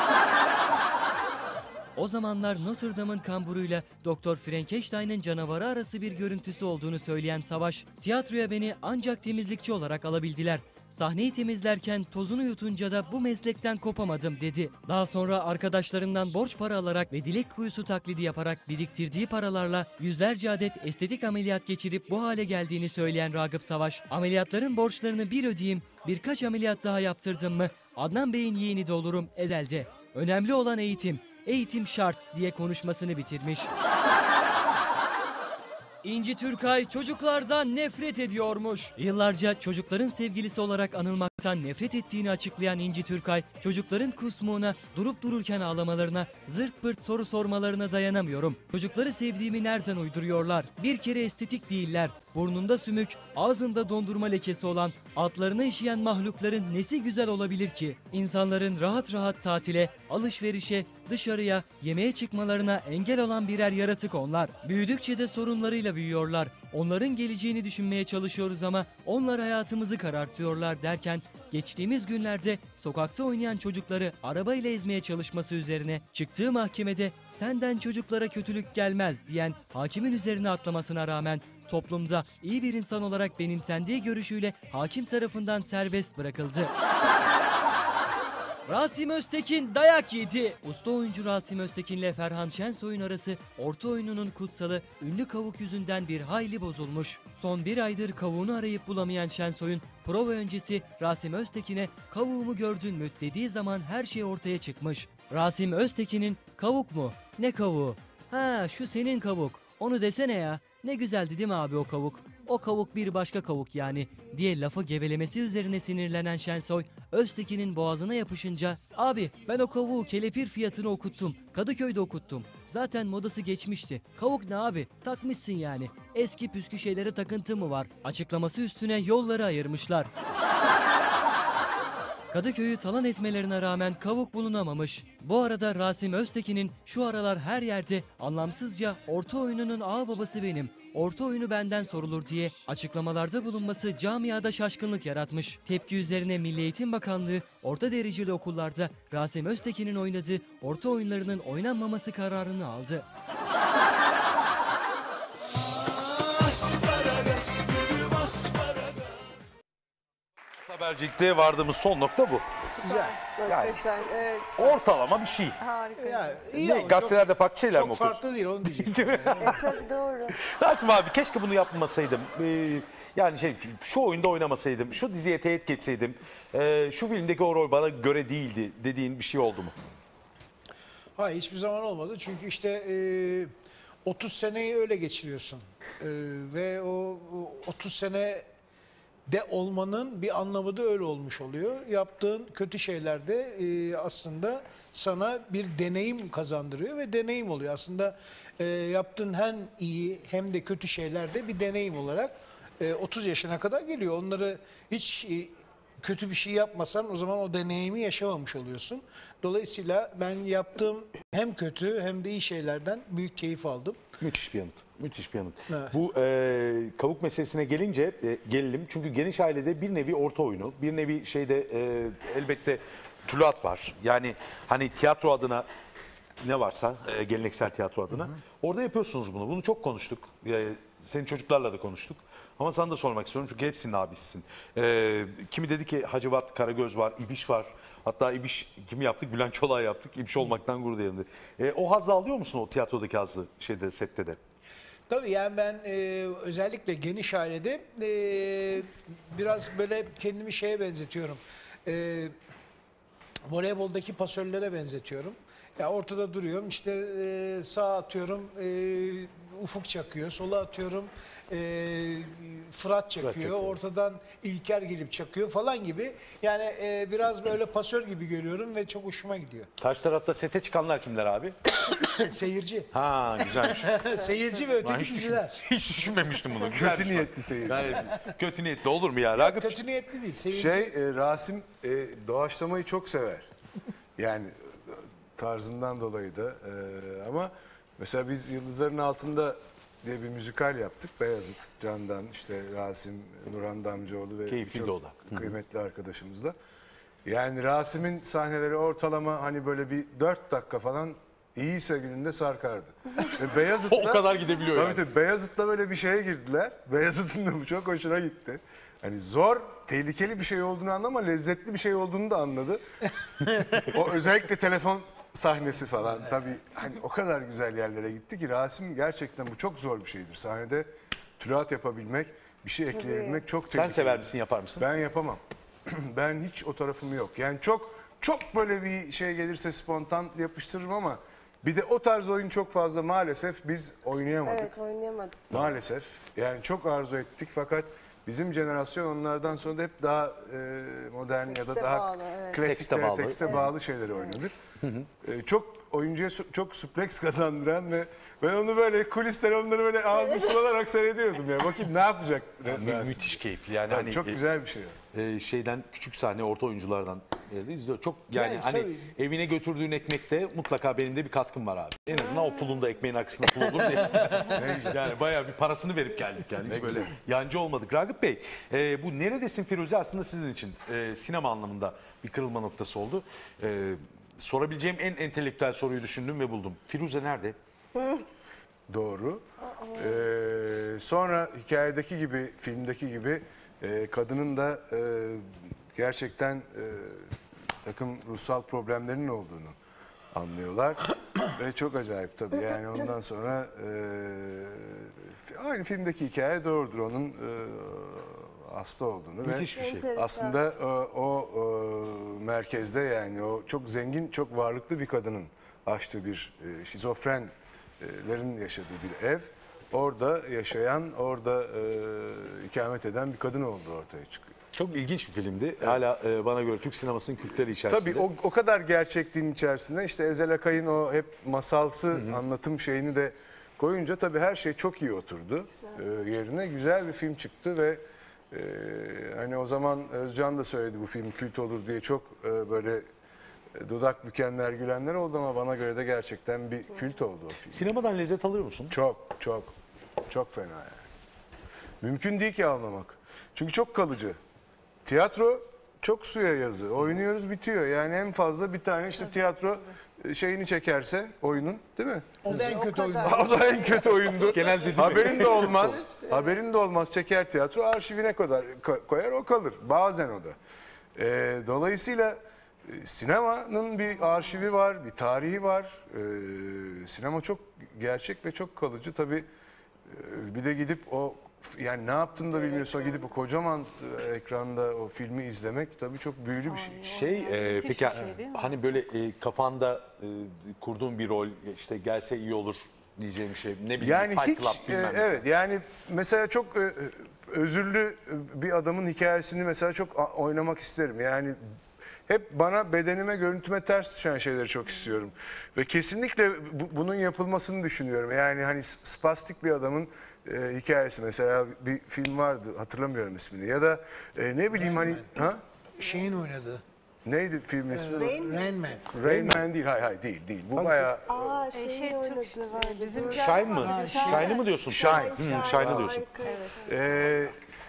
O zamanlar Notre Dame'ın kamburuyla Doktor Frankenstein'ın canavarı arası bir görüntüsü olduğunu söyleyen Savaş, "Tiyatroya beni ancak temizlikçi olarak alabildiler. Sahneyi temizlerken tozunu yutunca da bu meslekten kopamadım" dedi. Daha sonra arkadaşlarından borç para alarak ve dilek kuyusu taklidi yaparak biriktirdiği paralarla yüzlerce adet estetik ameliyat geçirip bu hale geldiğini söyleyen Ragıp Savaş, "Ameliyatların borçlarını bir ödeyeyim, birkaç ameliyat daha yaptırdım mı Adnan Bey'in yeğeni de olurum ezelde. Önemli olan eğitim. Eğitim şart" diye konuşmasını bitirmiş. İnci Türkay çocuklardan nefret ediyormuş. Yıllarca çocukların sevgilisi olarak anılmaktan nefret ettiğini açıklayan İnci Türkay, "Çocukların kusmuğuna, durup dururken ağlamalarına, zırt pırt soru sormalarına dayanamıyorum. Çocukları sevdiğimi nereden uyduruyorlar? Bir kere estetik değiller. Burnunda sümük, ağzında dondurma lekesi olan, altlarına işeyen mahlukların nesi güzel olabilir ki? İnsanların rahat rahat tatile, alışverişe, dışarıya, yemeğe çıkmalarına engel olan birer yaratık onlar. Büyüdükçe de sorunlarıyla büyüyorlar. Onların geleceğini düşünmeye çalışıyoruz ama onlar hayatımızı karartıyorlar" derken, geçtiğimiz günlerde sokakta oynayan çocukları arabayla ezmeye çalışması üzerine çıktığı mahkemede "Senden çocuklara kötülük gelmez" diyen hakimin üzerine atlamasına rağmen toplumda iyi bir insan olarak benimsendiği görüşüyle hakim tarafından serbest bırakıldı. Rasim Öztekin dayak yedi. Usta oyuncu Rasim Öztekin ile Ferhan Şensoy'un arası orta oyununun kutsalı ünlü kavuk yüzünden bir hayli bozulmuş. Son bir aydır kavuğunu arayıp bulamayan Şensoy'un prova öncesi Rasim Öztekin'e "Kavuğumu gördün mü?" dediği zaman her şey ortaya çıkmış. Rasim Öztekin'in "Kavuk mu? Ne kavuğu? Ha şu senin kavuk. Onu desene ya. Ne güzeldi değil mi abi o kavuk? O kavuk bir başka kavuk yani" diye lafı gevelemesi üzerine sinirlenen Şensoy, Öztekin'in boğazına yapışınca "Abi ben o kavuğu kelepir fiyatını okuttum. Kadıköy'de okuttum. Zaten modası geçmişti. Kavuk ne abi? Takmışsın yani. Eski püskü şeylere takıntı mı var?" açıklaması üstüne yolları ayırmışlar. Kadıköy'ü talan etmelerine rağmen kavuk bulunamamış. Bu arada Rasim Öztekin'in "Şu aralar her yerde anlamsızca orta oyununun ağababası benim, orta oyunu benden sorulur" diye açıklamalarda bulunması camiada şaşkınlık yaratmış. Tepki üzerine Milli Eğitim Bakanlığı orta dereceli okullarda Rasim Öztekin'in oynadığı orta oyunlarının oynanmaması kararını aldı. Habercilikte vardığımız son nokta bu. Güzel. Hakikaten, evet. Ortalama bir şey. Harika. Ya, iyi Ne, ama gazetelerde farklı şeyler çok, mi çok okuyorsun? farklı değil onu diyecektim. E, tabii doğru. Rasim abi keşke bunu yapmasaydım. Ee, yani şey şu oyunda oynamasaydım, şu diziye teğet geçseydim, ee, şu filmdeki o rol bana göre değildi dediğin bir şey oldu mu? Hayır hiçbir zaman olmadı çünkü işte e, otuz seneyi öyle geçiriyorsun. E, ve o, o otuz sene de olmanın bir anlamı da öyle olmuş oluyor. Yaptığın kötü şeyler de e, aslında sana bir deneyim kazandırıyor ve deneyim oluyor. Aslında e, yaptığın hem iyi hem de kötü şeyler de bir deneyim olarak e, otuz yaşına kadar geliyor. Onları hiç e, kötü bir şey yapmasan o zaman o deneyimi yaşamamış oluyorsun. Dolayısıyla ben yaptığım hem kötü hem de iyi şeylerden büyük keyif aldım. Müthiş bir yanıt. Müthiş bir yanıt. Evet. Bu e, kavuk meselesine gelince e, gelelim. Çünkü geniş ailede bir nevi orta oyunu, bir nevi şeyde e, elbette tülat var. Yani hani tiyatro adına ne varsa e, geleneksel tiyatro adına. Hı hı. Orada yapıyorsunuz bunu. Bunu çok konuştuk. E, senin çocuklarla da konuştuk. Ama sana da sormak istiyorum çünkü hepsinin abisisin. E, kimi dedi ki Hacivat Karagöz var, İbiş var. Hatta İbiş kimi yaptık? Bülent Çolak'ı yaptık. İbiş olmaktan gurur duyuyorum dedi. E, o hazzı alıyor musun o tiyatrodaki hazzı şeyde, sette de? Tabii yani ben e, özellikle geniş ailede e, biraz böyle kendimi şeye benzetiyorum. E, voleyboldaki pasörlere benzetiyorum. Ya ortada duruyorum işte e, sağa atıyorum e, Ufuk çakıyor, sola atıyorum e, Fırat çakıyor, çakıyor. ortadan İlker gelip çakıyor falan gibi. Yani e, biraz böyle pasör gibi görüyorum ve çok hoşuma gidiyor. Karşı tarafta sete çıkanlar kimler abi? Seyirci. Ha güzelmiş. Seyirci ve Ben öteki hiç, düşün- diziler. hiç düşünmemiştim bunu. Kötü Güzelmiş bak. niyetli seyirci. Yani, kötü niyetli olur mu ya? Ragıp Kötü niyetli değil, seyirci. Şey e, Rasim e, doğaçlamayı çok sever. Yani e, tarzından dolayı da e, ama mesela biz Yıldızların Altında diye bir müzikal yaptık. Beyazıt, Candan, işte Rasim, Nurhan Damcıoğlu ve Keyifliydi çok o da. kıymetli arkadaşımızla. Yani Rasim'in sahneleri ortalama hani böyle bir dört dakika falan iyiyse gününde sarkardı. Ve Beyazıt'ta, O kadar gidebiliyor tabii yani. Tabii Beyazıt'ta böyle bir şeye girdiler. Beyazıt'ın da bu çok hoşuna gitti. Hani zor, tehlikeli bir şey olduğunu anladı ama lezzetli bir şey olduğunu da anladı. O özellikle telefon sahnesi falan tabii hani o kadar güzel yerlere gitti ki Rasim gerçekten bu çok zor bir şeydir. Sahnede tülaat yapabilmek, bir şey ekleyebilmek çok sen tehlikeli. sever misin, yapar mısın? Ben yapamam. Ben hiç o tarafım yok. Yani çok çok böyle bir şey gelirse spontan yapıştırırım ama bir de o tarz oyun çok fazla maalesef biz oynayamadık. Evet, oynayamadım. Maalesef. Yani çok arzu ettik fakat bizim jenerasyon onlardan sonra da hep daha e, modern ya da Tekste daha bağlı, evet. klasik Tekste tekste bağlı. bağlı, bağlı şeyleri oynadık. E, çok oyuncuya su- çok suplex kazandıran ve ben onu böyle kulisten onları böyle ağzım sulanarak seyrediyordum ya. Bakayım ne yapacak. Mü- Rasim. müthiş keyifli yani. Yani hani çok e, güzel bir şey. o. e, şeyden küçük sahne orta oyunculardan e, de izliyor. Çok yani, Yani hani tabii. evine götürdüğün ekmekte mutlaka benim de bir katkım var abi. En azından o pulun da ekmeğin arkasında pul olur diye. Yani bayağı bir parasını verip geldik yani. Hiç böyle yancı olmadık. Ragıp Bey, e, bu Neredesin Firuze aslında sizin için e, sinema anlamında bir kırılma noktası oldu. E, sorabileceğim en entelektüel soruyu düşündüm ve buldum. Firuze nerede? Doğru. Ee, sonra hikayedeki gibi, filmdeki gibi e, kadının da e, gerçekten e, takım ruhsal problemlerinin olduğunu anlıyorlar. Ve çok acayip tabii. Yani ondan sonra e, aynı filmdeki hikaye doğrudur. Onun e, hasta olduğunu. Müthiş bir şey. Enteresan. Aslında o, o, o merkezde yani o çok zengin, çok varlıklı bir kadının açtığı bir e, şizofrenlerin yaşadığı bir ev. Orada yaşayan, orada e, ikamet eden bir kadın olduğu ortaya çıkıyor. Çok ilginç bir filmdi. Hala e, bana göre Türk sinemasının kültleri içerisinde. Tabii o, o kadar gerçekliğin içerisinde işte Ezel Akay'ın o hep masalsı anlatım şeyini de koyunca tabii her şey çok iyi oturdu. Ee, yerine güzel bir film çıktı ve e, hani o zaman Özcan da söyledi bu film kült olur diye çok e, böyle e, dudak bükenler gülenler oldu ama bana göre de gerçekten bir kült oldu o film. Sinemadan lezzet alıyor musun? Çok çok çok fena yani. Mümkün değil ki anlamak. Çünkü çok kalıcı. Tiyatro çok suya yazı. Oynuyoruz bitiyor. Yani en fazla bir tane işte tiyatro şeyini çekerse oyunun değil mi? O da en kötü oyun. O da en kötü oyundu. Genel dedim. Haberin de olmaz. Haberin de olmaz. Çeker tiyatro arşivine kadar ko- koyar o kalır. Bazen o da. Ee, dolayısıyla e, sinemanın bir arşivi var, bir tarihi var. Ee, sinema çok gerçek ve çok kalıcı. Tabii e, bir de gidip o yani ne yaptığını da bilmiyorsun. Gidip o kocaman e, ekranda o filmi izlemek tabii çok büyülü bir şey. Şey, Yani e, müthiş peki bir şey değil mi? hani böyle e, kafanda e, kurduğun bir rol işte gelse iyi olur diyeceğim şey ne bileyim Yani Fight hiç Club e, bilmem ne. evet yani mesela çok e, özürlü bir adamın hikayesini mesela çok a- oynamak isterim. Yani hep bana bedenime, görüntüme ters düşen şeyleri çok istiyorum. Ve kesinlikle bu- bunun yapılmasını düşünüyorum. Yani hani s- spastik bir adamın e, hikayesi mesela bir film vardı hatırlamıyorum ismini ya da e, ne bileyim hani ha Şeyin oynadığı. neydi filmin ismi? Rain, Rain Man. Rain Man değil, hayır hayır değil değil. Bu bayağı Aa, şeyin şey, oynadığı Türk- vardı. bizimkiler- Shine mı? Ha, Shine'ı mı diyorsun? Shine. Hı, Shine'ı diyorsun. Ee,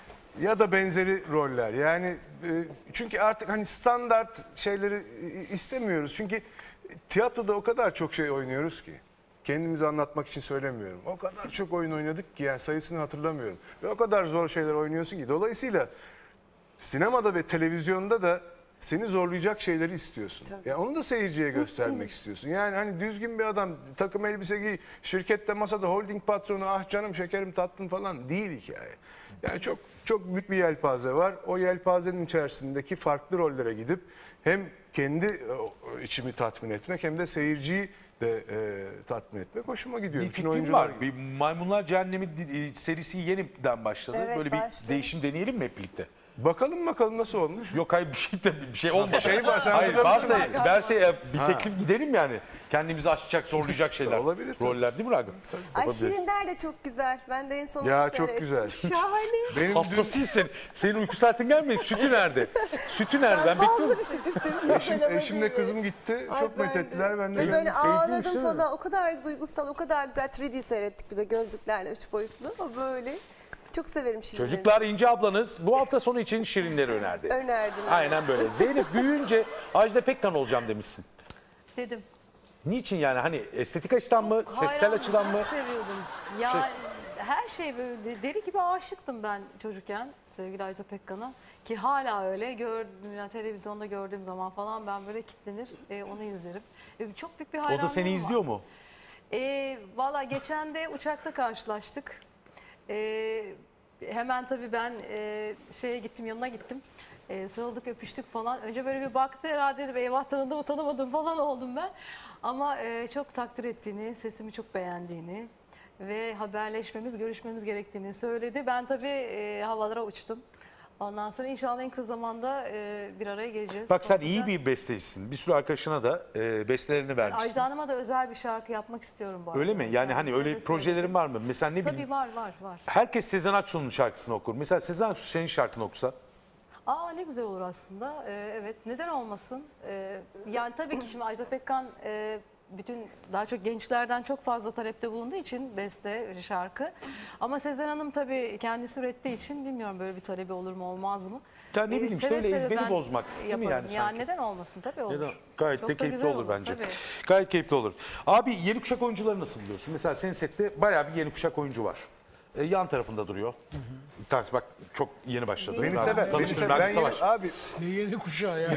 ya da benzeri roller. Yani e, çünkü artık hani standart şeyleri e, istemiyoruz. Çünkü tiyatroda o kadar çok şey oynuyoruz ki. Kendimizi anlatmak için söylemiyorum. O kadar çok oyun oynadık ki yani sayısını hatırlamıyorum. Ve o kadar zor şeyler oynuyorsun ki. Dolayısıyla sinemada ve televizyonda da seni zorlayacak şeyleri istiyorsun. Ya onu da seyirciye göstermek istiyorsun. Yani hani düzgün bir adam, takım elbise giy, şirkette masada holding patronu, ah canım şekerim tatlım falan değil hikaye. Yani çok çok büyük bir yelpaze var. O yelpazenin içerisindeki farklı rollere gidip hem kendi içimi tatmin etmek hem de seyirciyi de e, tatmin etmek hoşuma gidiyor. Bir Bütün fikrim oyuncular var. Bir Maymunlar Cehennemi di- serisi yeniden başladı. Evet, Böyle bir başlamış. değişim deneyelim mi hep birlikte? Bakalım bakalım nasıl olmuş. Yok hayır bir şey de bir şey olmadı. Şey var, sen Hayır hazırlamışsın. varsa, varsa ya bir teklif gidelim yani. Kendimizi aşacak, zorlayacak şeyler. Olabilir tabii. Roller değil mi Ragıp? Ay Yapabiliriz. Şirinler de çok güzel. Ben de en son Ya onu çok seyrettim. güzel. Şahane. Benim dün- Hastasıysan senin uyku saatin gelmedi. Sütü nerede? Sütü nerede? Ben bekliyorum. Ballı bir süt istedim. eşim, eşimle kızım gitti. Ay, çok ben de. methettiler. Ben de Ve böyle eğitim ağladım işte mi? falan. O kadar duygusal, o kadar güzel. üç D seyrettik bir de gözlüklerle, üç boyutlu. O böyle. Çok severim Şirinleri. Çocuklar İnce ablanız bu hafta sonu için Şirinleri önerdi. Önerdim. Aynen böyle. Zeynep büyüyünce Ajda Pekkan olacağım demişsin. Dedim. Niçin yani? Hani estetik açıdan mı? Sessel Hayranım, açıdan mı? Çok seviyordum. Ya Şey- her şey böyle de- deli gibi aşıktım ben çocukken sevgili Ajda Pekkan'a. Ki hala öyle gördüm, yani televizyonda gördüğüm zaman falan ben böyle kitlenir e, onu izlerim. E, çok büyük bir O hayranlığım da seni var. izliyor mu? E, Valla geçen de uçakta karşılaştık. E, hemen tabii ben e, şeye gittim, yanına gittim. E, sarıldık, öpüştük falan. Önce böyle bir baktı herhalde, dedim eyvah tanıdım mı tanımadım falan oldum ben. Ama e, çok takdir ettiğini, sesimi çok beğendiğini ve haberleşmemiz, görüşmemiz gerektiğini söyledi. Ben tabii e, havalara uçtum. Ondan sonra inşallah en kısa zamanda e, bir araya geleceğiz. Bak sen konuşacağız. iyi bir bestecisin. Bir sürü arkadaşına da e, bestelerini vermişsin. Ajda Hanım'a da özel bir şarkı yapmak istiyorum bu arada. Öyle mi? Yani hani Kendisine öyle de projelerin söyledim. var mı? Mesela ne Tabii bileyim. var var var. Herkes Sezen Aksu'nun şarkısını okur. Mesela Sezen Aksu senin şarkını okusa. Aa ne güzel olur aslında. Ee, evet neden olmasın? Ee, yani tabii ki şimdi Ajda Pekkan e, bütün daha çok gençlerden çok fazla talepte bulunduğu için beste, şarkı. Ama Sezen Hanım tabii kendisi ürettiği için bilmiyorum böyle bir talebi olur mu olmaz mı? Ya ne Ee, bileyim işte seve öyle seve ezberi ben bozmak değil mi yaparım. yani Yani sanki? neden olmasın tabii olur. Ya da gayet Çok de da keyifli güzel olur bence. tabii. Gayet keyifli olur. Abi yeni kuşak oyuncuları nasıl buluyorsun? Mesela senin sette bayağı bir yeni kuşak oyuncu var. E, yan tarafında duruyor. Bir tanesi bak çok yeni başladı. Beni Daha sever. Beni tanıştırdım, sever. Ben Ragıp yeni, Savaş. abi Ne yeni kuşağı ya.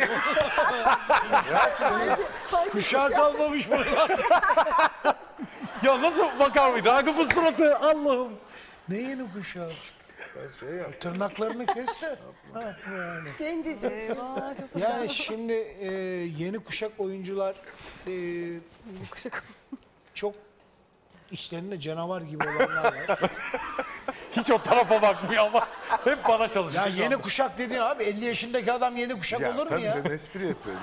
Kuşağı kalmamış burada. Ya nasıl bakar mıydı? Ragıp'ın suratı Allah'ım. Ne yeni kuşağı? Tırnaklarını kes de. Ha, yani. Gencecik. Eyvah çok güzel. Yani şimdi e, yeni kuşak oyuncular e, çok içlerinde canavar gibi olanlar var. Hiç o tarafa bakmıyor ama hep bana çalışıyor. Ya yeni kuşak dediğin abi elli yaşındaki adam yeni kuşak ya, olur mu tabii ya? canım espri yapıyorum.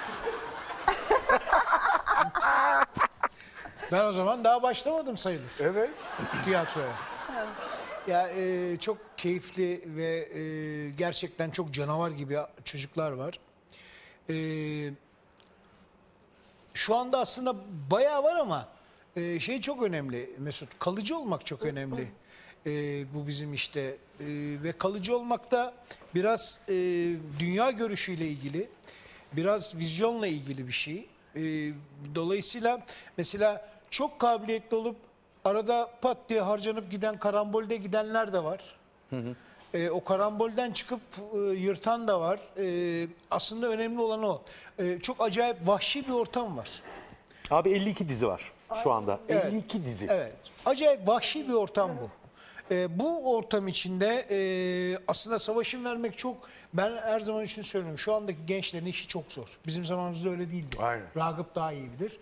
Ben o zaman daha başlamadım sayılır Evet. tiyatroya. Ya e, çok keyifli ve e, gerçekten çok canavar gibi çocuklar var. E, şu anda aslında bayağı var ama e, şey çok önemli Mesut. Kalıcı olmak çok önemli. E, bu bizim işte e, ve kalıcı olmakta biraz e, dünya görüşüyle ilgili, biraz vizyonla ilgili bir şey. E, dolayısıyla mesela çok kabiliyetli olup arada pat diye harcanıp giden, karambolde gidenler de var. E, o karambolden çıkıp e, yırtan da var. E, aslında önemli olan o. E, çok acayip vahşi bir ortam var. Abi elli iki dizi var şu anda. Evet. elli iki dizi. Evet. Acayip vahşi bir ortam bu. E, bu ortam içinde e, aslında savaşın vermek çok, ben her zaman için söylüyorum. Şu andaki gençlerin işi çok zor. Bizim zamanımızda öyle değildi. Aynen. Ragıp daha iyi bilir.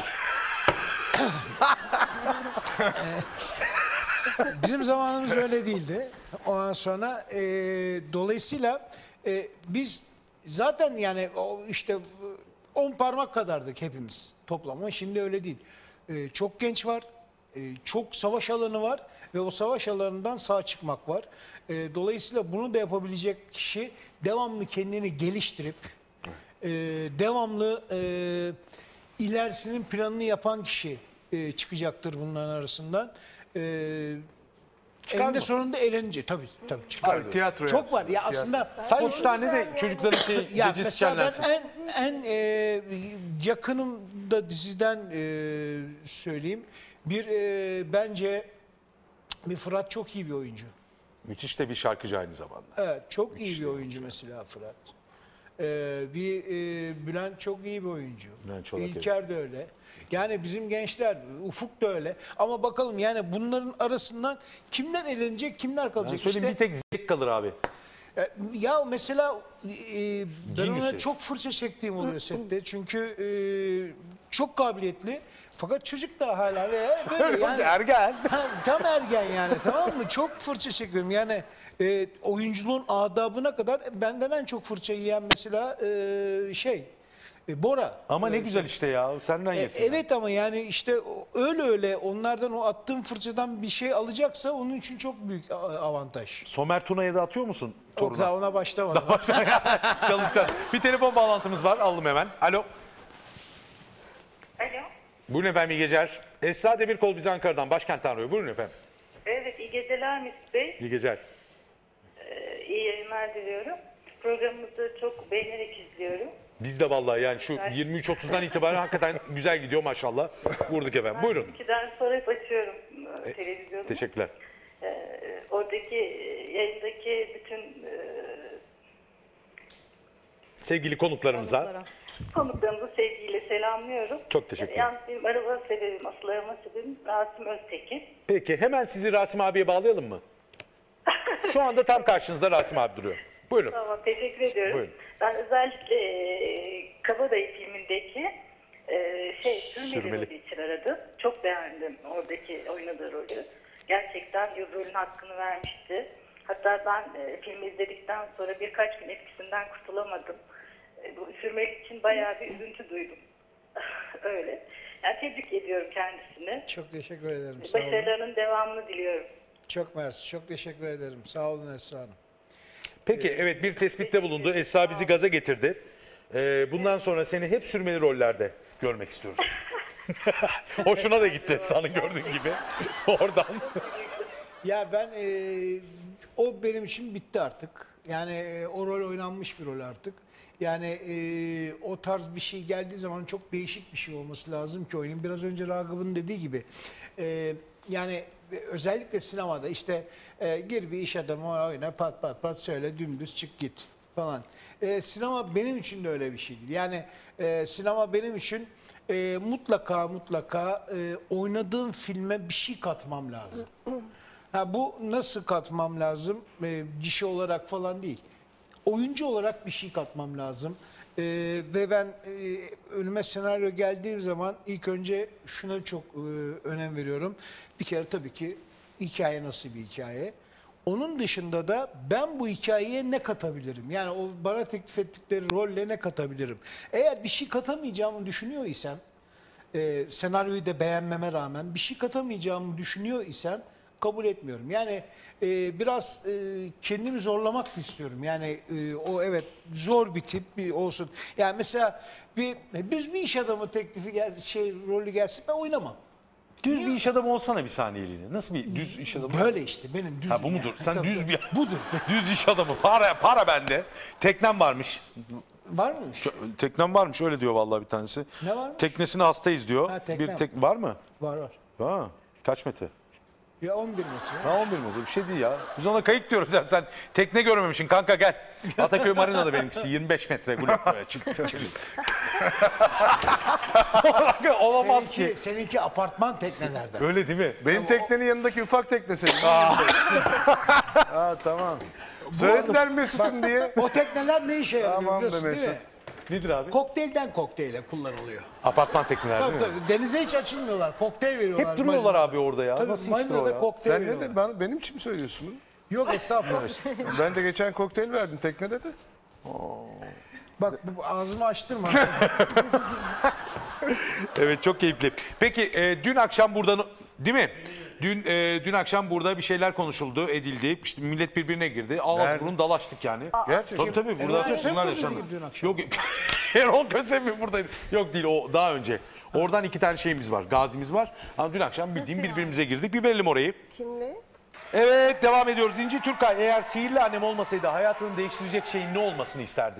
Bizim zamanımız öyle değildi. Ondan sonra e, dolayısıyla e, biz zaten yani o işte on parmak kadardık hepimiz toplamda. Şimdi öyle değil. E, çok genç var. E, çok savaş alanı var ve o savaş alanından sağ çıkmak var. E, dolayısıyla bunu da yapabilecek kişi devamlı kendini geliştirip e, devamlı e, ilerisinin planını yapan kişi e, çıkacaktır bunların arasından. E, eninde sonunda eğlenince tabii tabii çıkar. Abi, tiyatro Çok yapsın, var ya aslında. Say üç tane de yani. çocukların şey, Ya gecesi mesela ben şenlensin. en, en e, yakınımda diziden e, söyleyeyim. Bir e, bence bir Fırat çok iyi bir oyuncu. Müthiş de bir şarkıcı aynı zamanda. Evet çok iyi bir oyuncu mesela Fırat. Ee, bir e, Bülent çok iyi bir oyuncu. Bülent Çolak, İlker de öyle. Yani bizim gençler, Ufuk da öyle. Ama bakalım yani bunların arasından kimler elenecek, kimler Ben kalacak? söyleyeyim İşte, bir tek Zek kalır abi. e, ya mesela e, ben Cin ona üstü. çok fırça çektiğim oluyor sette. Çünkü e, çok kabiliyetli. Fakat çocuk da hala ve böyle yani. Ergen. Ha, tam ergen yani, tamam mı? Çok fırça çekiyorum. Yani e, oyunculuğun adabına kadar benden en çok fırça yiyen mesela e, şey e, Bora. Ama ne E, güzel işte ya. Senden e, yesin. evet ama yani işte o- öyle öyle onlardan o attığım fırçadan bir şey alacaksa onun için çok büyük a- avantaj. Somer Tuna'ya da atıyor musun? Yok, Toruna? daha ona başlamadım. Çalışacağız. Bir telefon bağlantımız var. Aldım hemen. Alo. Alo. Buyurun efendim, iyi geceler. Esra Demirkol bizi Ankara'dan, başkentten arıyor. Buyurun efendim. Evet, iyi geceler Mesut Bey. İyi geceler. Ee, iyi yayınlar diliyorum. Programınızı çok beğenerek izliyorum. Biz de vallahi yani şu yirmi üç otuzdan itibaren hakikaten güzel gidiyor maşallah. Vurduk efendim. Buyurun. ikiden sonra hep açıyorum e, televizyonu. Teşekkürler. Ee, oradaki e, yayındaki bütün e, Sevgili konuklarımıza. Konuklara. konuklarımızı sevgiyle selamlıyorum. Çok teşekkür ederim. Yalnız benim araba sebebim, asıl arama sebebim Rasim Öztekin. Peki hemen sizi Rasim abiye bağlayalım mı? Şu anda tam karşınızda Rasim abi duruyor. Buyurun. Tamam, teşekkür ediyorum. Buyurun. Ben özellikle e, Kabadayı filmindeki e, şey Sürmeli, Sürmeli. rolü için aradım. Çok beğendim oradaki oynadığı rolü. Gerçekten rolün hakkını vermişti. Hatta ben e, filmi izledikten sonra birkaç gün etkisinden kurtulamadım. E, bu Sürmeli için bayağı bir üzüntü duydum. Öyle. Yani tebrik ediyorum kendisini. Çok teşekkür ederim. Sağ olun. Başarılarının devamını diliyorum. Çok mersi. Çok teşekkür ederim. Sağ olun Esra Hanım. Peki evet, bir tespitte bulundu. Esra bizi gaza getirdi. Ee, bundan sonra seni hep sürmeli rollerde görmek istiyoruz. Hoşuna da gitti Esra'nın gördüğün gibi. Oradan. Ya ben e, o benim için bitti artık. Yani e, o rol oynanmış bir rol artık. Yani e, o tarz bir şey geldiği zaman çok değişik bir şey olması lazım ki oyunun. Biraz önce Ragıp'ın dediği gibi. E, yani özellikle sinemada işte e, gir bir iş adamı oyna, pat pat pat söyle, dümdüz çık git falan. E, sinema benim için de öyle bir şey değil. Yani e, sinema benim için e, mutlaka mutlaka e, oynadığım filme bir şey katmam lazım. Ha, bu nasıl katmam lazım? E, gişe olarak falan değil. Oyuncu olarak bir şey katmam lazım. E, ve ben e, önüme senaryo geldiği zaman ilk önce şuna çok e, önem veriyorum. Bir kere tabii ki hikaye nasıl bir hikaye? Onun dışında da ben bu hikayeye ne katabilirim? Yani o bana teklif ettikleri rolle ne katabilirim? Eğer bir şey katamayacağımı düşünüyor isem, e, senaryoyu da beğenmeme rağmen bir şey katamayacağımı düşünüyor isem kabul etmiyorum. Yani e, biraz e, kendimi zorlamak da istiyorum. Yani e, o evet zor bir tip bir olsun. Yani mesela bir düz bir iş adamı teklifi gel, şey rolü gelsin ben oynamam. Düz bir iş adamı olsana bir saniyeliğine. Nasıl bir düz iş adamı? Böyle işte benim düz. Ha bu mudur? Sen Tabii, düz bir budur. düz iş adamı. Para para bende. Teknem varmış. Var mıymış? Teknem varmış öyle diyor vallahi bir tanesi. Ne varmış? Teknesine hastayız diyor. Ha, teknem. bir tek var mı? Var var. Ha, kaç metre? Ya on bir metre. Ha on bir metre bir şey değil ya. Biz ona kayık diyoruz ya, sen tekne görmemişsin kanka gel. Ataköy Marina'da benimkisi yirmi beş metre. Gulep buraya çık. Olamaz Seninki, ki. seninki apartman teknelerden. Öyle değil mi? Benim teknenin yanındaki ufak teknesi. Ha tamam. Söylediler Mesut'um diye. O tekneler ne işe yarıyor Tamam be biliyorsun değil mi? Mesut. Nedir abi? Kokteylden kokteyle kullanılıyor. Apartman tekneler Tabii değil mi? tabii. Denize hiç açılmıyorlar. Kokteyl veriyorlar. Hep duruyorlar marinada. abi orada ya. Tabii Nasıl iştir o marinada ya? kokteyl Sen ne veriyorlar. de bana, benim için mi söylüyorsun bunu? Yok estağfurullah. Ben de geçen kokteyl verdim teknede de. Bak bu ağzımı açtırma. Evet çok keyifli. Peki e, dün akşam burada değil mi? Dün e, dün akşam burada bir şeyler konuşuldu, edildi. İşte millet birbirine girdi. Ağız Nerede? burun dalaştık yani. Gerçekten. Tabii tabii burada Erol Köse bunlar buradaydı yaşandı. dün akşam. Yok Erol Köse mi buradaydı? Yok değil, o daha önce. Oradan iki tane şeyimiz var, gazimiz var. Ama dün akşam bildiğim birbirimize girdik. Bir verelim orayı. Kimli? Evet devam ediyoruz. İnci Türkay, eğer sihirli annem olmasaydı hayatını değiştirecek şeyin ne olmasını isterdin?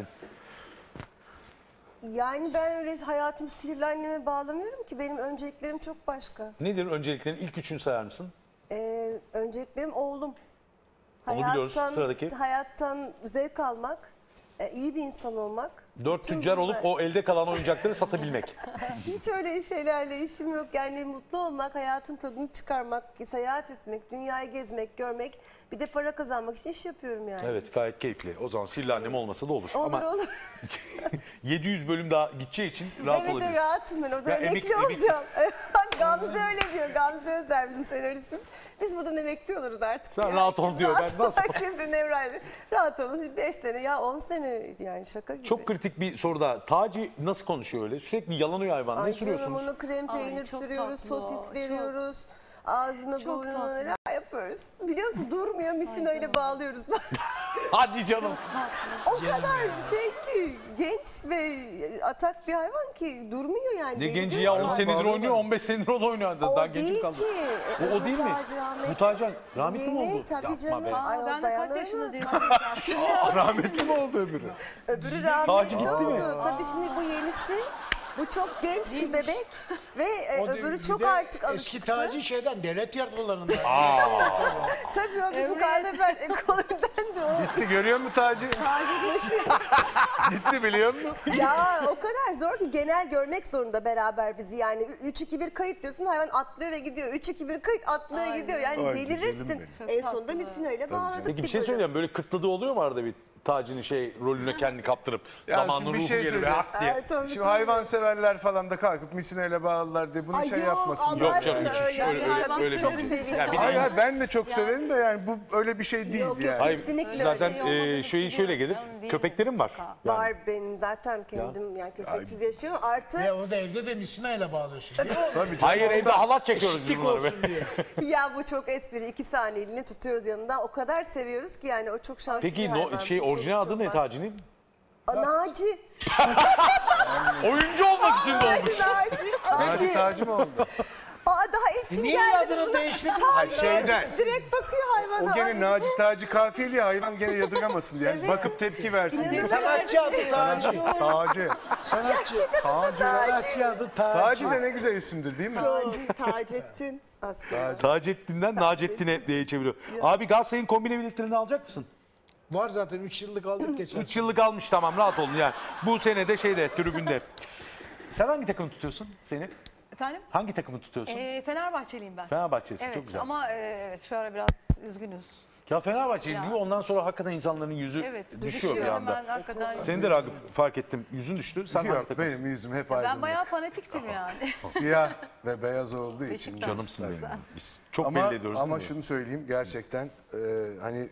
Yani ben öyle hayatımı sihirli anneme bağlamıyorum ki. Benim önceliklerim çok başka. Nedir önceliklerin ilk üçünü sayar mısın? Ee, önceliklerim oğlum. Onu biliyoruz. Sıradaki? Hayattan zevk almak, e, iyi bir insan olmak. Dört Bütün tüccar bunlar- olup o elde kalan oyuncakları satabilmek. Hiç öyle şeylerle işim yok. Yani mutlu olmak, hayatın tadını çıkarmak, seyahat etmek, dünyayı gezmek, görmek. Bir de para kazanmak için iş yapıyorum yani. Evet, gayet keyifli. O zaman Sihirli Annem olmasa da olur. Olur Ama olur. yedi yüz bölüm daha gideceği için rahat Evet de olabiliriz. rahatım ben. Orada Ya emekli emek- emek- olacağım. Gamze öyle diyor. Gamze Özer bizim senaristimiz. Biz buradan emekli oluruz artık. Sen yani. rahat ol diyor. Ben Rahat nasıl- ol. Kimse Nevra'yla. Rahat olun. beş sene ya on sene yani şaka gibi. Çok kritik bir soru daha. Taci nasıl konuşuyor öyle? Sürekli yalanıyor hayvan. Ne Ay canım sürüyorsunuz? onu krem Ay, peynir çok sürüyoruz, tatlı o, sosis çok- veriyoruz. Ağzına Çok burnuna tatlı. neler yapıyoruz. Biliyor musun durmuyor misina ile bağlıyoruz. Hadi canım. O kadar şey ki genç ve atak bir hayvan ki durmuyor yani. Ne Belli genci değil ya mi? on senedir oynuyor, on beş senedir o da oynuyor. Daha O gencim değil kaldı. ki. O, o değil mi? Taci rahmetli. Bu Taci rahmetli mi Yeni, oldu? tabii Yapma canım. be. Ay, Aa, o ben de dayanır kaç mı? yaşında diye soracağım. Rahmetli mi oldu öbürü? Öbürü Taci rahmetli gitti mi? oldu. Tabii şimdi bu yenisi. Bu çok genç bir Değilmiş. bebek ve e, O da- öbürü bir çok de artık eski alıştı. Taci şeyden devlet tiyatrolarında. Tabii o bizim Kardefer ekolündendi o. Gitti görüyor musun Taci? Gitti biliyor musun? Ya o kadar zor ki genel görmek zorunda beraber bizi yani. üç iki bir kayıt diyorsun hayvan atlıyor ve gidiyor. üç iki bir kayıt atlıyor Ay, gidiyor. Yani Ay, delirirsin. güzelim En Çok sonunda tatlı. misina ile bağladık. Peki bir şey bölüm. söyleyeceğim. Böyle kıtladığı oluyor mu arada bir Taci'nin şey rolüne kendini kaptırıp Ya zamanın şimdi bir ruhu şey gelir ve söyleyeyim. hak diye. Ay, tabii, Şimdi tabii. hayvanseverler falan da kalkıp misineyle bağladılar diye bunu Ay şey yok, yapmasın. Allah Yok aşkına canım, hiç- öyle öyle- değil. öyle- Tabii öyle çok değil. seviyorum. Ya bir de- Hayır hayır ben de çok Ya. severim de yani bu öyle bir şey değil Yok, yok, yani. Hayır, Kesinlikle zaten öyle değil. e, Olmadığını şey şöyle gelir. biliyorum, değil Köpeklerim var. mutlaka. Yani. Var benim zaten kendim yani köpeksiz yaşıyorum. Artı Ya o da evde de misinayla bağlıyorsun. Değil mi? Tabii canım. Hayır evde halat çekiyoruz biz Eşitlik bunları. olsun diye. ya bu çok espri. iki saniyeliğine tutuyoruz yanında. O kadar seviyoruz ki yani o çok şanslı bir Peki hayvan. no, şey Çok- orijinal çok adı ne var. Taci'nin? Aa, Naci. Oyuncu olmak için doğmuş. Naci. Naci Taci mi oldu? Aa daha ilk gün Niye geldi. adını buna- değiştirdin? Taci. şeyden. Direkt bakıyor hayvana. O gene Ay, Naci Taci kafiyeli ya hayvan gene yadırgamasın diye. Yani bakıp tepki versin diye. Sanatçı adı Taci. Taci. Sanatçı. Taci. Sanatçı adı Taci. Taci de ne güzel isimdir değil mi? Taci. Taceddin aslında. Taceddin'den Nacettin'e diye çeviriyor. Abi Galatasaray'ın kombine biletlerini alacak mısın? Var zaten üç yıllık aldık geçen. üç yıllık almış tamam rahat olun yani. Bu sene de şeyde tribünde. Sen hangi takımı tutuyorsun seni? Efendim? Hangi takımı tutuyorsun? Ee, Fenerbahçeliyim ben. Fenerbahçe'sin Evet çok güzel. ama e, evet şu ara biraz üzgünüz. Ya Fenerbahçe Ya. değil mi? Ondan sonra hakikaten insanların yüzü Evet düşüyor bir anda. Ben hakikaten. Senin de Ragıp fark ettim. Yüzün düştü. Sen hangi Yok takımsın? benim yüzüm hep Ben aydınlık. bayağı fanatiktim yani. Siyah ve beyaz olduğu için. Beşiktaş. Canımsın benim. Sen. Biz çok Ama, belli ediyoruz. ama değil mi? şunu söyleyeyim gerçekten e, hani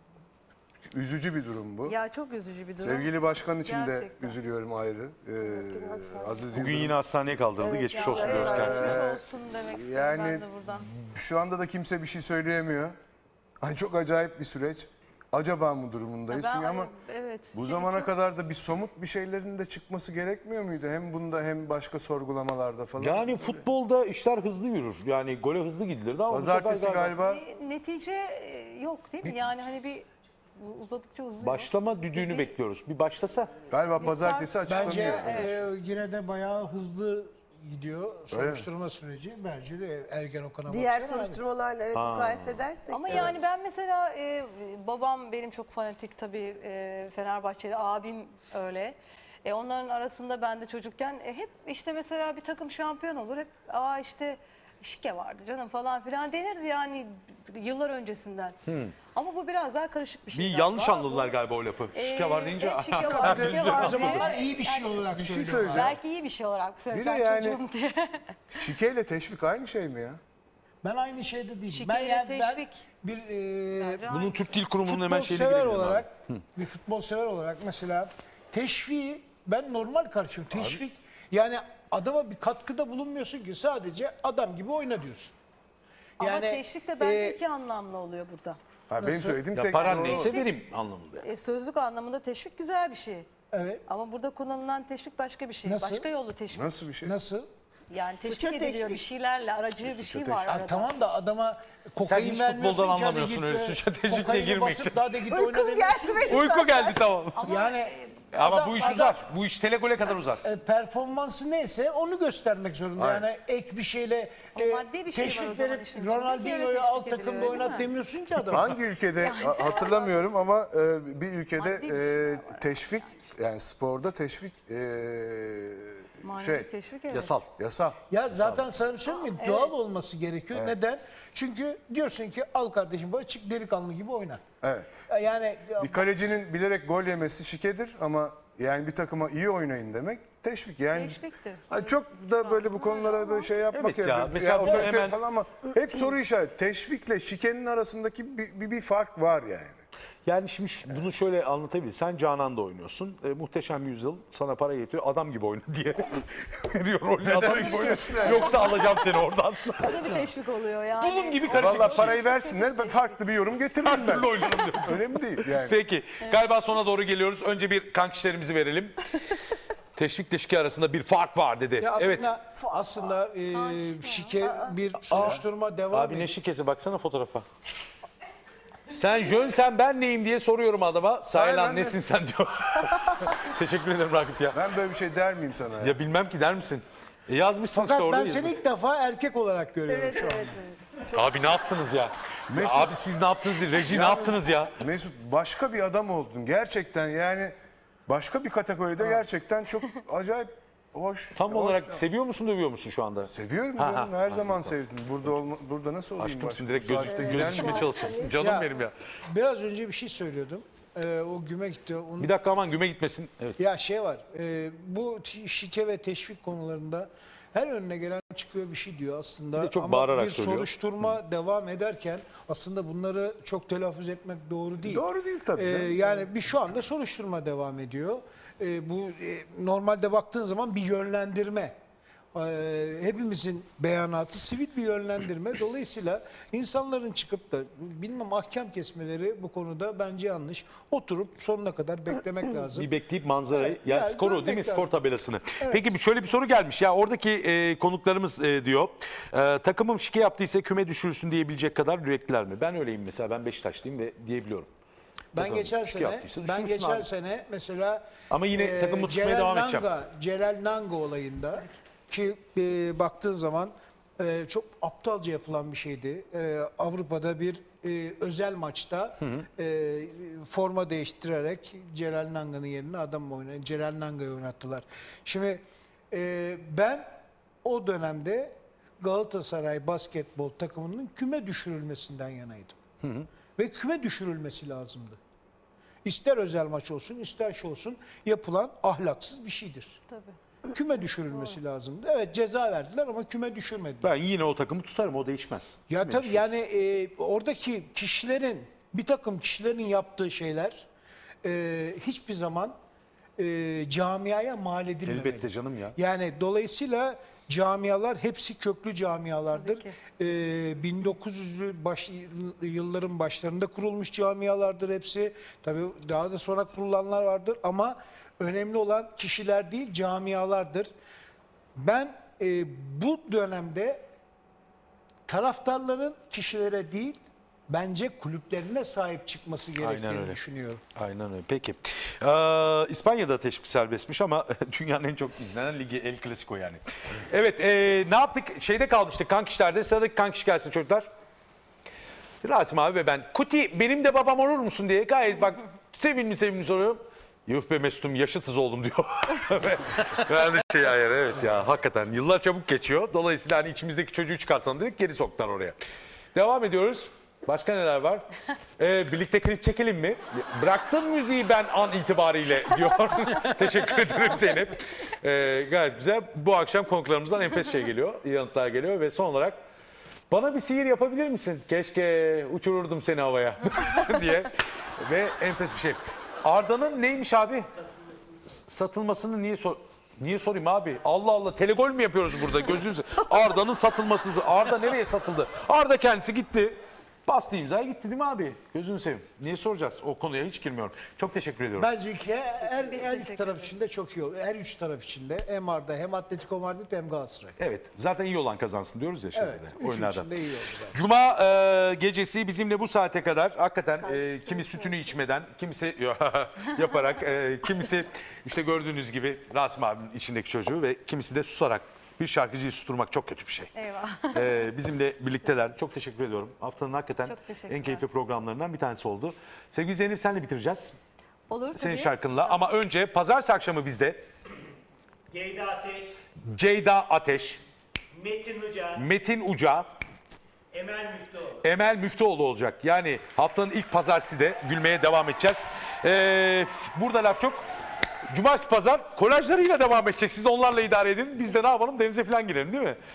üzücü bir durum bu. Ya çok üzücü bir durum. Sevgili başkan için de Gerçekten. üzülüyorum ayrı. E, Aziz Bugün Yıldırım. yine hastaneye kaldırıldı. Geçmiş olsun diyoruz Evet, kendisine. geçmiş olsun demek istiyorum yani- ben de buradan. Şu anda da kimse bir şey söyleyemiyor. Hani çok acayip bir süreç. Acaba mı durumundayız? Ben- Çünkü ama evet. bu zamana kadar da bir somut bir şeylerin de çıkması gerekmiyor muydu? Hem bunda hem başka sorgulamalarda falan. Yani futbolda işler hızlı yürür. Yani gole hızlı gidilirdi ama bu Pazartesi sefer galiba Bir netice e, yok değil mi? Yani hani bir bu uzadıkça uzuyor. başlama düdüğünü Bir- bekliyoruz. Bir başlasa. galiba pazartesi açıklanıyor. Bence Evet. e, yine de bayağı hızlı gidiyor soruşturma süreci. Bence de Ergenekon'a Diğer bakıyorlar. soruşturmalarla evet mukayese edersek. Ama yani ben mesela e, babam benim çok fanatik tabii e, Fenerbahçeli, abim öyle. E, onların arasında ben de çocukken e, hep işte mesela bir takım şampiyon olur. Hep aa işte şike vardı canım falan filan denirdi yani yıllar öncesinden. Ama bu biraz daha karışık bir şey. Bir galiba. yanlış anladılar Bu, galiba o lafı. e, Şike var deyince. hep şike var, şike var O zamanlar diye. iyi bir şey olarak Bir şey söylüyorlar. söyleyeceğim. Belki iyi bir şey olarak Bir de söylesen yani- çocuğum diye. Şikeyle teşvik aynı şey mi ya? Ben aynı şeyde değilim. Şikeyle ben, yani ben teşvik. bir e, Bence Bunun aynı. Türk Dil Kurumu'nun futbol hemen şeyine sever girelim. olarak, bir futbol sever olarak mesela teşviği ben normal karşıyım. Teşvik yani adama bir katkıda bulunmuyorsun ki sadece adam gibi oyna diyorsun. Ama teşvik de bence e, iki anlamlı oluyor burada. Ha, benim söylediğim Ya tek paran doğru neyse o. verim anlamında. E, sözlük anlamında teşvik güzel bir şey. Evet. Ama burada kullanılan teşvik başka bir şey. Nasıl? Başka yollu teşvik. Nasıl bir şey? Nasıl? Yani teşvik Suça ediliyor teşvik. bir şeylerle. Aracı bir şey var Ha, arada. tamam da adama kokain hiç vermiyorsun futboldan ki hadi anlamıyorsun git öyle de suça teşvikle kokaini girmek basıp için. daha da git oyna Uykum demiyorsun. geldi benim. Uyku geldi tamam. Ama Yani e, Ama Adam- bu iş adam- uzar. Bu iş telegole kadar uzar. E, performansı neyse onu göstermek zorunda. Aynen. Yani ek bir şeyle O e, maddi bir şey var o teşvik zaman verip işin içinde ki öyle Ronaldinho'yu teşvik alt ediliyor, takımda öyle oynat mi? demiyorsun ki adam. Hangi ülkede ha- hatırlamıyorum ama e, bir ülkede Maddi bir şey e, var. teşvik, yani sporda teşvik e, Manevi şey teşvik evet. Yasal. yasal. Ya zaten sana bir şey söyleyeyim mi? Doğal olması gerekiyor. Neden? Çünkü diyorsun ki al kardeşim böyle çık delikanlı gibi oyna. Evet. Yani Bir kalecinin bilerek gol yemesi şikedir ama yani bir takıma iyi oynayın demek teşvik. Yani Teşviktir. Ha, çok da böyle bu konulara böyle şey yapmak Evet ya, ya, mesela mesela bu hemen- falan ama hep soru işareti. Teşvikle şikenin arasındaki bir, bir, bir fark var yani. Yani şimdi şu- bunu şöyle anlatabiliriz. Sen Canan'da oynuyorsun. E, Muhteşem Yüzyıl sana para getiriyor. Adam gibi oyna diye veriyor rolü. Adam gibi oyna. Yoksa alacağım seni oradan. O da bir teşvik oluyor yani. Bunun gibi karışık Vallahi bir şey. parayı versinler ben farklı bir yorum getiririm ben. Türlü oynarım diyorsun. Önemli değil yani. Peki. Galiba sona doğru geliyoruz. Önce bir kankişlerimizi verelim. Teşvikle şike arasında bir fark var dedi. ya aslında Evet. aslında e, şike bir soruşturma devam Abi ne ediyor. şikesi baksana fotoğrafa. Sen jön sen ben neyim diye soruyorum adama. Saylan ben de- nesin sen diyor. Teşekkür ederim Ragıp ya. Ben böyle bir şey der miyim sana ya? Ya bilmem ki der misin? E yazmışsın Fakat işte orada. ben yazıyor. seni ilk defa erkek olarak görüyorum Evet, şu an. evet, evet. Abi ne yaptınız ya? Ya abi siz ne yaptınız değil. Reji ne yaptınız ya? Mesut başka bir adam oldun gerçekten yani başka bir kategoride gerçekten çok acayip hoş. Tam hoş- olarak seviyor musun dövüyor musun şu anda? Seviyorum Ha, canım ha, her zaman sevdim. Burada olma, burada nasıl olayım? Aşkımsın başka? direkt Bu göz, saatte göz gider içime miyim? çalışırsın. Canım Ya, benim ya. Biraz önce bir şey söylüyordum. Ee, o güme gitti. Onu... Bir dakika aman güme gitmesin. Evet. Ya şey var, e, bu t- şike ve teşvik konularında her önüne gelen çıkıyor bir şey diyor aslında. Bir de çok Ama bağırarak bir söylüyor. soruşturma devam ederken aslında bunları çok telaffuz etmek doğru değil. Doğru değil tabii Ee, canım. yani bir şu anda soruşturma devam ediyor. Ee, bu e, normalde baktığın zaman bir yönlendirme. Ee, hepimizin beyanatı sivil bir yönlendirme. Dolayısıyla insanların çıkıp da bilmem ahkam kesmeleri bu konuda bence yanlış. Oturup sonuna kadar beklemek lazım. Bir bekleyip manzarayı, Evet, ya yani skoru görmek değil mi? lazım. Skor tabelasını. Peki bir şöyle bir soru gelmiş. Ya oradaki e, konuklarımız e, diyor. E, takımım şike yaptıysa küme düşürülsün diyebilecek kadar yürekliler mi? Ben öyleyim mesela. Ben Beşiktaşlıyım ve diyebiliyorum. Ben Takım geçen şike sene, yaptıysa ben düşünsün geçen abi. sene mesela Ama yine takımı tutmaya Celal devam edeceğim. Nanga, Celal Nanga olayında ki e, baktığın zaman e, çok aptalca yapılan bir şeydi. E, Avrupa'da bir e, özel maçta e, forma değiştirerek Celal Nanga'nın yerine adam oynayan Celal Nanga'yı oynattılar. Şimdi e, ben o dönemde Galatasaray basketbol takımının küme düşürülmesinden yanaydım. Ve küme düşürülmesi lazımdı. İster özel maç olsun, ister şey olsun yapılan ahlaksız bir şeydir. Tabii. Küme düşürülmesi lazımdı. Evet ceza verdiler ama küme düşürmediler. Ben yine o takımı tutarım. O değişmez. Ya Küme tabii düşürsün. yani e, oradaki kişilerin, bir takım kişilerin yaptığı şeyler e, hiçbir zaman e, camiaya mal edilmemeli. Elbette canım ya. Yani dolayısıyla camialar hepsi köklü camialardır. Tabii ki. Ee, bin dokuz yüzlü baş, yılların başlarında kurulmuş camialardır hepsi. Tabii daha da sonra kurulanlar vardır ama önemli olan kişiler değil camialardır. Ben e, bu dönemde taraftarların kişilere değil bence kulüplerine sahip çıkması gerektiğini öyle. düşünüyorum. Aynen öyle. Peki. Ee, İspanya'da teşvik serbestmiş ama dünyanın en çok izlenen ligi El Clasico yani. Evet e, ne yaptık? Şeyde kalmıştık kankişlerde. Sıradaki kankiş gelsin çocuklar. Rasim abi ve ben. Kuti benim de babam olur musun diye gayet bak sevimli sevimli soruyorum. Yuh be Mesut'um yaşıtız oğlum diyor. Ben de şey hayır evet ya hakikaten yıllar çabuk geçiyor. Dolayısıyla hani içimizdeki çocuğu çıkartalım dedik geri soktular oraya. Devam ediyoruz. Başka neler var? Ee, birlikte klip çekelim mi? Bıraktım müziği ben an itibariyle diyor. Teşekkür ederim Zeynep. Ee, gayet güzel. Bu akşam konuklarımızdan enfes şey geliyor. Yanıtlar geliyor ve son olarak bana bir sihir yapabilir misin? Keşke uçururdum seni havaya diye. Ve enfes bir şey. Arda'nın neymiş abi? Satılmasını niye sor... Niye sorayım abi? Allah Allah telegol mü yapıyoruz burada gözünüzü? Arda'nın satılması. Arda nereye satıldı? Arda kendisi gitti. Bastı imzaya gitti değil mi abi? Gözünü seveyim. Niye soracağız? O konuya hiç girmiyorum. Çok teşekkür ediyorum. Bence ki her, Biz her teşekkür iki taraf ederiz. için de çok iyi oldu. Her üç taraf için de hem Arda hem Atletico Madrid hem Galatasaray. Evet. Zaten iyi olan kazansın diyoruz ya şimdi Evet. de, Üçü oyunlarda. için de iyi oldu. bence. Cuma e, gecesi bizimle bu saate kadar hakikaten e, kimi sütünü içmeden, kimisi yaparak, e, kimisi işte gördüğünüz gibi Rasim abinin içindeki çocuğu ve kimisi de susarak bir şarkıcıyı susturmak çok kötü bir şey. Eyvah. E, bizimle birlikteler. Çok teşekkür ediyorum. Haftanın hakikaten Çok teşekkürler. en keyifli programlarından bir tanesi oldu. Sevgili Zeynep senle bitireceğiz. Olur Senin tabii. şarkınla ama önce pazartesi akşamı bizde Ceyda Ateş, Ceyda Ateş, Metin Uca, Metin Uca, Emel Müftüoğlu. Emel Müftüoğlu olacak. Yani haftanın ilk pazartesi de gülmeye devam edeceğiz. Ee, burada laf çok. Cumartesi pazar kolajlarıyla devam edecek. Siz de onlarla idare edin. Biz de ne yapalım? Denize falan girelim değil mi?